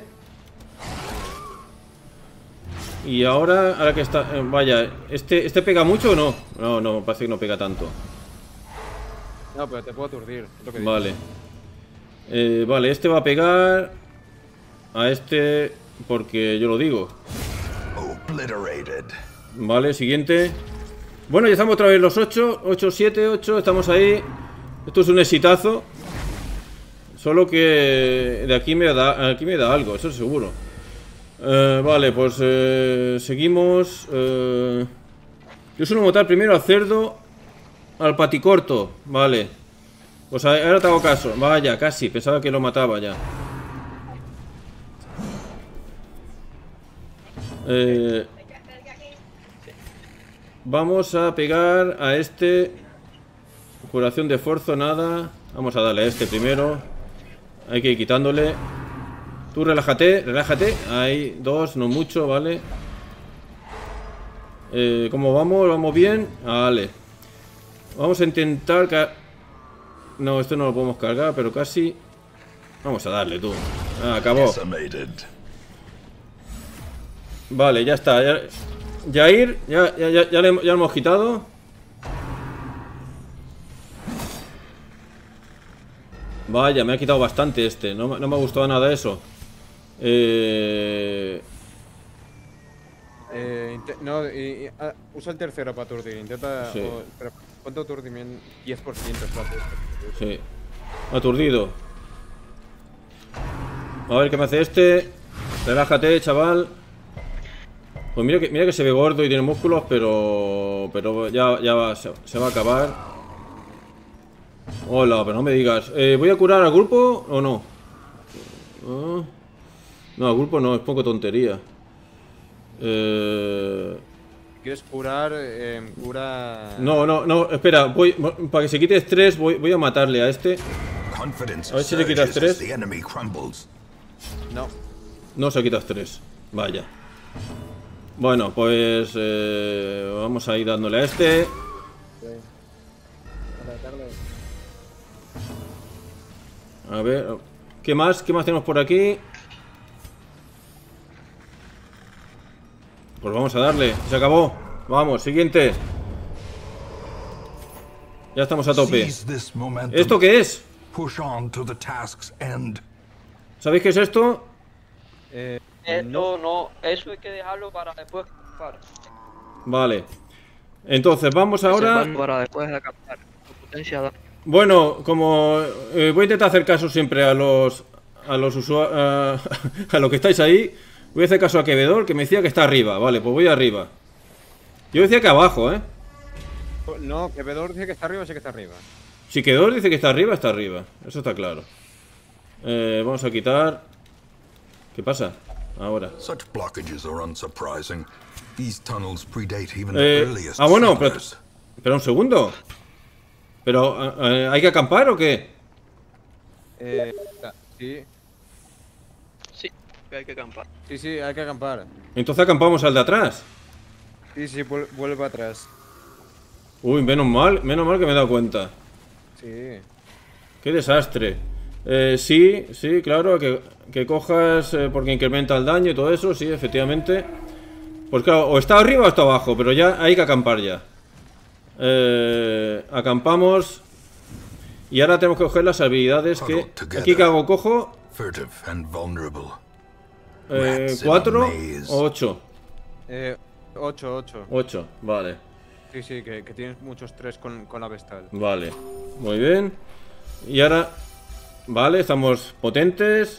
Y ahora, ahora que está... eh, vaya, ¿este, ¿este pega mucho o no? No, no, parece que no pega tanto. No, pero te puede aturdir. es lo que digo. Vale. Eh, vale, este va a pegar a este porque yo lo digo. Obliterated. Vale, siguiente. Bueno, ya estamos otra vez los ocho. ocho, siete, ocho, estamos ahí. Esto es un exitazo. Solo que de aquí me da, aquí me da algo, eso es seguro. Eh, vale, pues eh, seguimos. Eh, yo suelo matar primero al cerdo. Al paticorto, vale. Pues ahora te hago caso. Vaya, casi, pensaba que lo mataba ya. Eh, vamos a pegar a este. Curación de esfuerzo, nada. Vamos a darle a este primero. Hay que ir quitándole. Tú relájate, relájate. Hay dos, no mucho, vale. Eh, ¿Cómo vamos? ¿Vamos bien? Vale. Vamos a intentar... Ca no, esto no lo podemos cargar, pero casi... Vamos a darle, tú. Ah, acabó. Decimated. Vale, ya está. Ya, Jair, ya, ya, ya, ya, le, ya lo hemos quitado. Vaya, me ha quitado bastante este. No, no me ha gustado nada eso. Eh... Eh, inte- no, y- y- ah, usa el tercero para aturdir. Intenta. Sí. o- pero, ¿cuánto aturdimiento? diez por ciento es para aturdir. Sí. Aturdido. A ver qué me hace este. Relájate, chaval. Pues mira que, mira que se ve gordo y tiene músculos, pero... Pero ya, ya va, se, se va a acabar. Hola, pero no me digas. Eh, ¿Voy a curar al grupo o no? Ah. No, al grupo no, es poco tontería. Eh... ¿Quieres curar? Eh, cura. No, no, no, espera, voy, para que se quite estrés, voy, voy a matarle a este. Confidence A ver si le quitas surges as tres. the enemy crumbles. No. No se quita estrés, vaya. Bueno, pues eh, vamos a ir dándole a este. A ver, ¿qué más? ¿Qué más tenemos por aquí? Pues vamos a darle, se acabó. Vamos, siguiente. Ya estamos a tope. Seize this momentum. ¿Esto qué es? Push on to the task's end. ¿Sabéis qué es esto? Eh, Esto no, eso hay que dejarlo para después. Para, Vale. Entonces, vamos ahora... para después de captar. Potencia da- Bueno, como eh, voy a intentar hacer caso siempre a los a los usuarios, a, a los que estáis ahí, voy a hacer caso a Quevedor, que me decía que está arriba. Vale, pues voy arriba. Yo decía que abajo, ¿eh? no, que Vedor dice que está arriba, sí que está arriba. Si Quevedor dice que está arriba, está arriba. Eso está claro. Eh, vamos a quitar... ¿Qué pasa? Ahora. Such blockages are unsurprising. These tunnels predate even Eh, the earliest ah, bueno, pero, settlers. pero un segundo. ¿Pero eh, eh, hay que acampar o qué? Eh, sí, Sí, que hay que acampar. sí, sí, hay que acampar. Entonces acampamos al de atrás. Sí, sí, vuel- vuelve para atrás. Uy, menos mal, menos mal que me he dado cuenta. Sí. Qué desastre. Eh, sí, sí, claro, que, que cojas eh, porque incrementa el daño y todo eso, sí, efectivamente. Pues claro, o está arriba o está abajo, pero ya hay que acampar ya. Eh, acampamos. Y ahora tenemos que coger las habilidades que... Aquí que hago, cojo... Furtive and vulnerable. Eh, ¿Cuatro o ocho? Eh, ocho, ocho. Ocho, vale. Sí, sí, que, que tienes mucho estrés con, con la Vestal. Vale, muy bien. Y ahora... Vale, estamos potentes.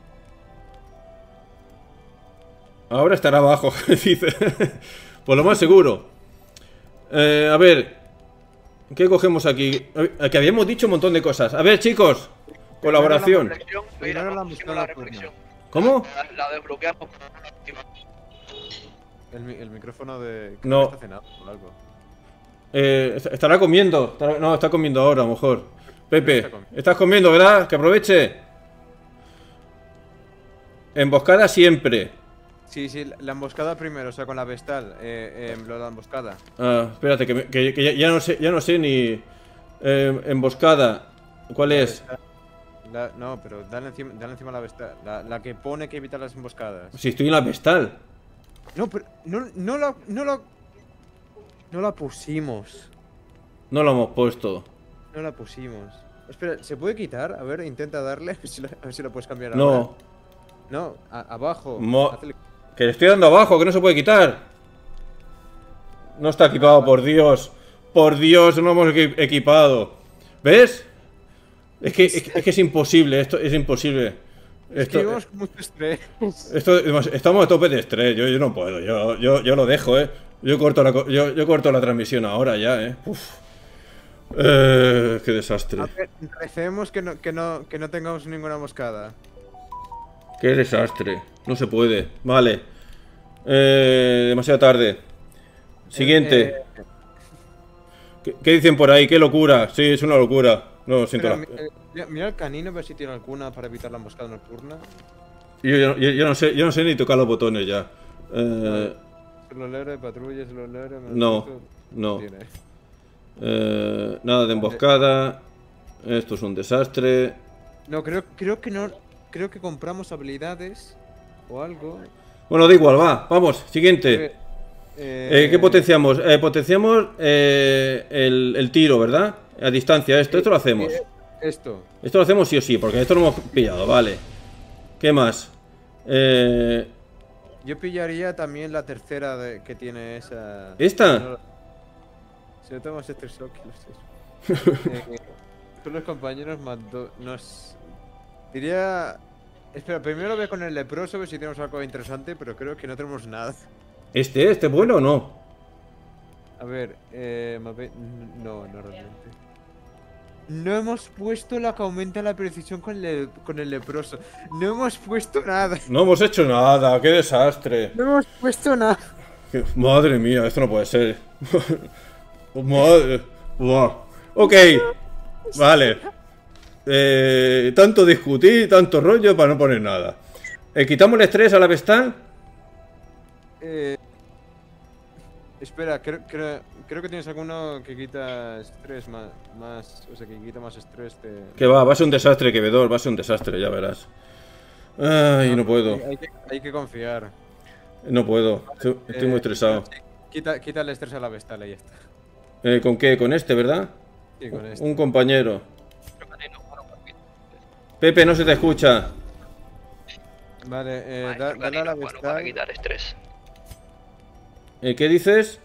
Ahora estará abajo, dice. Por lo más seguro. Eh, a ver... ¿Qué cogemos aquí? Que habíamos dicho un montón de cosas. A ver, chicos. Colaboración. Primero la pistola nocturna. ¿Cómo? La, la desbloqueamos. El, mi- el micrófono de... No. Está cenando o algo. Eh, est- estará comiendo. Estará- no, está comiendo ahora, a lo mejor. Pepe, Está comiendo. estás comiendo, ¿verdad? Que aproveche. Emboscada siempre. Sí, sí, la- la emboscada primero, o sea, con la Vestal. Eh, eh, lo de la emboscada. Ah, espérate, que, me- que- que ya, ya no sé, ya no sé ni... eh, emboscada. ¿Cuál es? La- no, pero dale encima, dale encima la Vestal. La, la que pone que evita las emboscadas. Si estoy en la Vestal. No, pero no, no la... No la... No la pusimos. No lo hemos puesto. No la pusimos. Espera, ¿se puede quitar? A ver, intenta darle. A ver si la, a ver si la puedes cambiar ahora. No. No, a- abajo. Mo- Hazle- Que le estoy dando abajo, que no se puede quitar. No está equipado, por Dios. Por Dios, no hemos equi- equipado. ¿Ves? Es que, es que es que es imposible, esto es imposible. Es Esto, que llevamos mucho estrés. esto, estamos a tope de estrés, yo, yo no puedo, yo, yo, yo lo dejo, eh. Yo corto la, co- yo, yo corto la transmisión ahora ya, eh. Uf. Eh, qué desastre. A ver, recemos que no, que, no, que no tengamos ninguna emboscada. Qué desastre. No se puede. Vale. Eh, demasiado tarde. Siguiente. Eh, eh, ¿Qué, qué dicen por ahí? ¡Qué locura! Sí, es una locura. No, siento espera, la... mi- eh, mira, mira el canino, a ver si tiene alguna para evitar la emboscada nocturna. yo, yo- yo- yo no sé, yo no sé ni tocar los botones ya. Eh, Solo leer de patrulla, solo leer. menos no, esto, no. tiene. Eh, nada de emboscada. Esto es un desastre. No, creo, creo que no. Creo que compramos habilidades o algo. Bueno, da igual, va. Vamos, siguiente. Eh, Eh, ¿Qué potenciamos? Eh, potenciamos eh, el, el tiro, ¿verdad? A distancia, esto, esto lo hacemos. eh, Esto. Esto lo hacemos sí o sí, porque esto lo hemos pillado, vale. ¿Qué más? Eh, Yo pillaría también la tercera de, que tiene esa. ¿Esta? No, si no tenemos este shock, lo sé. eh, Con los compañeros mandó. Nos. Diría. Espera, primero voy con el leproso, a ver si tenemos algo interesante, pero creo que no tenemos nada. ¿Este, este bueno o no? A ver, eh. mape- No, no realmente. No hemos puesto la que aumenta la precisión con, le- con el leproso. No hemos puesto nada. No hemos hecho nada, qué desastre. No hemos puesto nada. Qué- Madre mía, esto no puede ser. Madre. Buah. Ok, vale. Eh, tanto discutir, tanto rollo para no poner nada. Eh, ¿Quitamos el estrés a la Vestal? Eh. Espera, creo, creo, creo que tienes alguno que quita estrés más, más. O sea, que quita más estrés de. Que va, va a ser un desastre, que vedor, va a ser un desastre, ya verás. Ay, no puedo, Hay, hay que, hay que confiar. no puedo. Estoy, estoy muy Eh, estresado. Quita, quita el estrés a la Vestal, ahí está. Eh, ¿Con qué? ¿Con este, verdad? Sí, con esto. Un compañero. Pepe, no se te escucha. Vale, eh, da- dale a la Bueno, para Vestal. quitar estrés. Eh, ¿Qué dices?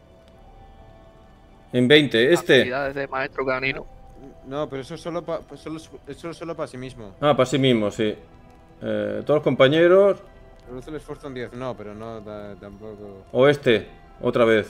En veinte, este. Habilidades de maestro canino. No, pero eso es solo para solo, eso es solo para sí mismo. Ah, para sí mismo, sí. Eh, todos los compañeros. Reduce el esfuerzo en diez. No, pero no da- tampoco. O este, otra vez.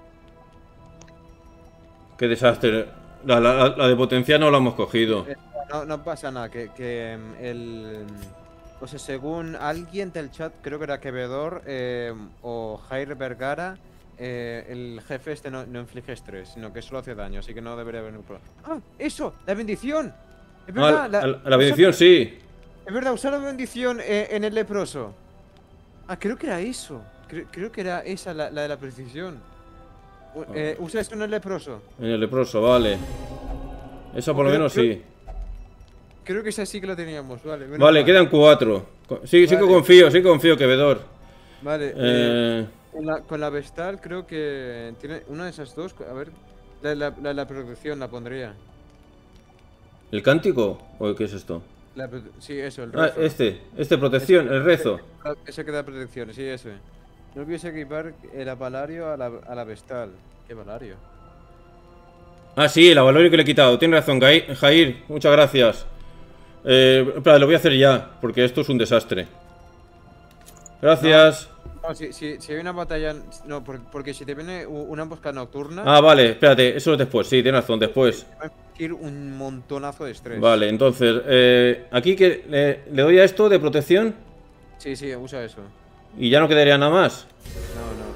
Qué desastre. La, la- la de potencial no la hemos cogido. Eh, No, no pasa nada, que, que em, el. O sea, según alguien del chat, creo que era Quevedor eh, o Jair Vergara, eh, el jefe este no, no inflige estrés, sino que solo hace daño, así que no debería haber ningún problema. ¡Ah! ¡Eso! ¡La bendición! Es verdad, Ah, la, la- la bendición, sí. Es verdad, usar la bendición eh, en el leproso. Ah, creo que era eso. Creo, creo que era esa la, la de la precisión. U- eh, usa esto en el leproso. En el leproso, vale. Eso por lo Creo- menos creo- sí. Creo que esa sí que la teníamos, vale. menos Vale, mal. quedan cuatro. Co- Sí, sí que Vale. confío, sí que confío, que vedor. Vale, eh, Eh, con, la, con la Vestal creo que tiene una de esas dos. A ver, La, la, la, la producción la pondría. ¿El cántico? ¿O qué es esto? La, sí, eso, el Ah, rezo. este, este, protección, el rezo. Ese que da protección, sí, eso. No olvides equipar el apalario a la, a la vestal. ¿Qué apalario? Ah, sí, el avalorio que le he quitado. Tienes razón, Gai- Jair. Muchas gracias. Eh, espera, lo voy a hacer ya, porque esto es un desastre. Gracias. No, si, si, si hay una batalla... No, por- porque si te viene u- una emboscada nocturna... Ah, vale, espérate, eso es después. Sí, tienes razón, después. Va a ir un montonazo de estrés. Vale, entonces, eh, aquí que le, le doy a esto de protección Sí, sí, usa eso. y ya no quedaría nada más. No, no.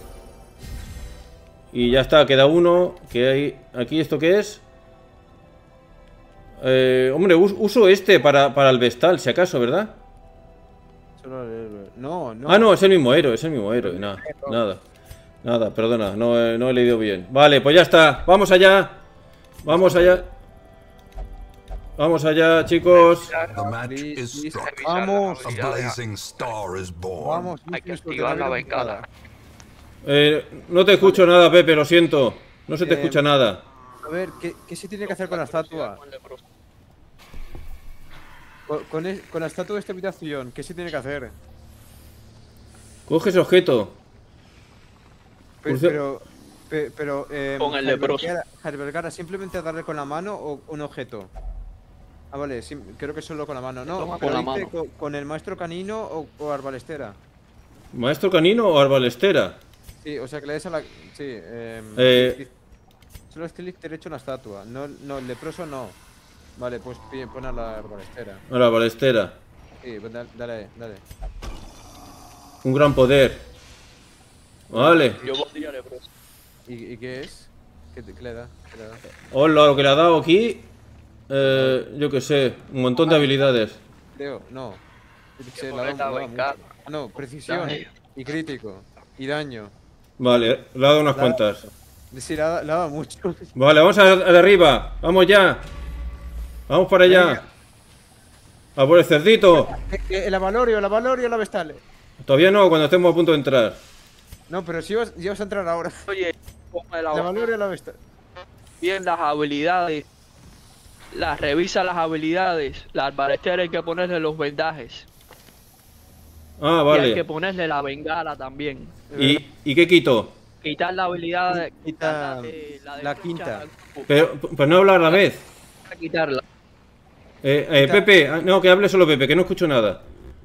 Y ya está, queda uno. Que hay aquí, ¿esto qué es? Eh, hombre, us- uso este para, para el vestal, si acaso, ¿verdad? Solo el héroe. No, no. Ah, no, es el mismo héroe, es el mismo héroe. Nada, nada. Nada, perdona, no, he- no he leído bien. Vale, pues ya está. Vamos allá. Vamos allá. Vamos allá, chicos. The match is struck. Vamos. A blazing star is born. Vamos. Hay que no tienes activar la por qué bengala. Eh, no te escucho nada, Pepe, lo siento. No se te Eh, escucha nada. A ver, ¿qué, qué se tiene que hacer con la estatua? Con, con, es- con la estatua de esta habitación, ¿qué se tiene que hacer? Coge ese objeto. Pe- Por cier- Pero, pe- pero, eh, Con el leproso. Javier Vergara, ¿simplemente darle con la mano o un objeto? Ah, vale, sí, creo que solo con la mano. No, Toma pero con la dice mano. Con, con el maestro canino o, o arbalestera. ¿Maestro canino o arbalestera? Sí, o sea que le des a la... Sí, eh, Eh. dice- solo es clic derecho en la estatua. No, no, el leproso no. Vale, pues pi- pon a la arbalestera. A la arbalestera. Sí, pues dale, dale, dale. Un gran poder. Vale. Yo pondría leproso. ¿Y, y qué es? ¿Qué, te- qué le da? ¿Qué le da? Hola, lo que le ha dado aquí. Eh, yo qué sé, un montón de habilidades. Creo, no. Yo qué sé, Que le ha dado- poner la le ha dado bengala. mucho. Ah, no, precisión. Daño. Y crítico. Y daño. Vale, le ha dado unas Le ha- cuantas. Sí, le ha, dado- le ha dado mucho. Vale, vamos a, a de arriba. Vamos ya. Vamos para allá. A por el cerdito. Eh, eh, El avalorio, el avalorio, la vestal. Todavía no, cuando estemos a punto de entrar. No, pero si vas, si vas a entrar ahora. Oye, ponme El la avalorio, la vestal. bien las habilidades. Las revisa las habilidades. La arbalestera hay que ponerle los vendajes. Ah, Y hay que vale. ponerle la bengala también. ¿Y, ¿y qué quito? Quitar la habilidad de. Quita quitar la, de- de la flecha quinta. al grupo. Pero, pues no hablar a la vez. Quitarla. Eh, eh, Pepe, ah, no, que hable solo Pepe, que no escucho nada.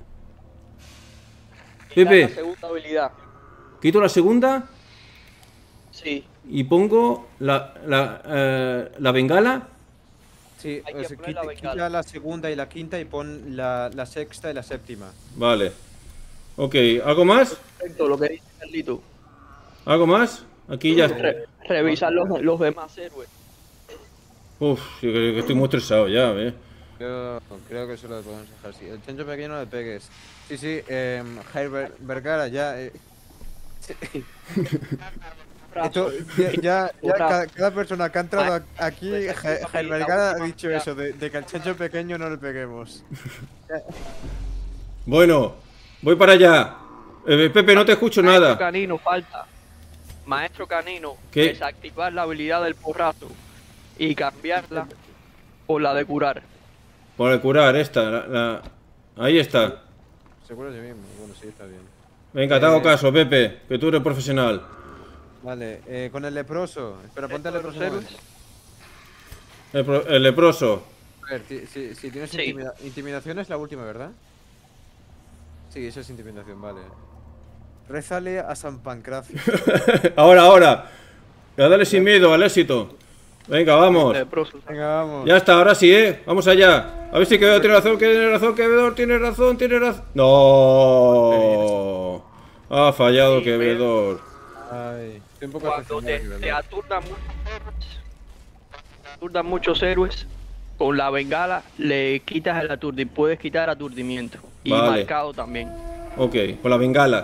Quitar Pepe. la segunda habilidad. Quito la segunda Sí. y pongo la, la, eh, la bengala. Sí, Hay o que sea, poner la quita, bengala. quita la segunda y la quinta y pon la, la sexta y la séptima. Vale. Ok, ¿algo más? Perfecto, lo que dice Carlito. ¿Algo más? Aquí ya... Re- revisar los, los demás héroes. Uf, yo creo que estoy muy estresado ya, ¿eh? Yo creo que eso lo podemos dejar así. El chancho pequeño no le pegues. Sí, sí, eh, Jair Ver- Vergara, ya. Eh, sí. Esto, ya, ya, ya cada, cada persona que ha entrado a- aquí, Ja- Jair Vergara ha dicho eso, de, de que al chancho pequeño no le peguemos. Bueno, voy para allá. Eh, Pepe, no te escucho Maestro nada. Canino falta. Maestro Canino, ¿Qué? desactivar la habilidad del porrazo y cambiarla por la de curar. Por el curar, esta. La, la- Ahí está. Seguro yo mismo. Bueno, sí, está bien. Venga, te hago Eh. caso, Pepe, que tú eres profesional. Vale, eh, con el leproso. Espera, ponte el ¿Esto de leproso. los un héroes? momento. El, pro- el leproso. A ver, ti- si, si tienes Sí. intimida- intimidación es la última, ¿verdad? Sí, eso es intimidación, vale. Rézale a San Pancracio. Ahora, ahora. Ya dale sin miedo al éxito. Venga, vamos. Leproso. Venga, vamos. Ya está, ahora sí, ¿eh? Vamos allá. A ver si Quevedo tiene razón, que tiene razón, Quevedo tiene razón, tiene razón. No. Ha fallado Sí, Quevedo. Ay, estoy un poco Cuando te, decepcionado, te ¿verdad? aturdan muchos héroes, te aturdan muchos héroes, con la bengala le quitas el aturdimiento. Puedes quitar aturdimiento. Y Vale. marcado también. Ok, con la bengala.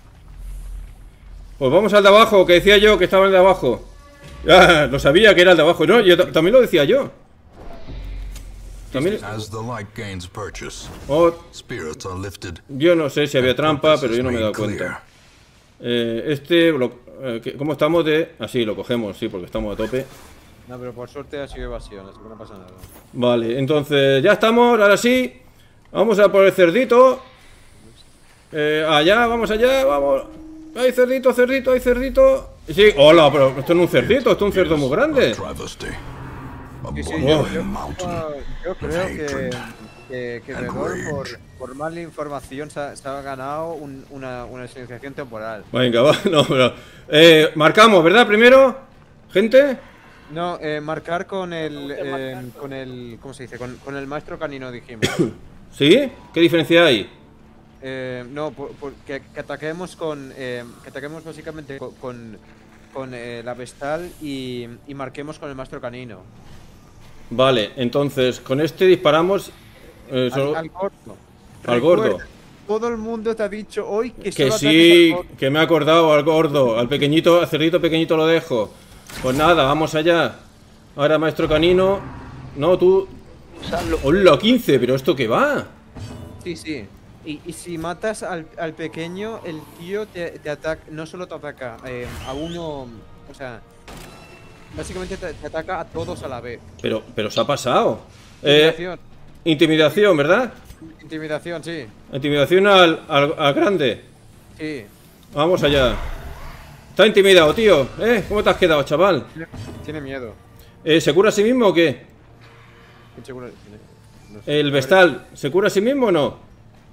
Pues vamos al de abajo, que decía yo que estaba el de abajo. Ya, lo sabía que era el de abajo. No, yo ta- también lo decía yo. También... As the light gains purchase, Oh, spirits are lifted. yo no sé si había and trampa, pero purpose yo no me he made dado cuenta. clear. Eh, este, lo- eh, que- ¿cómo estamos de...? Así, lo cogemos, sí, porque estamos a tope. No, pero por suerte ha sido evasión, así que no pasa nada. Vale, entonces ya estamos, ahora sí. Vamos a por el cerdito. Eh, allá, vamos allá, vamos. Hay cerdito, cerdito, hay cerdito. Sí, hola, pero esto no es un cerdito, esto es un cerdo muy grande. Travesty. A Sí, sí, blood yo, yo- mountain. yo creo que, Hatred. que, que and Vedor, por, rage. por mala información, se ha, se ha ganado un- una, una silenciación temporal. Venga, va, no, pero. Eh, marcamos, ¿verdad? Primero, gente. No, eh, marcar con el, Tenemos que eh, marcar. con el, ¿cómo se dice? Con, con el maestro canino dijimos. ¿Sí? ¿Qué diferencia hay? Eh, no, por- por- que, que ataquemos con, eh, que ataquemos básicamente con, con, con, eh, la vestal y, y marquemos con el maestro canino. Vale, entonces con este disparamos. eh, Al, solo- al gordo. Al gordo. Recuerda, todo el mundo te ha dicho hoy que, Que solo sí, ataques al gordo. que me he acordado al gordo, al pequeñito, al cerdito pequeñito lo dejo. Pues nada, vamos allá. Ahora, maestro canino. No, tú. Usarlo. Hola, quince, pero ¿esto qué va? Sí, sí. Y, y si matas al, al pequeño, el tío te, te ataca, no solo te ataca eh, a uno, o sea, básicamente te, te ataca a todos a la vez. Pero, pero se ha pasado. Eh, Intimidación, intimidación, ¿verdad? intimidación, sí, Intimidación al, al, al grande. sí. Vamos allá. Está intimidado, tío. ¿Eh? ¿Cómo te has quedado, chaval? Tiene, tiene miedo. Eh, ¿Se cura a sí mismo o qué? Inseguro- no sé. El vestal, ¿se cura a sí mismo o no?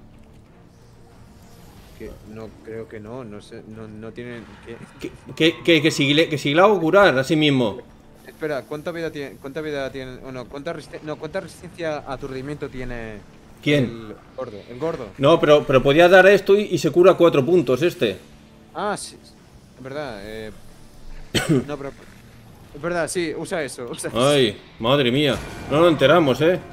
Que no, creo que no, no sé, no, no tiene... Que... Que, que, que, que, si, le- que si le hago curar a sí mismo. Espera, ¿cuánta vida tiene? ¿Cuánta vida tiene? O no, ¿cuánta, resiste- no, ¿cuánta resistencia a aturdimiento tiene ¿Quién? el gordo? El gordo. No, pero, pero podía dar esto y, y se cura cuatro puntos este. Ah, sí, es verdad. Eh... no, pero... Es verdad, sí, usa eso. Usa eso. Ay, madre mía. No nos enteramos, ¿eh?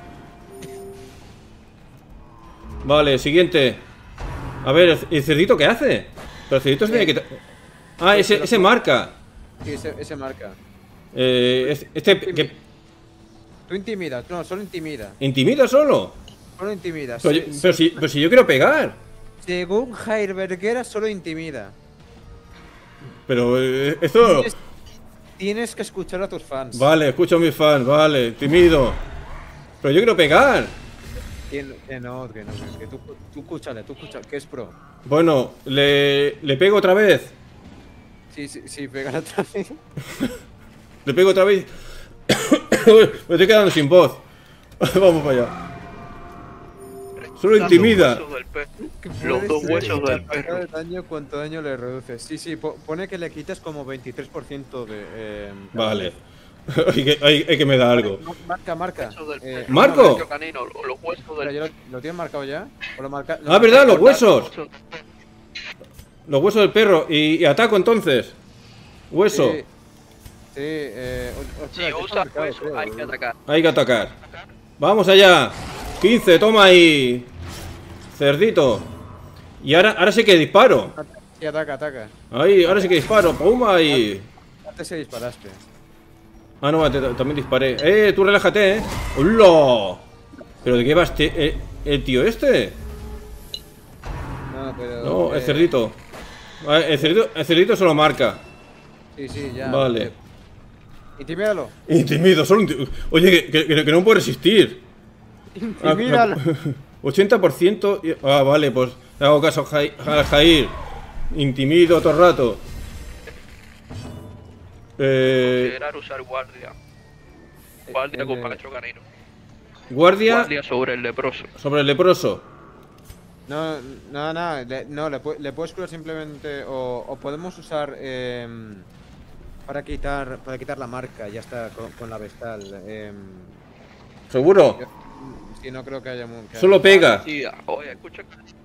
Vale, siguiente. A ver, ¿el, el cerdito qué hace? Pero el cerdito se tiene que... Ah, ese, ese marca. Sí, ese, ese marca. Eh, es- este que Tú intimidas, no, solo intimida. intimida solo. Solo intimida. Pero, Se- yo- pero si, pero si yo quiero pegar. Según Jair Berguera, solo intimida. Pero eh, esto... Tienes, tienes que escuchar a tus fans. Vale, escucho a mis fans, vale, timido. Pero yo quiero pegar. Que, no- que no, que no, que tú, tú escúchale, tú escúchale, que es pro. Bueno, le, le pego otra vez. Sí, sí, sí, pega otra vez. Le pego otra vez. Me estoy quedando sin voz. Vamos para allá. Solo intimida. Los dos huesos del Cada perro. daño, ¿cuánto daño le reduces? Sí, sí, po- pone que le quitas como veintitrés por ciento de... Eh, Vale. hay, que, hay, hay que me da algo. Marca, marca. Huesos del Eh, perro. ¿Marco? Los canino, los huesos espera, del ¿ya lo, lo tienes marcado ya? ¿O lo marca- lo Ah, ¿verdad? Los marcas? huesos. Los huesos del perro. Y, y ataco entonces. Hueso. Sí, sí eh... o- o- Si espera, que está usas marcado, huesos, creo. hay que atacar. Hay que atacar. Vamos allá. quince, toma ahí. Cerdito. Y ahora, ahora sí que disparo. Sí, ataca, ataca. Ahí, ahora sí que disparo. Puma ahí. Antes se disparaste. Ah, no, te- también disparé. Eh, tú relájate, eh. ¡Hola! ¿Pero de qué va este? eh, ¿El tío este? No, pero... No, el eh, cerdito. Ah, El cerdito, el cerdito se lo marca. Sí, sí, ya. Vale. eh, Intimídalo. Intimido, solo un tío. Oye, que, que- que no puedo resistir. Ah, Intimídalo. ochenta por ciento. y- Ah, vale, pues le hago caso a Jai- a Jair. Intimido todo el rato. Eh, Considerar usar guardia. Guardia Eh, con eh, maestro canino. guardia Guardia sobre el leproso. sobre el leproso. No, no, no, le, no, le, pu- le puedes curar simplemente o, o podemos usar em, para quitar para quitar la marca, ya está, con, con la vestal. em, ¿Seguro? yo- sí, no creo que haya mu- que Solo pega. Sí, oye, escucha.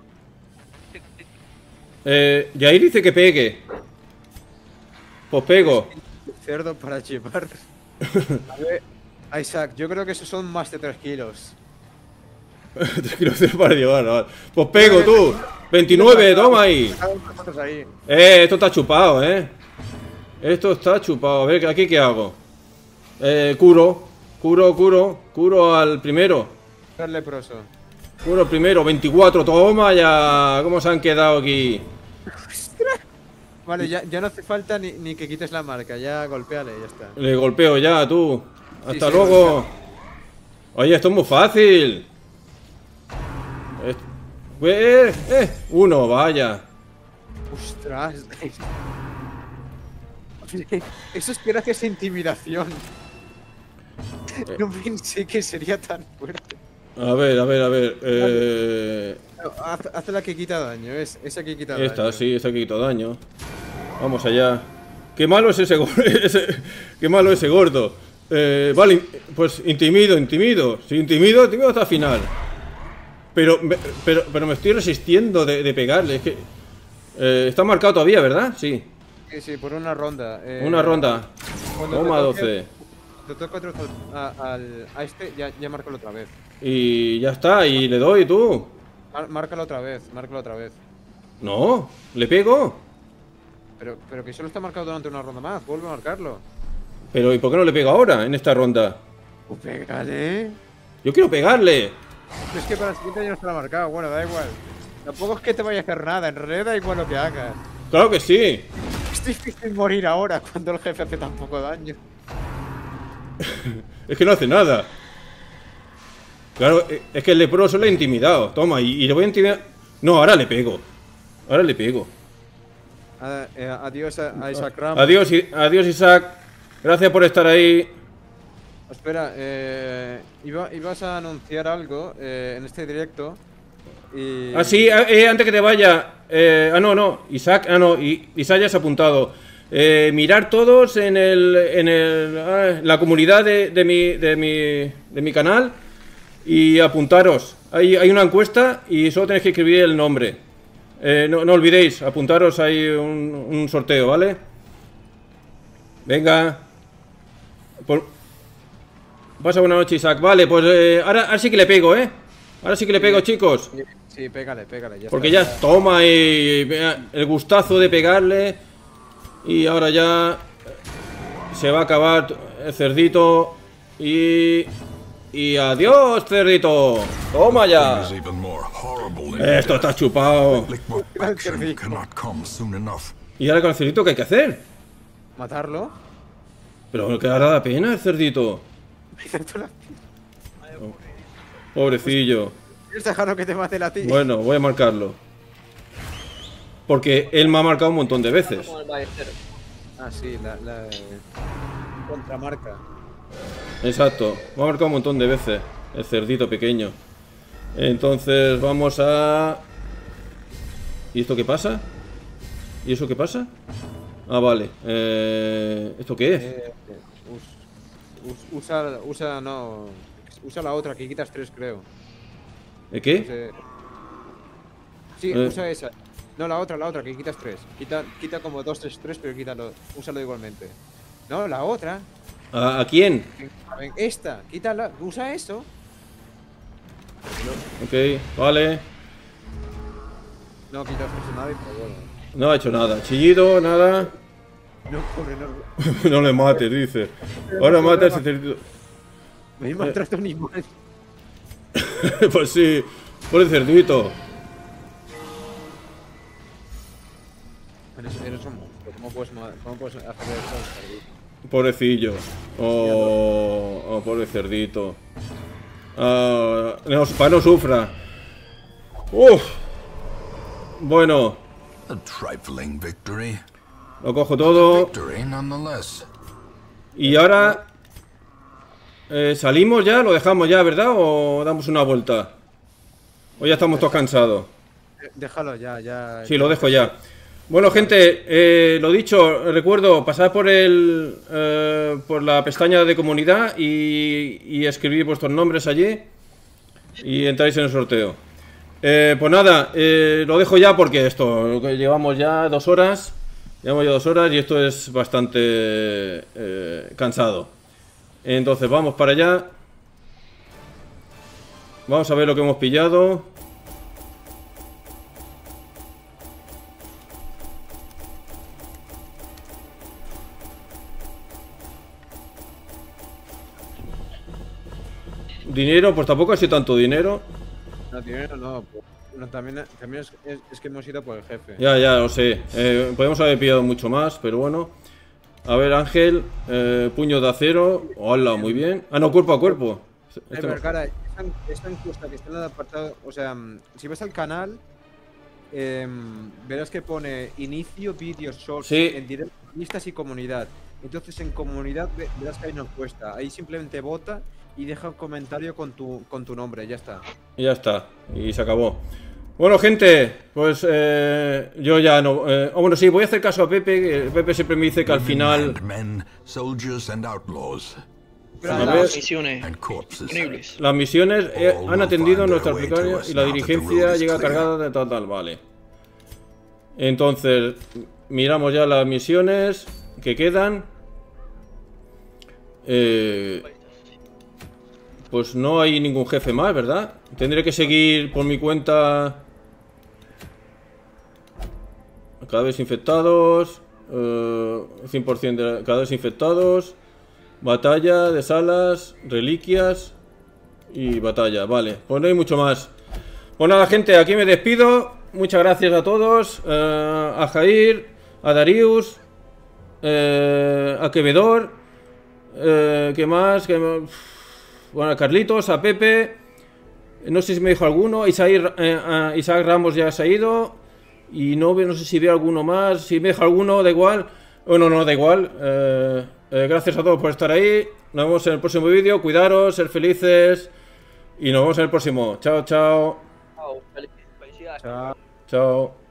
Eh, Jair dice que pegue. Pues pego. haya cerdo para chipar. A ver, Isaac, yo creo que esos son más de tres kilos. Tres kilos de para llevar, vale. Pues pego tú. veintinueve, toma ahí. Estás ahí. Eh, esto está chupado, eh. Esto está chupado. A ver, ¿aquí qué hago? Eh, curo. Curo, curo. Curo al primero. El leproso. Curo al primero. veinticuatro, toma ya. ¿Cómo se han quedado aquí? Vale, ya, ya no hace falta ni, ni que quites la marca, ya golpéale, ya está. Le golpeo ya, tú. Hasta sí, luego. Oye, esto es muy fácil. Es- Eh, eh, uno, vaya. Ostras. Eso es que gracias a intimidación. No pensé que sería tan fuerte. A ver, a ver, a ver. Eh, No, haz, haz la que quita daño, es esa que quita daño. esta, sí, esta que quito daño. Vamos allá. Qué malo es ese, gordo, ese- qué malo ese gordo. Eh, vale, pues intimido, intimido. Si intimido, intimido hasta el final. Pero, me- pero, pero me estoy resistiendo de, de pegarle. Es que eh, está marcado todavía, ¿verdad? Sí. Sí, sí, por una ronda. eh, Una ronda. cuando Toma te toque- doce. Te toca otro a, al- a este, ya, ya márcalo otra vez. Y ya está, y le doy tú. Mar- márcalo otra vez, márcalo otra vez. No, le pego. Pero, pero que solo está marcado durante una ronda más, vuelve a marcarlo. Pero ¿y por qué no le pego ahora, en esta ronda? Pues pégale. Yo quiero pegarle. Es que para el siguiente ya no estará marcado, bueno, da igual. Tampoco es que te vaya a hacer nada, en realidad da igual lo que hagas. Claro que sí. Es difícil morir ahora cuando el jefe hace tan poco daño. Es que no hace nada. Claro, eh, es que el leproso le he intimidado. Toma, y, y le voy a intimidar. No, ahora le pego. Ahora le pego. Ah, eh, adiós a, a Isaac Ramos. Adiós, I- adiós Isaac. Gracias por estar ahí. Espera, eh, iba, ibas a anunciar algo eh, en este directo. Y... Ah, sí, ah, eh, antes que te vaya. eh, ah, no, no. Isaac, ah, no. I- Isaac ya se ha apuntado. Eh, mirar todos en el, en el, ah, la comunidad de, de, mi, de, mi, de mi canal y apuntaros. Hay, hay una encuesta y solo tenéis que escribir el nombre. Eh, no, no olvidéis, apuntaros ahí un, un sorteo, ¿vale? Venga. Por... Pasa buena noche, Isaac. Vale, pues eh, ahora, ahora sí que le pego, ¿eh? Ahora sí que le pego, chicos. Sí, sí, pégale, pégale. Ya Porque está, ya toma y vea, el gustazo de pegarle. Y ahora ya se va a acabar el cerdito. Y... Y adiós, cerdito. Toma ya. Is even more horrible than Esto está chupado. Liquid action cannot come soon enough. ¿Y ahora con el cerdito qué hay que hacer? ¿Matarlo? Pero que ahora da pena el cerdito. Pobrecillo. ¿Quieres dejarlo que te mate la tía? Bueno, voy a marcarlo. Porque él me ha marcado un montón de veces. Con el ballestero. Ah, sí, la, la contramarca. Exacto, me ha marcado un montón de veces el cerdito pequeño. Entonces vamos a... ¿Y esto qué pasa? ¿Y eso qué pasa? Ah, vale. Eh... ¿Esto qué es? Eh, us- us- usa, usa, no. Usa la otra, que quitas tres, creo. ¿El No qué? sé. Sí, Eh. usa esa. No, la otra, la otra, que quitas tres. Quita, quita como dos, tres, tres, pero quítalo. Úsalo igualmente. No, la otra. ¿A, a quién? A ver, esta, quítala. Usa eso. Ok, vale. No quitas nada y pero bueno. No ha hecho nada. Chillido, nada. No, pobre, no. No le mates, dice. Ahora mata a ese cerdito. Me maltrato un animal. Pues sí, por el cerdito. Eres, eres un monstruo. ¿Cómo puedes, ma- cómo puedes hacer eso? Pobrecillo. Oh, oh, pobre cerdito. Ah, no, para no sufra. Uf. Bueno, A trifling victory. lo cojo todo. Victory nonetheless. Y ahora... eh, ¿Salimos ya? ¿Lo dejamos ya, verdad? ¿O damos una vuelta? ¿O ya estamos todos cansados? Eh, Déjalo ya, ya. Sí, lo dejo ya. Bueno, gente, eh, lo dicho, recuerdo, pasad por el eh, por la pestaña de comunidad y, y escribir vuestros nombres allí y entráis en el sorteo. Eh, pues nada, eh, lo dejo ya porque esto, lo que llevamos ya dos horas, llevamos ya dos horas y esto es bastante eh, cansado. Entonces vamos para allá. Vamos a ver lo que hemos pillado. Dinero, pues tampoco ha sido tanto dinero. No, dinero no. Pues, Bueno, también, también es, es, es que hemos ido por el jefe. Ya, ya, lo sé. Eh, podemos haber pillado mucho más, pero bueno. A ver, Ángel. Eh, puño de acero. Hola, muy bien. Ah, no, cuerpo a cuerpo. Eh, Este pero no. cara, esta, esta encuesta que está en el apartado, o sea, mm, si ves al canal, eh, verás que pone inicio vídeo shorts Sí. en directo, listas y comunidad. Entonces en comunidad ve- verás que hay una encuesta. Ahí simplemente vota y deja un comentario con tu, con tu nombre, ya está. Y ya está. Y se acabó. Bueno, gente, pues eh, yo ya no. Eh, oh, bueno, sí, voy a hacer caso a Pepe. que Pepe siempre me dice que al final. And men, soldiers and outlaws, Están A las ver. misiones and corpses. disponibles. Las misiones eh, All han will atendido find nuestra their way aplicación to us y la now that the diligencia road is llega clear. cargada de tal, tal, vale. Entonces, miramos ya las misiones que quedan. Eh, pues no hay ningún jefe más, ¿verdad? Tendré que seguir por mi cuenta. Cadáveres infectados. eh, cien por cien de cadáveres infectados. Batalla de salas, reliquias y batalla. Vale, pues no hay mucho más. Pues nada, gente, aquí me despido. Muchas gracias a todos. eh, a Jair, a Darius, eh, a Quevedor. Eh, ¿Qué más? ¿Qué más? Bueno, a Carlitos, a Pepe. No sé si me dijo alguno. Isaac, eh, a Isaac Ramos ya se ha ido. Y no, ve- no sé si veo alguno más. Si me deja alguno, da igual. Bueno, no, da igual. Eh, eh, gracias a todos por estar ahí. Nos vemos en el próximo vídeo. Cuidaros, ser felices. Y nos vemos en el próximo. Chao, chao. Chao, fel- felicidades. Chao. Chao.